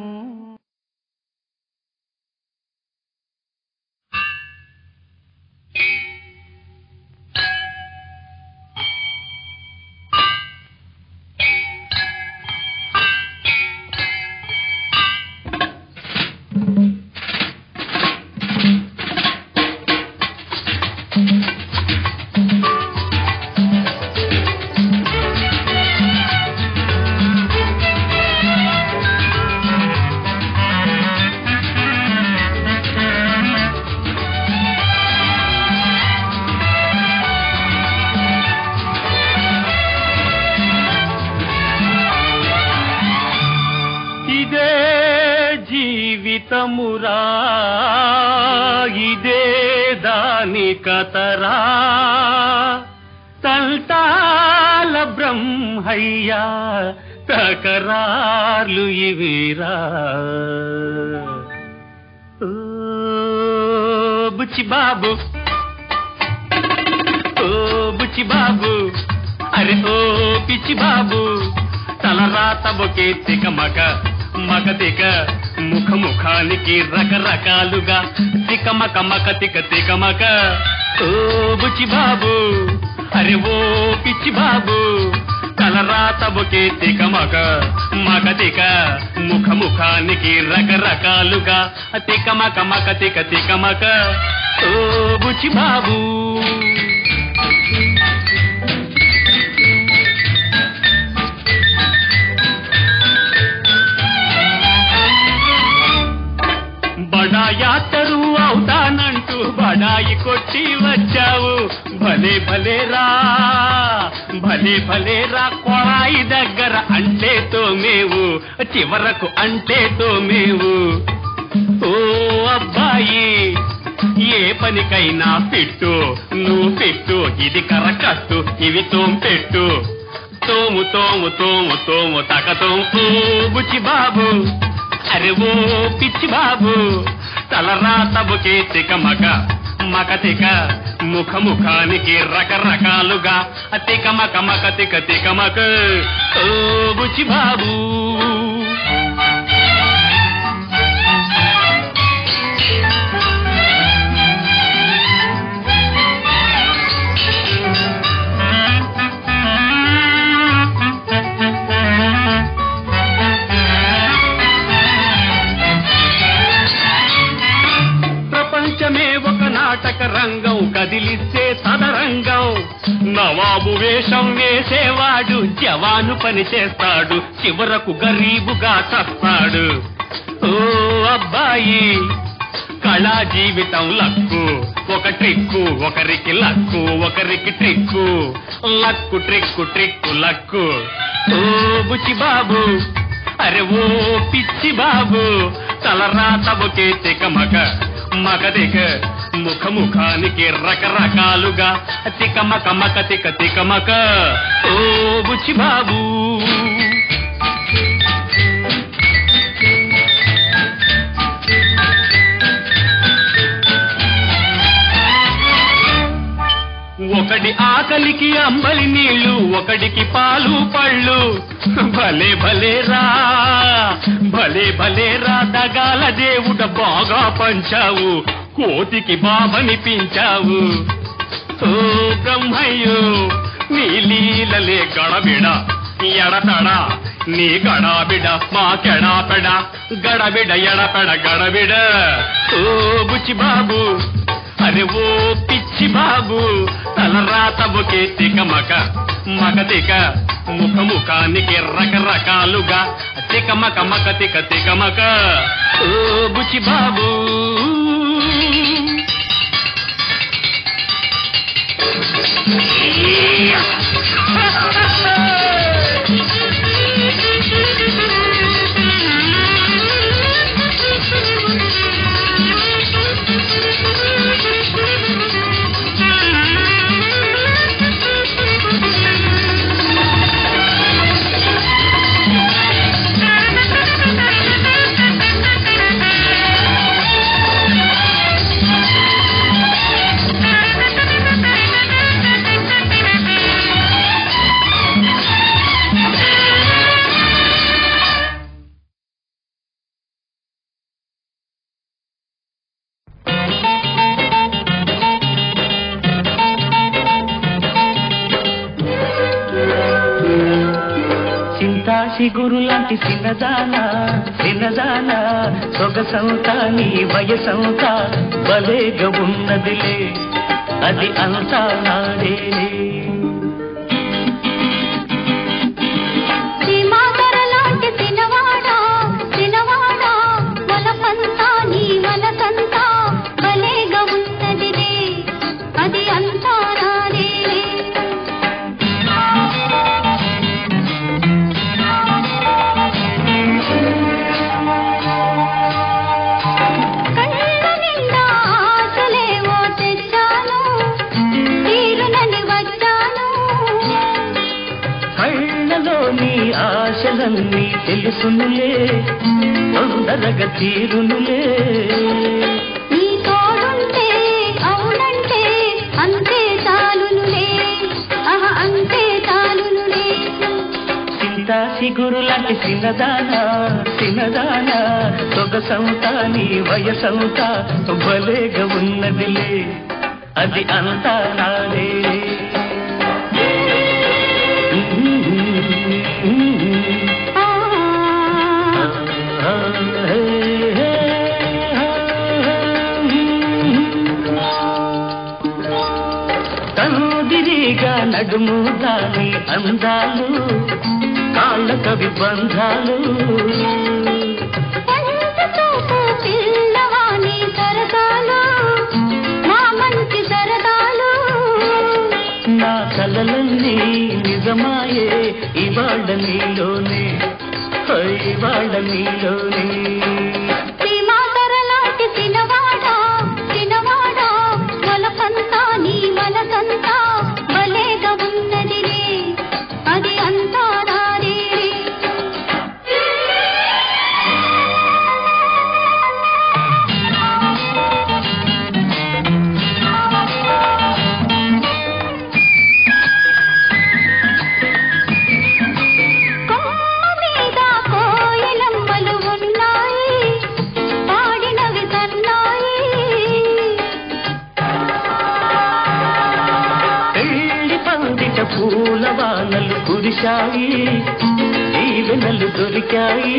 జీవితమురా ఇదే దాని కతరా తంటాల బ్రహ్మయ్యా తకరార్లు ఇవిరా ఓ బుచ్చి బాబు ఓ బుచ్చి బాబు అరే ఓ పిచ్చి బాబు తలరాత బొకే తిక మగ మగ తిక ముఖ ముఖానికి రకరకాలుగా తికమక మక తిక తికమక ఓ బుచ్చి బాబు అరే ఓ పిచ్చి బాబు తలరాత బొకే తికమక మగ తిక ముఖ ముఖానికి రకరకాలుగా తికమక మక తిక తికమక ఓ బుచ్చి బాబు బడాయాతరు అవుతానంటూ బడాయి కొట్టి వచ్చావు భలే భలేరా భలే భలేరా కొళాయి దగ్గర అంటే తోమేవు చివరకు అంటే తోమేవు ఓ అబ్బాయి ఏ పనికైనా పెట్టు నువ్వు పెట్టు ఇది కరకట్టు ఇవి తోంపెట్టు తోము తోము తోము తోము తకతోం ఓ బుచ్చి బాబు అరే ఓ పిచ్చి బాబు తలరాత బొకే తిక మక మక తిక ముఖ ముఖానికి రకరకాలుగా తిక మక మక తిక తిక మక ఓ బుచ్చి బాబు చదరంగం కదిలిస్తే తదరంగం నవాబు వేషం వేసేవాడు జవాను పని చేస్తాడు చివరకు గరీబుగా చస్తాడు ఓ అబ్బాయి కళా జీవితం లక్కు ఒక ట్రిక్కు ఒకరికి లక్కు ఒకరికి trick luck trick trick luck ఓ బుచ్చి బాబు అరే ఓ పిచ్చి బాబు తలరాత ఒకే తికమక మగదిక ముఖ ముఖానికి రకరకాలుగా తికమక మక తిక తికమక ఓ బుచ్చి బాబు ఒకడి ఆకలికి అంబలి నీళ్లు ఒకడికి పాలు పళ్ళు భలే భలే రా భలే భలే రా దగాల దేవుడ బాగా పంచావు కోతికి బాబనిపించావు ఓ బ్రహ్మయ్యో నీ లీలలే గడబిడ ఎడతడ నీ గడాబిడ మా కెడాపెడ గడబిడ ఎడపెడ గడబిడ ఓ బుచ్చి బాబు అరే ఓ పిచ్చి బాబు తలరాత ఒకే తికమక మగతిక ముఖ ముఖానికి రకరకాలుగా తికమక మక తిక తికమక ఓ బుచ్చి బాబు గురు లాంటి చిన్నదానా చిన్నదానా సొగసంతా నీ వయసంతా భలేగా ఉన్నదిలే అది అంతా నాడేలే లాంటి చిన్నవాడా చిన్నవాడా మనసంతా నీ మనసంతా భలేగా ఉన్నదిలే అది అంతా నాడేలే ఆశలన్నీ తెలుసునులే తొందరగా తీరునులే నీ తోడుంటే అవునంటే అంతే చాలునులే ఆహా అంతే చాలునులే చింతా సిగురు లాంటి చిన్నదానా చిన్నదానా సొగసంతా నీ వయసంతా భలేగా ఉన్నదిలే అది అంతా నాదే తందిరిగా నడుము దాని అందాలు కాళ్ళ కవి బంధాలు పిల్లవాణి సరదాలు మా మంచి సరదాలు నా కలలన్నీ నిజమాయే ఇవాళ్ళ నీలోనే ఇవాళ్ళ నీలోనే శ్రీమాతరలాంటి చిన్నవాడా చిన్నవాడా మనసంతా నీ మనసంతా భలేగా ఉన్నదిలే అది అంతా నాదే పూలవానలు కురిశాయి జీవనలు దొరికాయి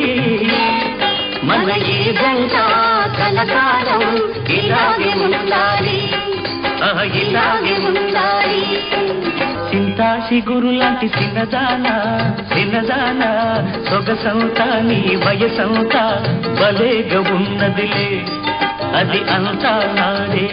మన ఏ గంట కలకాలం ఇలాగే ఉండాలి ఇలాగే ఉండాలి. చింతాసి గురు లాంటి చిన్నదానా చిన్నదానా సొగసంతా నీ వయసంతా భలేగా ఉన్నదిలే అది అంతా నాదే.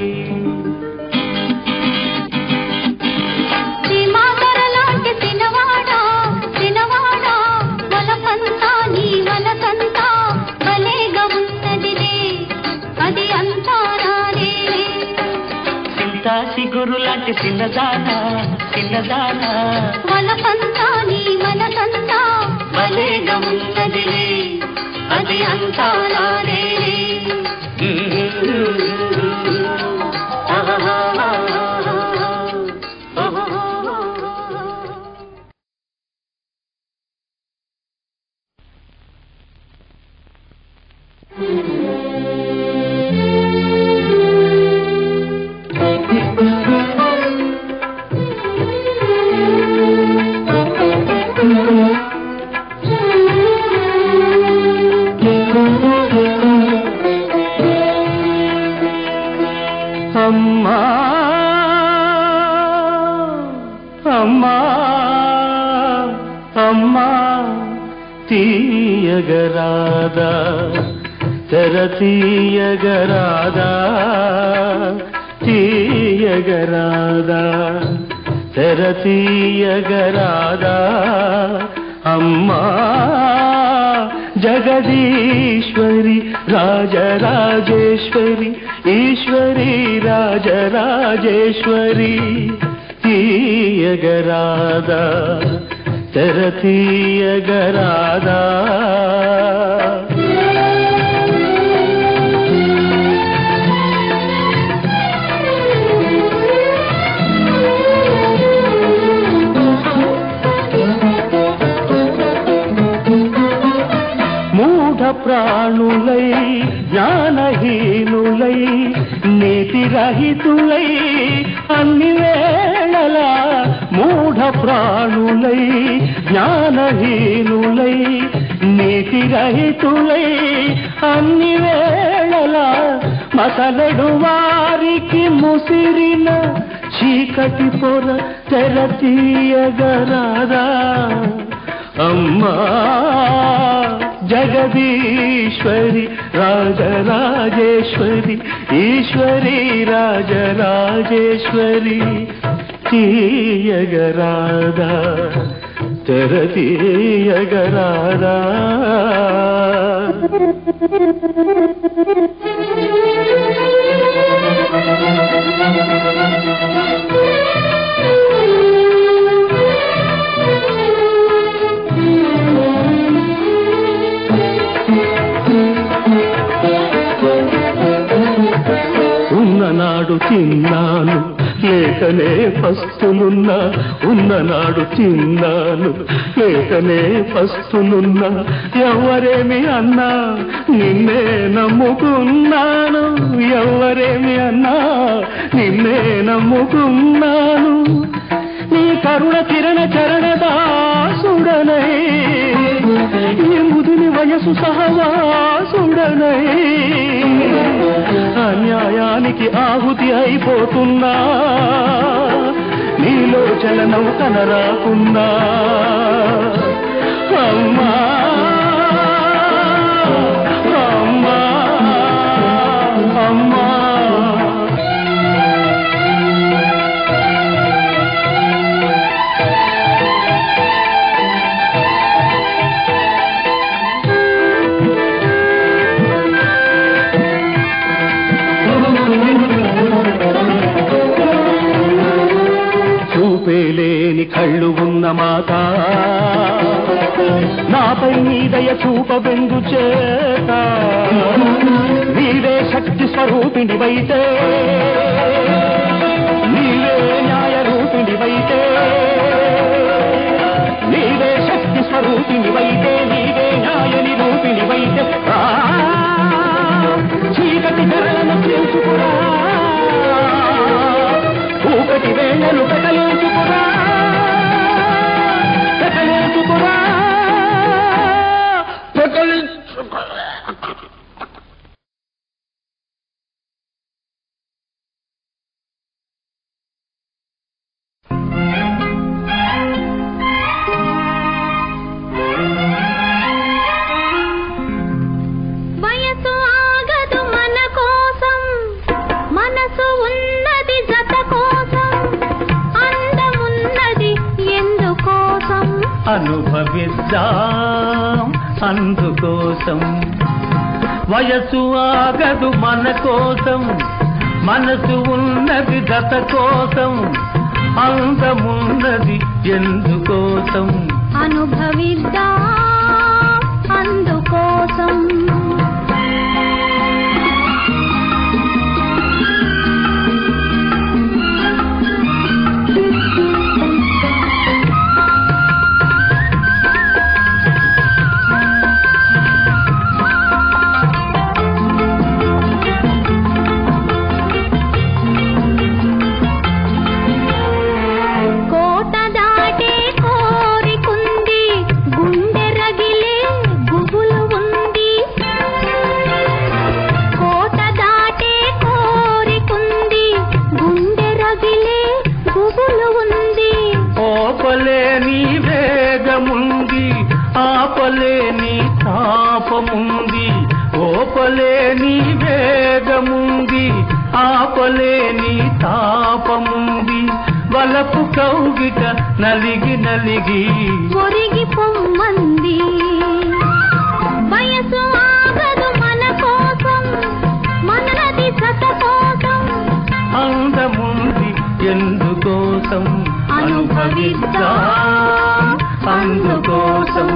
సీమాధరలాంటి సినవాడా సినవాడా వలపంతా నీ వలకంతా భలేగా ఉన్నదిలే అది అంతా నాదే. చింతాసి గురు లాంటి చిన్నదానా చిన్నదానా వలపంతా నీ వలకంతా భలేగా ఉన్నదిలే అది అంతా నాదే. అమ్మా అమ్మా అమ్మా తీయగరాదా తెర తీయగరాదా తీయగరాదా తెర తీయగరాదా అమ్మా జగదీశ్వరి రాజరాజేశ్వరి ఈశ్వరి రాజరాజేశ్వరి తీయగరాదా తెర తీయగరాదా. ప్రాణులై జ్ఞానహీనులై నీతిరహితులై అన్ని వేళలా మూఢ ప్రాణులై జ్ఞానహీనులై నీతిరహితులై అన్ని వేళలా మసలడు వారికి ముసిరిన చీకటి పొర తెర తీయగరాదా అమ్మా జగదీశ్వరి రాజరాజేశ్వరి ఈశ్వరి రాజరాజేశ్వరి తీయగరాదా తెర తీయగరాదా. ఉన్ననాడు తిన్నాను లేకనే పస్తులున్నా ఉన్ననాడు తిన్నాను లేకనే పస్తులున్నా ఎవరేమి అన్నా నిన్నే నమ్ముకున్నాను ఎవరేమి అన్నా నిన్నే నమ్ముకున్నాను నీ కరుణ కిరణ చరణ దాసుడనై ఈ ముదిని వయసు సహవాసుడనై అన్యాయానికి ఆహుతి అయిపోతున్నా నీలో చలనం కనరాకున్నా అమ్మా అమ్మా అమ్మా. చూపేలేని కళ్ళు ఉన్న మాత నాపై నీ దయ చూపబెందు చేత నీవే శక్తి స్వరూపిణివైతే నీవే న్యాయ రూపిణివైతే నీవే శక్తి స్వరూపిణివైతే నీవే న్యాయ నిరూపిణివైతే చీకటి తెరలను తెలుసుకురా ఒకటి వేళలు పెకలించుకురా పెకలించుకురా పెకలించుకురా. అనుభవిద్దాం అందుకోసం. వయసు ఆగదు మన కోసం, మనసు ఉన్నది గత కోసం, అందమున్నది ఎందుకోసం. అనుభవిద్దాం అందుకోసం. ఆపలేని వేగముంది, ఆపలేని తాపముంది, ఓపలేని వేగముంది, ఆపలేని తాపముంది. వలపు కౌగిట నలిగి నలిగి ఒరిగి పొమ్మంది. వయసు ఆగదు మన కోసం, మనది సత కోసం, అందముంది ఎందుకోసం. అనుభవిద్దాం అందుకోసం.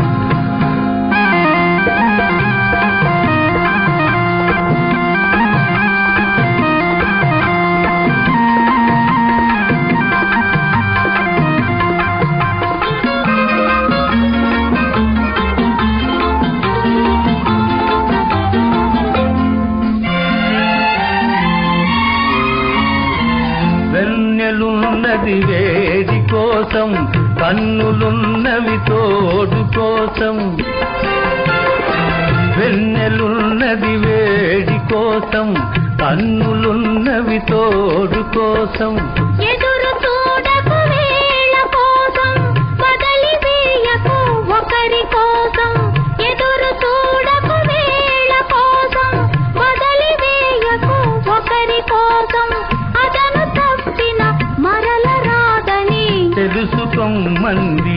వెన్నెలున్నది వేడి కోసం, కన్నులున్నవి తోడు కోసం. వెన్నెలున్నది వేడి కోసం, కన్నులున్నవి తోడు కోసం. ఎదురు చూడకు వేళ కోసం, వదలి వేయకు ఒకరి కోసం. ఎదురు చూడకు వేళ కోసం, వదలి వేయకు ఒకరి కోసం. అదను తప్పిన మరల రాదని తెలుసుకోమంది.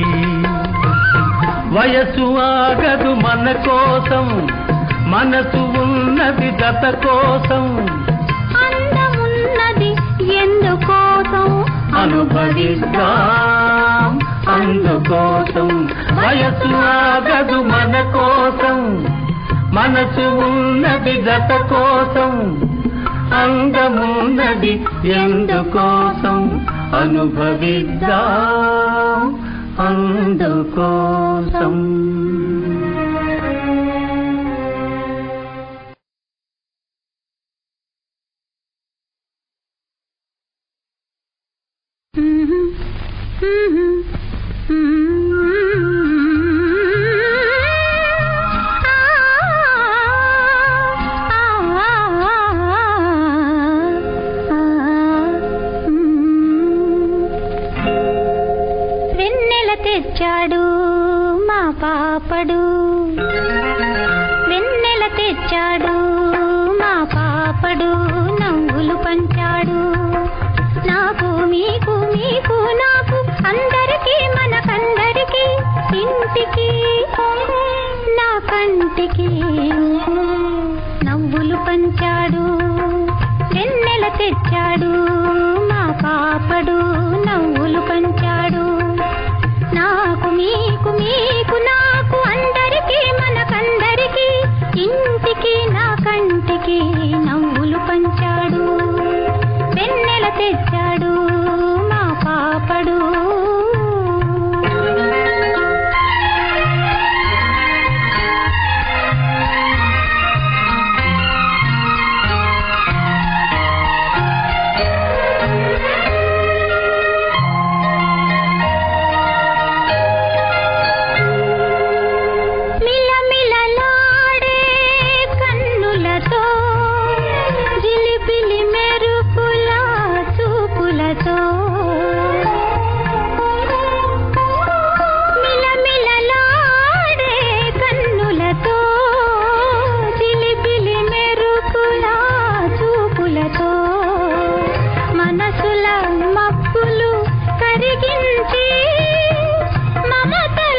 వయసు ఆగదు మన కోసం, మనసు ఉన్నది గత కోసం, అందమున్నది ఎందుకోసం. అనుభవిద్దాం అందుకోసం. వయసు ఆగదు మన కోసం, మనసు ఉన్నది గత కోసం, అందమున్నది ఎందుకోసం. అనుభవిద్దాం అందుకోసం. వెన్నెల తెచ్చాడు మా పాపడు, వెన్నెల తెచ్చాడు మా పాపడు, నవ్వులు పంచాడు. నాకు మీకు మీకు నాకు అందరికీ మనకందరికీ, ఇంటికి నా కంటికి నవ్వులు పంచాడు. వెన్నెల తెచ్చాడు మా పాపడు, నవ్వులు పంచాడు. నాకు మీకు మీకు నాకు అందరికీ మనకందరికీ, ఇంటికి నా కంటికి నవ్వులు పంచాడు. వెన్నెల తెచ్చాడు మా పాపడు. మిలమిలలాడే కన్నులతో, జిలిబిలి మెరుపుల చూపులతో, మిలమిలలాడే కన్నులతో, జిలిబిలి మెరుపుల చూపులతో, మనసుల మబ్బులు కరిగించి మమతల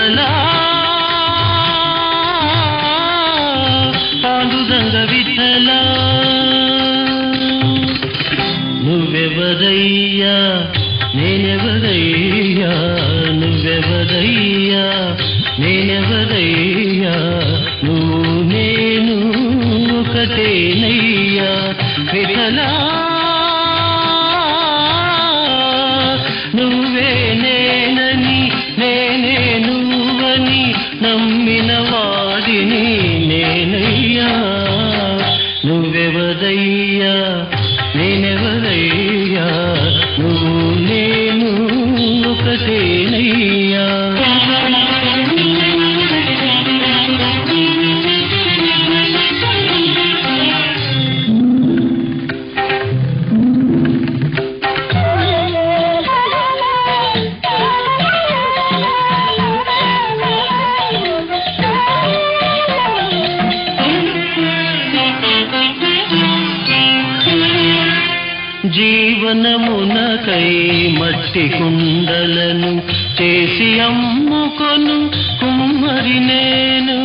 విఠలా పాండురంగ విఠలా నువ్వెవరయ్యా నేనెవరయ్యా నువ్వెవరయ్యా నేనెవరయ్యా నువ్వు నేను ఒకటేనయ్యా విఠలా నువ్వే నేనని నేనే నువ్వని నమ్మిన వాడిని నేనయ్యా నువ్వెవరయ్యా నేనెవరయ్యా నువ్వు నేను ఒకటేనయ్యా జీవనమునకై మట్టి కుండలను చేసి అమ్ముకొను కుమ్మరి నేను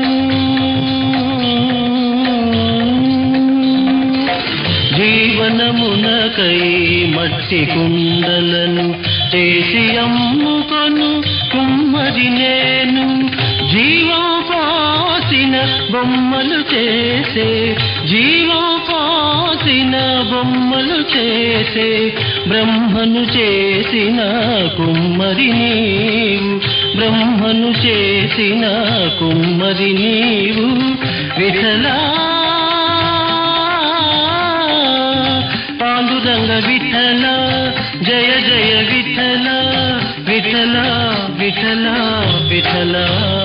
జీవనమునకై మట్టి కుండలను చేసి అమ్ముకొను కుమ్మరి నేను జీవం పోసిన బొమ్మలు చేసే జీవం పోసిన బొమ్మలు చేసే బ్రహ్మను చేసిన కుమ్మరి నీవు బ్రహ్మను చేసిన కుమ్మరి నీవు విఠలా పాండురంగ విఠలా జయ జయ విఠలా విఠలా విఠలా విఠలా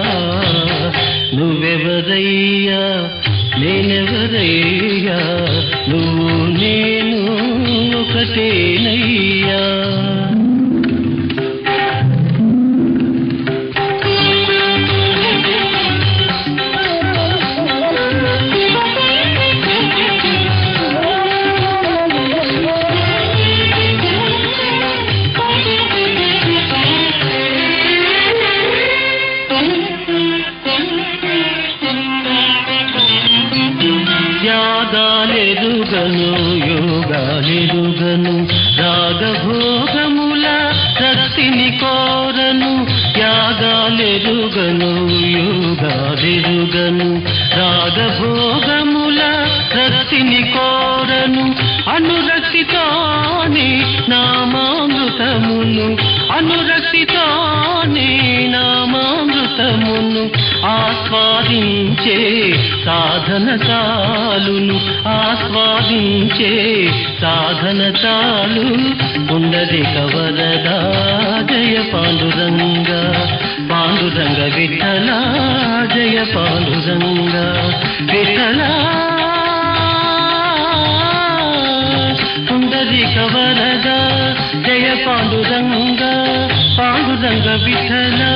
నువ్వెవరయ్యా నేనెవరయ్యా నువ్వు నేను ఒకటేనయ్యా త్యాగాలెరుగను యోగాలెరుగను రాగభోగముల రక్తిని కోరను త్యాగాలెరుగను యోగాలెరుగను రాగభోగముల రక్తిని కోరను అనురక్తితోని నామామృతమును అనురక్తితోని నామామృతమును ఆస్వాదించే సాధన చాలును ఆస్వాదించే సాధన చాలు పుండరీక వరదా జయ పాండురంగ పాండురంగ విఠలా జయ పాండురంగ విఠలా పుండరీక వరదా జయ పాండురంగ పాండురంగ విఠలా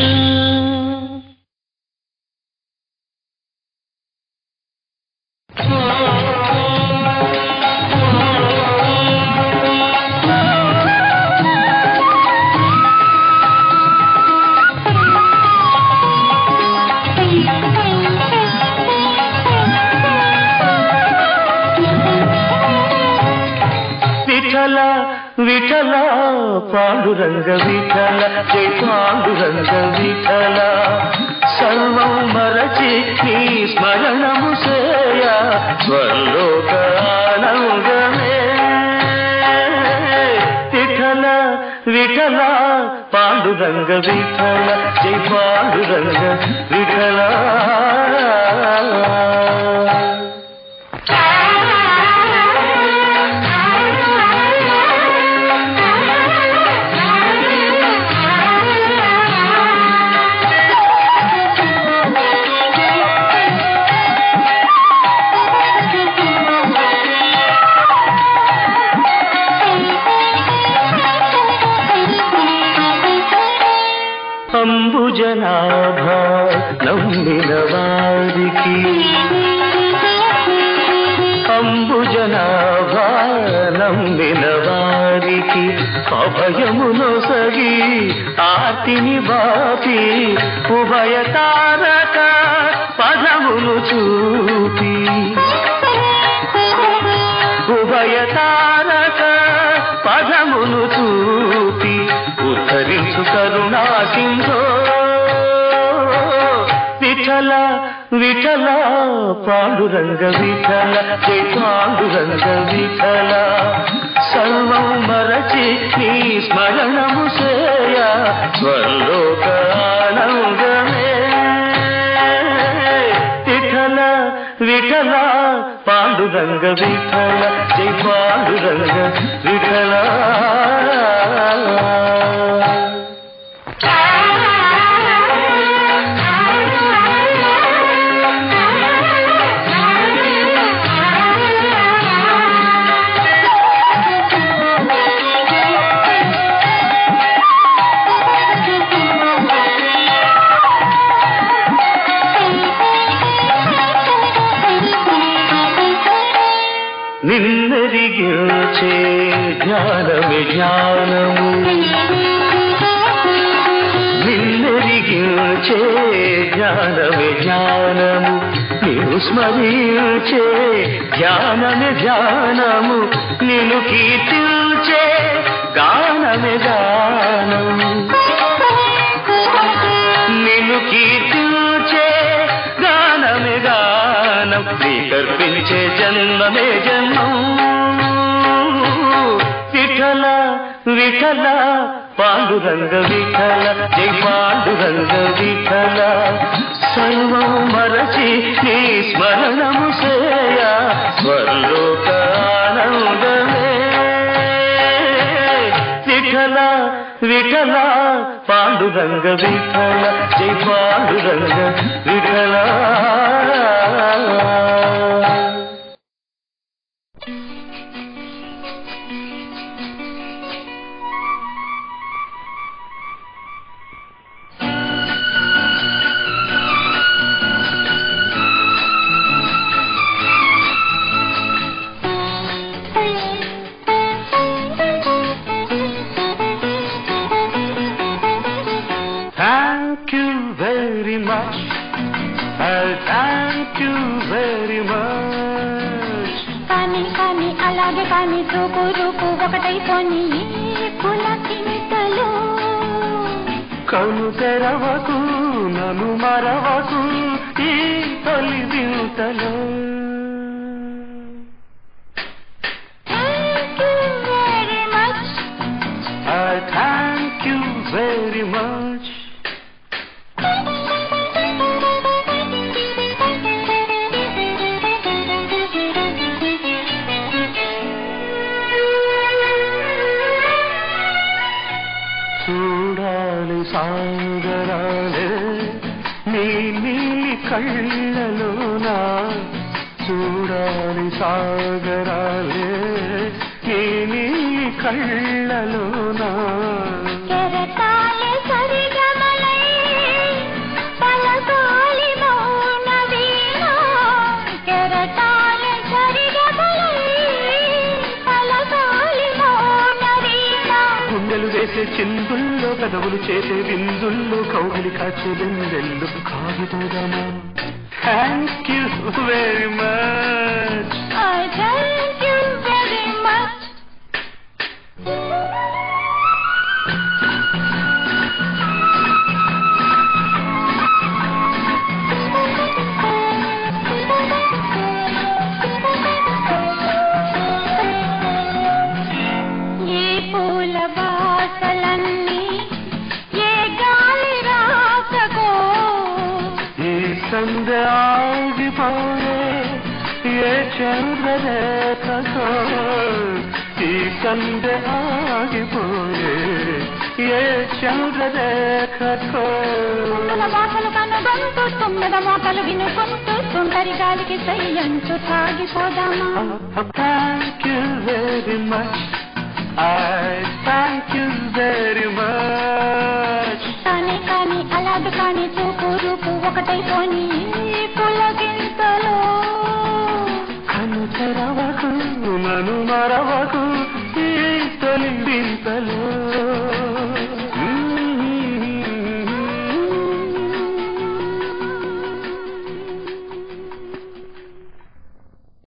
విఠలా విఠలా పాండురంగ విఠల జై పాండురంగ విఠల సర్వం మరచి నీ స్మరణము సేయ స్వర్లోకానందమే విఠల విఠల పాండురంగ విఠల జై పాండురంగ విఠల అంబుజనాభ నమ్మిన వారికి అంబుజనాభ నమ్మిన వారికి అభయమును సగి ఆర్తిని బాపి ఉభయ తారక పదమును చూపి ఉభయ తారక పదమును చూపి ఉద్ధరించు కరుణా సింధో విఠల విఠల పాండురంగ విఠల జై పాండురంగ విఠల సర్వం మరచి నీ స్మరణము సేయ స్వర్లోక ఆనందమే విఠల విఠల పాండురంగ విఠల జై పాండురంగ విఠల నిన్నెరిగించే జ్ఞానమే జ్ఞానము నిన్నెరిగించే జ్ఞానమే జ్ఞానము నిన్ను స్మరించే జ్ఞానమే జ్ఞానము నిన్ను కీర్తించే గానమే గానము నిన్ను కీర్తించే గానమే గానం నీ కర్పించే జన్మమే జన్మం విఠల విఠల పాండురంగ విఠల జై పాండురంగ విఠల సర్వం మరచి నీ స్మరణము సేయ స్వర్లోక ఆనందమే విఠల విఠల పాండురంగ విఠల జై పాండురంగ విఠల అలాగే కానీ రూపు రూపు ఒకటైపోని పులకింతలు కను తెరవకు నన్ను మరవకు ఈ తొలి వింతలు I thank you very much. చూడాలి సాగరాలే నీ నీలి కళ్ళలోనా చూడాలి సాగరాలే నీ నీలి కళ్ళలోనా కెరటాలే సరిగమలై పలకాలి మౌన వీణ కెరటాలే సరిగమలై పలకాలి మౌన వీణ గుండెలు వేసే చిందుల్లో పెదవులు చేసే విందుల్లో కౌగిలి కాచే వెందెల్లు కాగిపోదామా thank you very much I thank you very much. ఏ పూల వాసలన్నీ ఏ గాలి రాకగో ఈ సంధ్య ఆగిపోయే ఏ చంద్రరేఖతో ఈ సంధ్య ఆగిపోయే ఏ చంద్రరేఖతో తుండల వాసలు కనుగొంటూ తుమ్మెద మోకలు వినుకుంటూ తుంటరి గాలికి సయ్యంటూ తాగిపోదామా thank you very much I thank you very much కానీ కానీ అలాదు కానీ చూపు రూపు ఒకటైపోని పులగింతలో కను తెరవకు నన్ను మరవకు